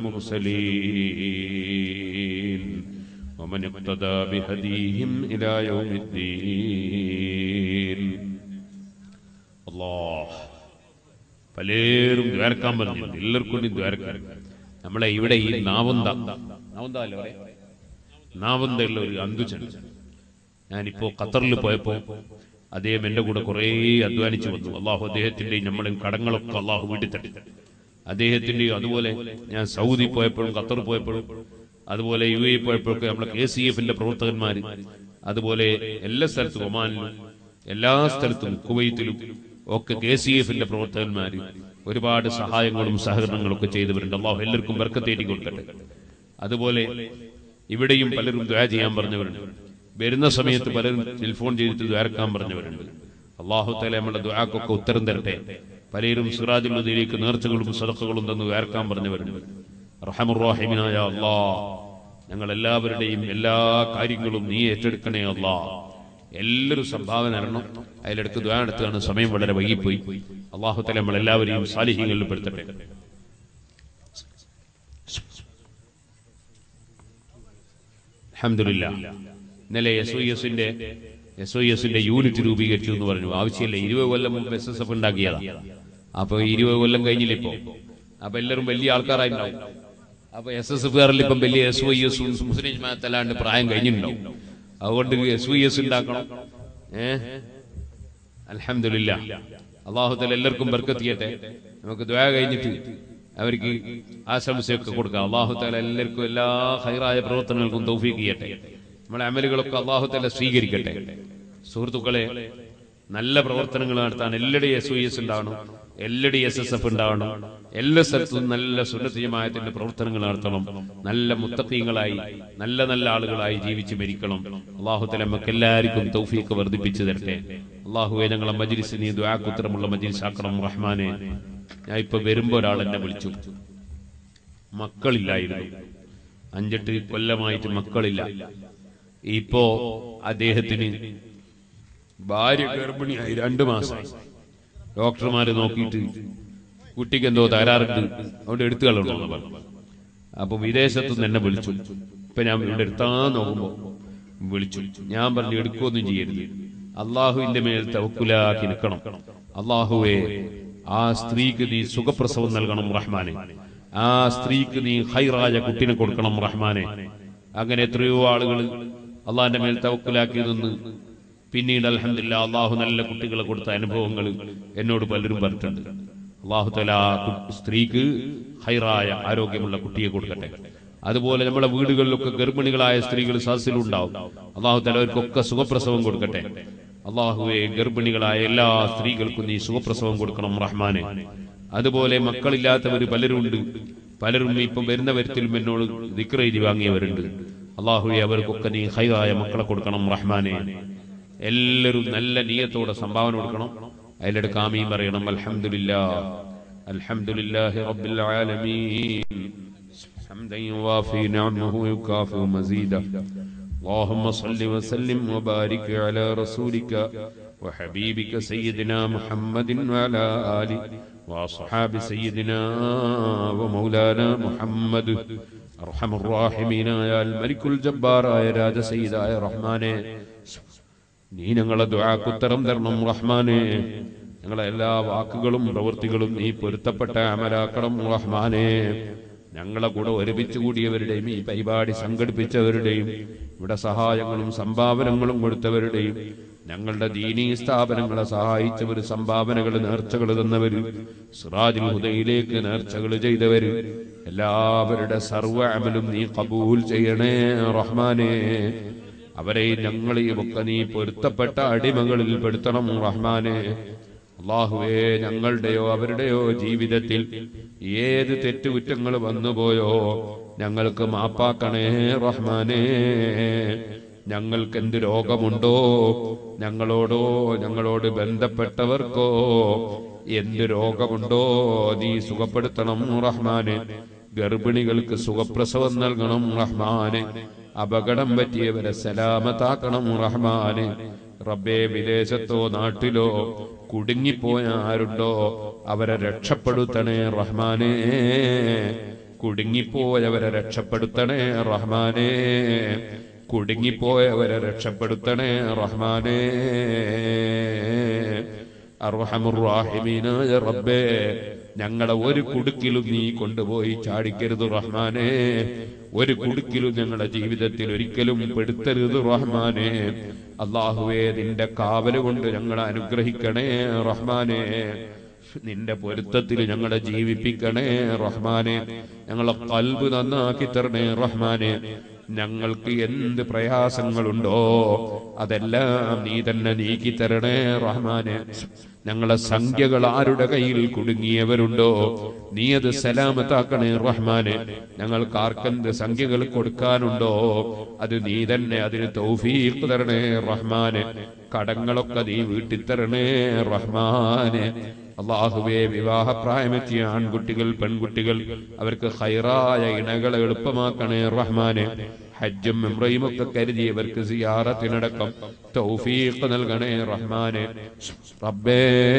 Speaker 1: والمرسلين ومن اقتدى بهديهم إلى يوم الدين. الله പലരും ദ്വാരക്കാൻ പറഞ്ഞിട്ടുണ്ട്. എല്ലാവർക്കും ദ്വാരക്കാൻ. നമ്മളെ ഇവിടെ ഈ നാവന്ത നാവന്ത അല്ലേ പറയാ, നാവന്തയുള്ള ഒരു അന്തുചൻ. ഞാനിപ്പോ ഖത്തറിൽ പോയപ്പോ അദ്ദേഹം എന്റെ കൂടെ കുറേ അധ്വാനിച്ചു വന്നു. അള്ളാഹു അദ്ദേഹത്തിന്റെയും നമ്മളെയും കടങ്ങളൊക്കെ അള്ളാഹു വീട്ടി തട്ടി. അദ്ദേഹത്തിന്റെയും അതുപോലെ ഞാൻ സൗദി പോയപ്പോഴും ഖത്തർ പോയപ്പോഴും അതുപോലെ യു എ പോയപ്പോഴൊക്കെ നമ്മളെ കെ സി എഫിന്റെ പ്രവർത്തകന്മാർ അതുപോലെ എല്ലാ സ്ഥലത്തും ഒമാനിലും എല്ലാ സ്ഥലത്തും കുവൈത്തിലും ഒക്കെ കെ സി എഫിന്റെ പ്രവർത്തകന്മാർ ഒരുപാട് സഹായങ്ങളും സഹകരണങ്ങളും ഒക്കെ ചെയ്തവരുണ്ട്. അള്ളാഹു എല്ലാവർക്കും ബർക്കത്തേറ്റി കൊടുക്കട്ടെ. അതുപോലെ ഇവിടെയും പലരും ദുആ ചെയ്യാൻ പറഞ്ഞവരുണ്ട്. വരുന്ന സമയത്ത് പലരും ടെലിഫോൺ ചെയ്തിട്ട് ദുആക്കാൻ പറഞ്ഞവരുണ്ട്. അള്ളാഹു തആല നമ്മുടെ ദുആക്കൊക്കെ ഉത്തരം തരട്ടെ. പലരും സിറാജുൽ ഹുദയിലേക്ക് നേർച്ചകളും സദഖകളും തന്ന് ദുആക്കാൻ പറഞ്ഞവരുണ്ട്. അർഹമുർ റഹീമിനായ അല്ലാഹ്, ഞങ്ങൾ എല്ലാവരുടെയും എല്ലാ കാര്യങ്ങളും നീ ഏറ്റെടുക്കണേ അല്ലാഹ്. എല്ലാവരും സംഭാവന തരണം. അതിലെടുത്ത് ദുആ എടുത്താണ് സമയം വളരെ വൈകിപ്പോയി. അള്ളാഹു തആല നമ്മൾ എല്ലാവരെയും സാലിഹീങ്ങളിൽ പെടുത്തട്ടെ. അൽഹംദുലില്ലാഹ്. ഇന്നലെ എസ് ഒ എസിന്റെ എസ് ഒ എസിന്റെ യൂണിറ്റ് രൂപീകരിച്ചു എന്ന് പറഞ്ഞു. ആവശ്യമില്ല, ഇരുപത് കൊല്ലം മുമ്പ് എസ് എസ് എഫ് ഉണ്ടാക്കിയതാ. അപ്പൊ ഇരുപത് കൊല്ലം കഴിഞ്ഞില്ല ഇപ്പോ. അപ്പൊ എല്ലാവരും വലിയ ആൾക്കാരായിട്ടുണ്ടാവും. അപ്പൊ എസ് എസ് എഫ് കാരിൽ ഇപ്പം വലിയ എസ് ഒ എസും മുസ്ലിം ജമാഅത്തല്ലാണ്ട് പ്രായം കഴിഞ്ഞിട്ടുണ്ടാവും. അതുകൊണ്ട് എസ് ഒ എസ് ഉണ്ടാക്കണം. ഏഹ് അൽഹംദുലില്ലാഹ്. അല്ലാഹു തആല എല്ലാവർക്കും ബർക്കത്ത് ചെയ്യട്ടെ. നമുക്ക് ദുആ കഴിഞ്ഞിട്ട് അവർക്ക് ആശംസയൊക്കെ കൊടുക്കാം. അല്ലാഹു തആല എല്ലാവർക്കും എല്ലാ ഖൈറായ പ്രവർത്തനങ്ങൾക്കും തൗഫീഖ് ചെയ്യട്ടെ. നമ്മുടെ അമലുകളൊക്കെ അല്ലാഹു തആല സ്വീകരിക്കട്ടെ. സുഹൃത്തുക്കളെ, നല്ല പ്രവർത്തനങ്ങൾ നടത്താൻ എല്ലായിടെയും എസ് ഒ എസ് ഉണ്ടാവണം, എല്ലായിടെയും എസ് എസ് എഫ് ഉണ്ടാവണം. എല്ലാ സ്ഥലത്തും നല്ല സുന്നത്ത് ജമാഅത്തിന്റെ പ്രവർത്തനങ്ങൾ നടത്തണം. നല്ല മുത്തഖീങ്ങളായി നല്ല നല്ല ആളുകളായി ജീവിച്ച് മരിക്കണം. അല്ലാഹു തആല നമുക്ക് എല്ലാവർക്കും തൗഫീഖ് വർദ്ധിപ്പിച്ചു തരട്ടെ. അല്ലാഹുവേ, ഞങ്ങളെ മജ്ലിസ് നീ ദുആക്ക് ഉത്തരമുള്ള മജ്ലിസ് ആക്കണം റഹ്മാനെ. ഞാൻ ഇപ്പൊ വരുമ്പോ ഒരാൾ എന്നെ വിളിച്ചു. മക്കളില്ലായിരുന്നു, അഞ്ചെട്ട് കൊല്ലമായിട്ട് മക്കളില്ല. ഇപ്പോ അദ്ദേഹത്തിന് ഭാര്യ ഗർഭിണിയായി രണ്ടു മാസമായി. ഡോക്ടർമാര് നോക്കിയിട്ട് കുട്ടിക്ക് എന്തോ തകരാറുണ്ട്, അവിടെ എടുത്തു കളയണമെന്ന് പറഞ്ഞു. അപ്പൊ വിദേശത്തുനിന്ന് എന്നെ വിളിച്ചു. ഇപ്പൊ ഞാൻ ഇവിടെ എടുത്താൻ നോക്കുമ്പോ വിളിച്ചു. ഞാൻ പറഞ്ഞു എടുക്കുകയൊന്നും ചെയ്യരുത്, അള്ളാഹുവിന്റെ മേൽ തവക്കുലാക്കി നിൽക്കണം. അള്ളാഹുവേ, ആ സ്ത്രീക്ക് നീ സുഖപ്രസവം നൽകണം റഹ്മാനെ. ആ സ്ത്രീക്ക് നീ ഖൈറായ കുട്ടിനെ കൊടുക്കണം റഹ്മാനെ. അങ്ങനെ എത്രയോ ആളുകൾ അള്ളാഹിന്റെ മേൽ തവക്കുലാക്കി നിന്ന് പിന്നീട് അൽഹംദുലില്ലാഹ് അള്ളാഹു നല്ല കുട്ടികളെ കൊടുത്ത അനുഭവങ്ങൾ എന്നോട് പലരും പറഞ്ഞിട്ടുണ്ട്. അള്ളാഹു തആല സ്ത്രീക്ക് ഖൈറായ ആരോഗ്യമുള്ള കുട്ടിയെ കൊടുക്കട്ടെ. അതുപോലെ നമ്മുടെ വീടുകളിലൊക്കെ ഗർഭിണികളായ സ്ത്രീകൾ സദസ്സിലുണ്ടാവും. അള്ളാഹു തആല അവർക്കൊക്കെ സുഖപ്രസവം കൊടുക്കട്ടെ. അള്ളാഹുവെ, ഗർഭിണികളായ എല്ലാ സ്ത്രീകൾക്കും നീ സുഖപ്രസവം കൊടുക്കണം റഹ്മാനെ. അതുപോലെ മക്കളില്ലാത്തവര് പലരും ഉണ്ട്. പലരും ഇപ്പം വരുന്ന വരത്തിലും എന്നോട് ദിക്ർ എഴുതി വാങ്ങിയവരുണ്ട്. അള്ളാഹുവെ, അവർക്കൊക്കെ നീ ഖൈറായ മക്കളെ കൊടുക്കണം റഹ്മാനെ. എല്ലാവരും നല്ല നിയത്തോടെ സംഭാവന കൊടുക്കണം. അതിലെടുക്ക് ആമീൻ പറയണം. അൽഹംദുലില്ലാഹ് അൽഹംദുലില്ലാഹി റബ്ബിൽ ആലമീൻ ഹംദൻ യുവാഫി നിഅമഹു വയുകാഫി മസീദ. اللهم صل وسلم وبارك على رسولك وحبيبك سيدنا محمد وعلى آله وأصحاب سيدنا ومولانا محمد. أرحم الراحمين يا الملك الجبار يا راج سيد يا رحمن. നീ ഞങ്ങളെ ദുആക്ക് ഉത്തരം തരണം റഹ്മാനെ. ഞങ്ങളെ എല്ലാ വാക്കുകളും പ്രവൃത്തികളും നീ പൊരുത്തപ്പെട്ട അമലാക്കണം റഹ്മാനെ. ഞങ്ങളെ കൂടെ ഒരുമിച്ച് കൂടിയവരുടെയും ഈ പരിപാടി സംഘടിപ്പിച്ചവരുടെയും ഇവിടെ സഹായങ്ങളും സംഭാവനകളും കൊടുത്തവരുടെയും ഞങ്ങളുടെ ദീനീ സ്ഥാപനങ്ങളെ സഹായിച്ചവർ, സംഭാവനകൾ നേർച്ചകൾ തന്നവര്, സിറാജുൽ ഹുദയിലേക്ക് നേർച്ചകൾ ചെയ്തവര്, എല്ലാവരുടെ സർവ്വ അമലും നീ ഖബൂൽ ചെയ്യണേ റഹ്മാനെ. അവരെയും ഞങ്ങളെയും ഒക്കെ നീ പൊരുത്തപ്പെട്ട അടിമകളിൽ പെടുത്തണം റഹ്മാനെ. അല്ലാഹുവേ, ഞങ്ങളുടെയോ അവരുടെയോ ജീവിതത്തിൽ ഏത് തെറ്റുകുറ്റങ്ങൾ വന്നുപോയോ ഞങ്ങൾക്ക് മാപ്പാക്കണേ റഹ്മാനെ. ഞങ്ങൾക്ക് എന്ത് രോഗമുണ്ടോ, ഞങ്ങളോടോ ഞങ്ങളോട് ബന്ധപ്പെട്ടവർക്കോ എന്ത് രോഗമുണ്ടോ നീ സുഖപ്പെടുത്തണം റഹ്മാനെ. ഗർഭിണികൾക്ക് സുഖപ്രസവം നൽകണം റഹ്മാനെ. അപകടം പറ്റിയവരെ സലാമത്താക്കണം റഹ്മാനെ. റബ്ബേ, വിദേശത്തോ നാട്ടിലോ കുടുങ്ങിപ്പോയ ആരുണ്ടോ അവരെ രക്ഷപ്പെടുത്തണേ റഹ്മാനെ. കുടുങ്ങിപ്പോയവരെ രക്ഷപ്പെടുത്തണേ റഹ്മാനെ. കുടുങ്ങിപ്പോയവരെ രക്ഷപ്പെടുത്തണേ റഹ്മാനെ. അർഹമുർ റഹീമീനായ റബ്ബേ, ഞങ്ങളെ ഒരു കുടുക്കിലും നീ കൊണ്ടുപോയി ചാടിക്കരുത് റഹ്മാനെ. ഒരു കുടുക്കിലും ഞങ്ങളുടെ ജീവിതത്തിൽ ഒരിക്കലും പെടുത്തരുത് റഹ്മാനെ. അല്ലാഹുവേ, നിന്റെ കാവല് കൊണ്ട് ഞങ്ങളെ അനുഗ്രഹിക്കണേ റഹ്മാനെ. നിന്റെ പൊരുത്തത്തിൽ ഞങ്ങളെ ജീവിപ്പിക്കണേ റഹ്മാനെ. ഞങ്ങളെ ഖൽബ് നന്നാക്കി തരണേ റഹ്മാനെ. ഞങ്ങൾക്ക് എന്ത് പ്രയാസങ്ങളുണ്ടോ അതെല്ലാം നീ തന്നെ നീക്കി തരണേ റഹ്മാനെ. ഞങ്ങളെ സംഖ്യകൾ ആരുടെ കയ്യിൽ കുടുങ്ങിയവരുണ്ടോ നീ അത് സലാമത്താക്കണേ റഹ്മാനെ. ഞങ്ങൾക്ക് ആർക്കെന്ത് സംഖ്യകൾ കൊടുക്കാനുണ്ടോ അത് നീ തന്നെ അതിന് തൗഫീഖ് തരണേ റഹ്മാനെ. കടങ്ങളൊക്കെ നീ വീട്ടിത്തരണേ റഹ്മാനെ. അല്ലാഹുവേ, വിവാഹപ്രായമെത്തിയ ആൺകുട്ടികൾ പെൺകുട്ടികൾ അവർക്ക് ഖൈറായ ഇണകളെ എളുപ്പമാക്കണേ റഹ്മാനെ. ഹജ്ജും ഉംറയും ഒക്കെ കരുതിയവർക്ക് സിയാറത്തിനടക്കം തൗഫീഖ് നൽകണേ റഹ്മാനെ. റബ്ബേ,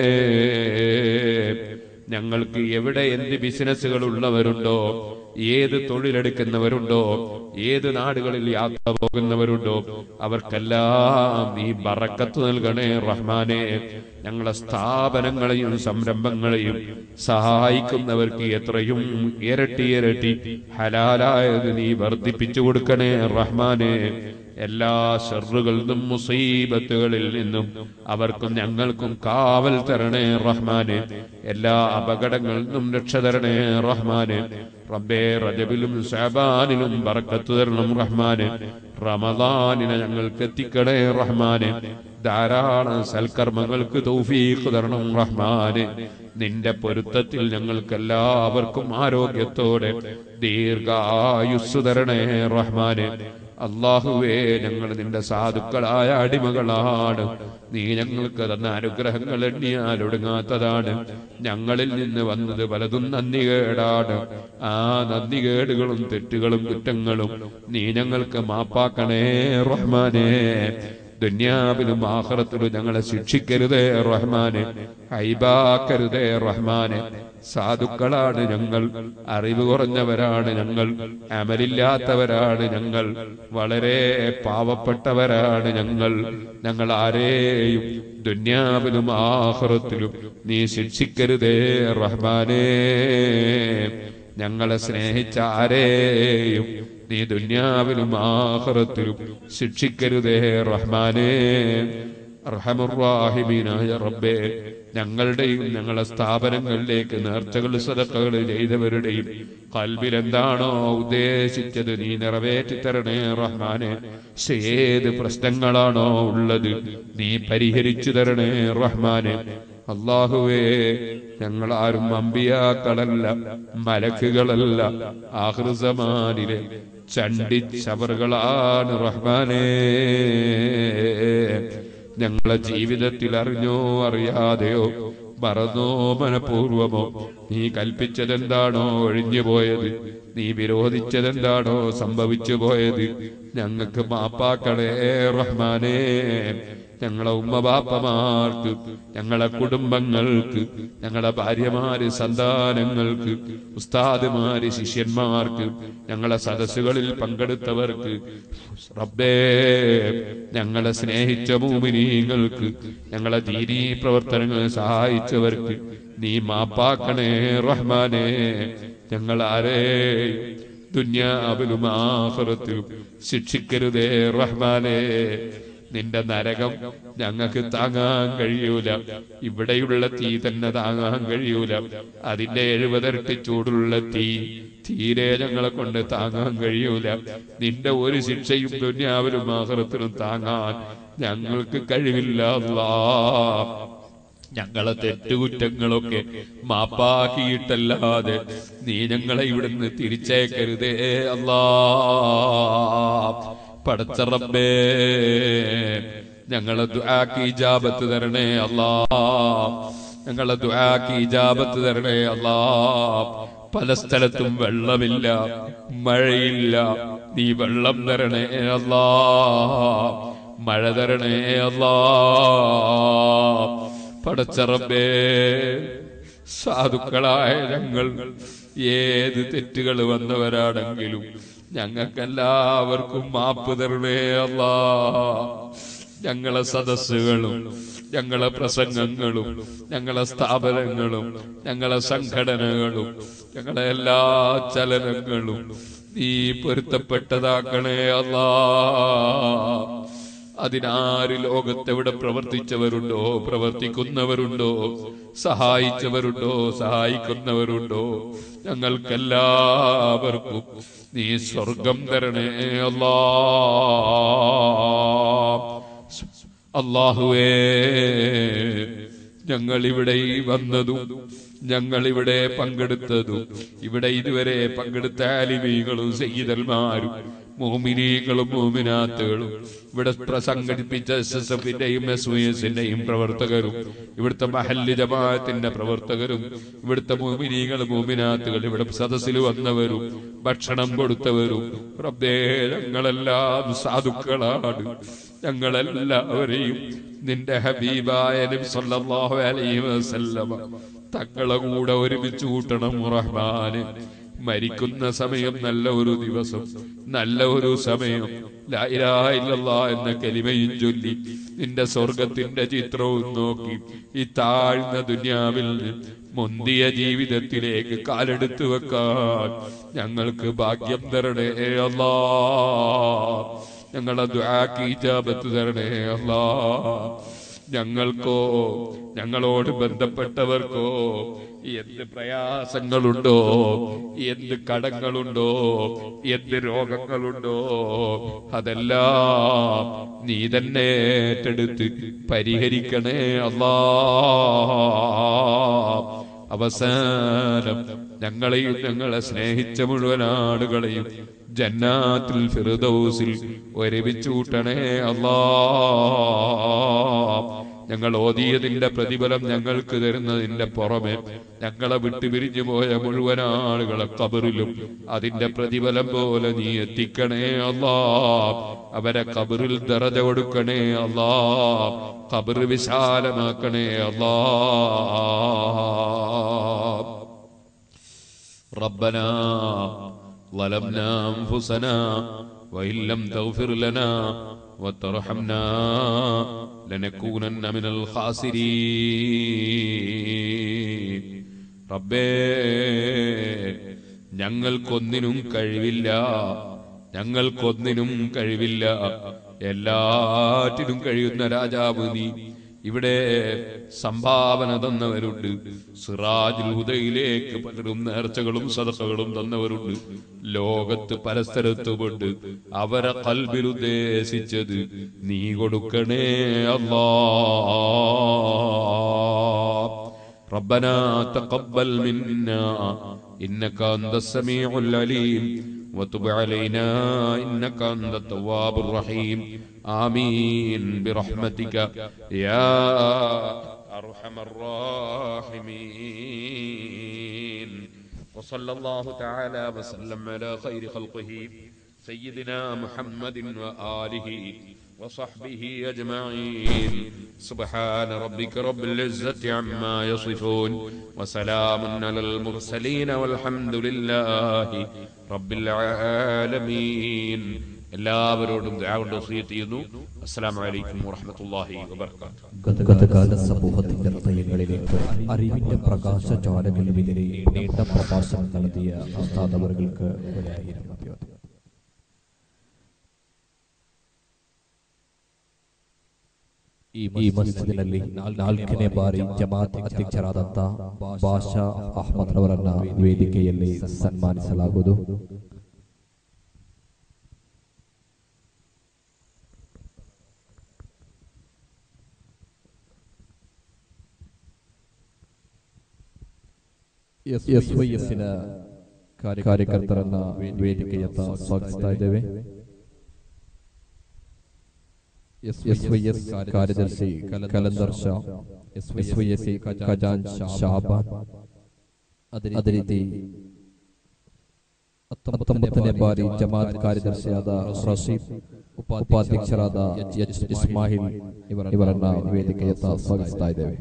Speaker 1: ഞങ്ങൾക്ക് എവിടെ എന്ത് ബിസിനസ്സുകൾ ഉള്ളവരുണ്ടോ, ഏത് തൊഴിലെടുക്കുന്നവരുണ്ടോ, ഏത് നാടുകളിൽ യാത്ര പോകുന്നവരുണ്ടോ അവർക്കെല്ലാം നീ ബറക്കത്ത് നൽകണേ റഹ്മാനെ. ഞങ്ങളെ സ്ഥാപനങ്ങളെയും സംരംഭങ്ങളെയും സഹായിക്കുന്നവർക്ക് എത്രയും ഇരട്ടി ഇരട്ടി ഹലാലായത് നീ വർദ്ധിപ്പിച്ചു കൊടുക്കണേ റഹ്മാനെ. എല്ലാ ശർറുകളിൽ നിന്നും മുസീബത്തുകളിൽ നിന്നും അവർക്കും ഞങ്ങൾക്കും കാവൽ തരണേ റഹ്മാനെ. എല്ലാ അപകടങ്ങളിൽ നിന്നും രക്ഷ തരണേ റഹ്മാനെ. റബ്ബേ, റജബിലും ശഅബാനിലും ബറക്കത്ത് തരണം റഹ്മാനെ. റമദാനിനെ ഞങ്ങൾക്ക് എത്തിക്കണേ റഹ്മാനെ. ധാരാളം സൽക്കർമ്മങ്ങൾക്ക് തൗഫീഖ് തരണം റഹ്മാനെ. നിന്റെ പൊരുത്തത്തിൽ ഞങ്ങൾക്ക് എല്ലാവർക്കും ആരോഗ്യത്തോടെ ദീർഘായുസ്സ് തരണേ റഹ്മാനെ. അല്ലാഹുവേ, ഞങ്ങൾ നിന്റെ സാധുക്കളായ അടിമകളാണ്. നീ ഞങ്ങൾക്ക് തന്ന അനുഗ്രഹങ്ങൾ എണ്ണിയാൽ ഒടുങ്ങാത്തതാണ്. ഞങ്ങളിൽ നിന്ന് വന്നത് പലതും നന്ദികേടാണ്. ആ നന്ദികേടുകളും തെറ്റുകളും കുറ്റങ്ങളും നീ ഞങ്ങൾക്ക് മാപ്പാക്കണേ റഹ്മാനെ. ദുനിയാവിലും ആഖിറത്തിലും ഞങ്ങളെ ശിക്ഷിക്കരുതേ റഹ്മാനെ, ഹൈബാക്കരുതേ റഹ്മാനെ. സാധുക്കളാണ് ഞങ്ങൾ, അറിവ് കുറഞ്ഞവരാണ് ഞങ്ങൾ, അമലില്ലാത്തവരാണ് ഞങ്ങൾ, വളരെ പാവപ്പെട്ടവരാണ് ഞങ്ങൾ. ഞങ്ങൾ ആരെയും ദുനിയാവിലും ആഖിറത്തിലും നീ ശിക്ഷിക്കരുതേ റഹ്മാനേ. ഞങ്ങളെ സ്നേഹിച്ച ആരെയും നീ ദുനിയാവിലും ആഖിറത്തിലും ശിക്ഷിക്കരുതേ റഹ്മാനേ. അർഹമുർ റഹീമീനായ റബ്ബേ, ഞങ്ങളുടെയും ഞങ്ങളെ സ്ഥാപനങ്ങളിലേക്ക് നേർച്ചകൾ സദഖകൾ ചെയ്തവരുടെയും ഖൽബിൽ എന്താണോ ഉദ്ദേശിച്ചത് നീ നിറവേറ്റി തരണേ റഹ്മാനെ. ഏത് പ്രശ്നങ്ങളാണോ ഉള്ളത് നീ പരിഹരിച്ചു തരണേ റഹ്മാനെ. അല്ലാഹുവേ, ഞങ്ങൾ ആരും അമ്പിയാക്കളല്ല, മലക്കുകളല്ല, ആഖിർ സമാനിലെ ചണ്ടി ചവറുകളാണ് റഹ്മാനേ. ഞങ്ങളെ ജീവിതത്തിൽ അറിഞ്ഞോ അറിയാതെയോ മറന്നോ മനഃപൂർവമോ നീ കൽപ്പിച്ചതെന്താണോ ഒഴിഞ്ഞു പോയത്, നീ വിരോധിച്ചതെന്താണോ സംഭവിച്ചു പോയത് ഞങ്ങൾക്ക് മാപ്പാക്കണേ റഹ്മാനേ. ഞങ്ങളെ ഉമ്മബാപ്പമാർക്ക്, ഞങ്ങളെ കുടുംബങ്ങൾക്ക്, ഞങ്ങളെ ഭാര്യമാര്, സന്താനങ്ങൾക്ക്, ഉസ്താദുമാര്, ശിഷ്യന്മാർക്ക്, ഞങ്ങളെ സദസ്സുകളിൽ പങ്കെടുത്തവർക്ക്, റബ്ബേ, ഞങ്ങളെ സ്നേഹിച്ച മുഅ്മിനീങ്ങൾക്ക്, ഞങ്ങളെ ദീനീ പ്രവർത്തനങ്ങൾ സഹായിച്ചവർക്ക് നീ മാപ്പാക്കണേ റഹ്മാനേ. ഞങ്ങൾ ആരെയും ദുനിയാവിലും ആഖിറത്തിലും ശിക്ഷിക്കരുതേ റഹ്മാനേ. നിന്റെ നരകം ഞങ്ങൾക്ക് താങ്ങാൻ കഴിയൂല, ഇവിടെയുള്ള തീ തന്നെ താങ്ങാൻ കഴിയൂല. അതിന്റെ എഴുപതിരട്ടി ചൂടുള്ള തീ തീരെ ഞങ്ങളെ കൊണ്ട് താങ്ങാൻ കഴിയൂല. നിന്റെ ഒരു ശിക്ഷയും ദുനിയാവിലും ആഖിറത്തിലും താങ്ങാൻ ഞങ്ങൾക്ക് കഴിവില്ല അല്ലാഹ്. ഞങ്ങളെ തെറ്റുകുറ്റങ്ങളൊക്കെ മാപ്പാക്കിയിട്ടല്ലാതെ നീ ഞങ്ങളെ ഇവിടുന്ന് തിരിച്ചേക്കരുതേ അല്ലാഹ്. പടച്ച റബ്ബേ, ഞങ്ങളെ ദുആക്ക് ഇജാബത്ത് തരണേ അല്ലാഹ്. ഞങ്ങളെ ദുആക്ക് ഇജാബത്ത് തരണേ അല്ലാഹ്. പല സ്ഥലത്തും വെള്ളമില്ല, മഴയില്ല, നീ വെള്ളം തരണേ അല്ലാഹ്. മഴ തരണേ അല്ലാഹ്. പടച്ച റബ്ബേ, സാധുക്കളായ ഞങ്ങൾ ഏത് തെറ്റുകൾ വന്നവരാണെങ്കിലും ഞങ്ങൾക്കെല്ലാവർക്കും മാപ്പ് തരണേ അല്ലാഹ്. ഞങ്ങളെ സദസ്സുകളും ഞങ്ങളെ പ്രസംഗങ്ങളും ഞങ്ങളെ സ്ഥാപനങ്ങളും ഞങ്ങളെ സംഘടനകളും ഞങ്ങളെ എല്ലാ ചലനങ്ങളും നീ പൊരുത്തപ്പെട്ടതാക്കണേ അല്ലാഹ്. അതിനാര് ലോകത്തെവിടെ പ്രവർത്തിച്ചവരുണ്ടോ, പ്രവർത്തിക്കുന്നവരുണ്ടോ, സഹായിച്ചവരുണ്ടോ, സഹായിക്കുന്നവരുണ്ടോ, ഞങ്ങൾക്കെല്ലാവർക്കും നീ സ്വർഗം തരണേ അല്ലാഹ്. അല്ലാഹുവേ, ഞങ്ങൾ ഇവിടെ വന്നതും ഞങ്ങൾ ഇവിടെ പങ്കെടുത്തതും ഇവിടെ ഇതുവരെ പങ്കെടുത്ത ആലിമീകളും സയ്യിദന്മാരും മോമിനീകളും മോമിനാത്തുകളും ഇവിടെ സംഘടിപ്പിച്ച എസ് എസ് എഫിന്റെയും എസ് വൈ എസിന്റെയും പ്രവർത്തകരും ഇവിടുത്തെ മഹല്ല് ജമാഅത്തിന്റെ പ്രവർത്തകരും ഇവിടുത്തെ മോമിനീകളും മോമിനാത്തുകൾ ഇവിടെ സദസ്സിൽ വന്നവരും ഭക്ഷണം കൊടുത്തവരും റബ്ബേ ഞങ്ങളെല്ലാം സാധുക്കളാണ്. ഞങ്ങളെല്ലാവരെയും നിന്റെ ഹബീബായ നബി സല്ലല്ലാഹു അലൈഹി വസല്ലമ തങ്ങളെ കൂടെ ഒരുമിച്ച് കൂട്ടണം റഹ്മാനെ. മരിക്കുന്ന സമയം നല്ല ഒരു ദിവസം, നല്ല ഒരു സമയം ലാ ഇലാഹ ഇല്ലല്ലാഹ് എന്ന കലിമയും ചൊല്ലി നിന്റെ സ്വർഗത്തിന്റെ ചിത്രവും നോക്കി ഈ താഴ്ന്ന ദുനിയാവിൽ മുന്തിയ ജീവിതത്തിലേക്ക് കാലെടുത്തു വെക്കാൻ ഞങ്ങൾക്ക് ഭാഗ്യം തരണേ അല്ലാഹ്. ഞങ്ങളെ ദുആക്ക് ഇജാബത്ത് തരണേ അല്ലാഹ്. ഞങ്ങൾക്കോ ഞങ്ങളോട് ബന്ധപ്പെട്ടവർക്കോ എന്ത് പ്രയാസങ്ങളുണ്ടോ, എന്ത് കടങ്ങളുണ്ടോ, എന്ത് രോഗങ്ങളുണ്ടോ അതെല്ലാം നീ തന്നെ ഏറ്റെടുത്ത് പരിഹരിക്കണേ അല്ലാഹ്. അവസാനം ഞങ്ങളെയും ഞങ്ങളെ സ്നേഹിച്ച മുഴുവൻ ആളുകളെയും ജന്നാത്തുൽ ഫിർദൗസിൽ ഒരുമിച്ച് കൂട്ടണേ അല്ലാഹ്. ഞങ്ങൾ ഓതിയതിന്റെ പ്രതിഫലം ഞങ്ങൾക്ക് തരുന്നതിന്റെ പുറമെ ഞങ്ങളെ വിട്ടു പിരിഞ്ഞു പോയ മുഴുവൻ ആളുകളെ ഖബറിലും അതിന്റെ പ്രതിഫലം പോലെ നീ എത്തിക്കണേ അല്ലാഹ്. അവരെ ഖബറിൽ ദറജ കൊടുക്കണേ അല്ലാഹ്. ഖബർ വിശാലമാക്കണേ അല്ലാഹ്. റബ്ബനാ ظلمنا أنفسنا وإن لم تغفر لنا وترحمنا لنكونن من الخاسرين. റബ്ബേ ഞങ്ങൾക്കൊന്നിനും കഴിവില്ല, ഞങ്ങൾക്കൊന്നിനും കഴിവില്ല. എല്ലാറ്റിനും കഴിയുന്ന രാജാവ് നീ. ഇവിടെ സംഭാവന തന്നവരുണ്ട്, സിറാജുൽ ഹുദയിലേക്ക് പലരും നേർച്ചകളും സദഖകളും തന്നവരുണ്ട്. ലോകത്ത് പല സ്ഥലത്തുമുണ്ട്. അവരെ ഖൽബിൽ ഉദ്ദേശിച്ചത് നീ കൊടുക്കണേ അല്ലാഹ്. റബ്ബനാ തഖബ്ബൽ മിന്നാ ഇന്നക അന്തസ് സമീഉൽ അലീം വതുബ് അലൈനാ ഇന്നക അന്തത് തവ്വാബുർ റഹീം. آمين برحمتك يا أرحم الراحمين. وصلى الله تعالى وسلم على خير خلقه سيدنا محمد وآله وصحبه أجمعين. سبحان ربك رب العزة عما يصفون وسلام على المرسلين والحمد لله رب العالمين. എല്ലാവരോടും ദുആ കൊണ്ട് വസിയത്ത് ചെയ്യുന്നു. അസ്സലാമു അലൈക്കും വറഹ്മത്തുള്ളാഹി വബറകാതുഹു.
Speaker 2: ഗതകാല സമൂഹത്തിന്റെ ഹൃദയങ്ങളിലേക്ക് അറിവിന്റെ പ്രകാശ ജ്വാലകൾക്കെതിരെ നീണ്ട പ്രഭാഷണം നടത്തിയ ഉസ്താദ് അവർക്ക് ഒരായിരം അഭിവാദ്യം. ഈ മസ്ജിദിನಲ್ಲಿ ನಾಲ್ಕನೇ ಬಾರಿ ಜಮಾತ್ ಅಧ್ಯಕ್ಷರಾದಂತ ಬಾಷಾ ಅಹ್ಮದ್ ಅವರನ್ನ ವೇದಿಕೆಯಲ್ಲಿ ಸನ್ಮಾನಿಸಲಾಗುವುದು. ಎಸ್ ವೈ ಎಸ್ಸಿನ ಕಾರ್ಯಕರ್ತರನ್ನ ವೇದಿಕೆಯತ್ತ ಸ್ವಾಗತಿಸ್ತಾ ಇದ್ದೇವೆ. ಎಸ್ ವೈ ಎಸ್ ಕಾರ್ಯದರ್ಶಿ Kalandar Shah, S Y S Khajan Shaban, ಅದೇ ರೀತಿ ಹತ್ತೊಂಬತ್ತನೇ ಬಾರಿ ಜಮಾತ್ ಕಾರ್ಯದರ್ಶಿಯಾದ ರಶೀದ್, ಉಪಾಧ್ಯಕ್ಷರಾದ ಎಚ್ ಇಸ್ಮಾಯಿಲ್ ಇವರನ್ನ ವೇದಿಕೆಯತ್ತ ಸ್ವಾಗತಿಸ್ತಾ ಇದ್ದೇವೆ.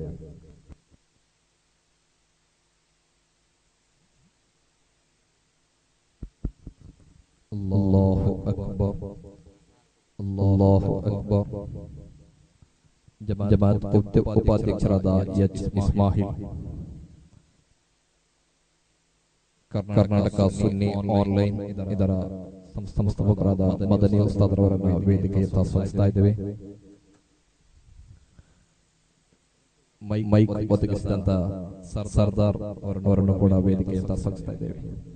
Speaker 2: അല്ലാഹു അക്ബർ, അല്ലാഹു അക്ബർ. ജമാഅത്ത് ഉപാധ്യക്ഷരാದ എച്ച് ഇസ്മാഹിൽ, ಕರ್ನಾಟಕ ಸುನ್ನಿ ಆನ್ಲೈನ್ ಇದರ ಸಂಸ್ಥಾಪಕರಾದ ಮದನಿ ಉಸ್ತಾದ್ ಅವರನ್ನ ವೇದಿಕೆಯತ್ತ ಸ್ವಾಗತಿಸ್ತಾ ಇದ್ದೇವೆ. ಮೈಕ್ ಒದಗಿಸಿದಂತ ಸರ್ದಾರ್ ಅವರನ್ನು ಕೂಡ ವೇದಿಕೆಯತ್ತ ಸ್ವಾಗತಿಸ್ತಾ ಇದ್ದೇವೆ.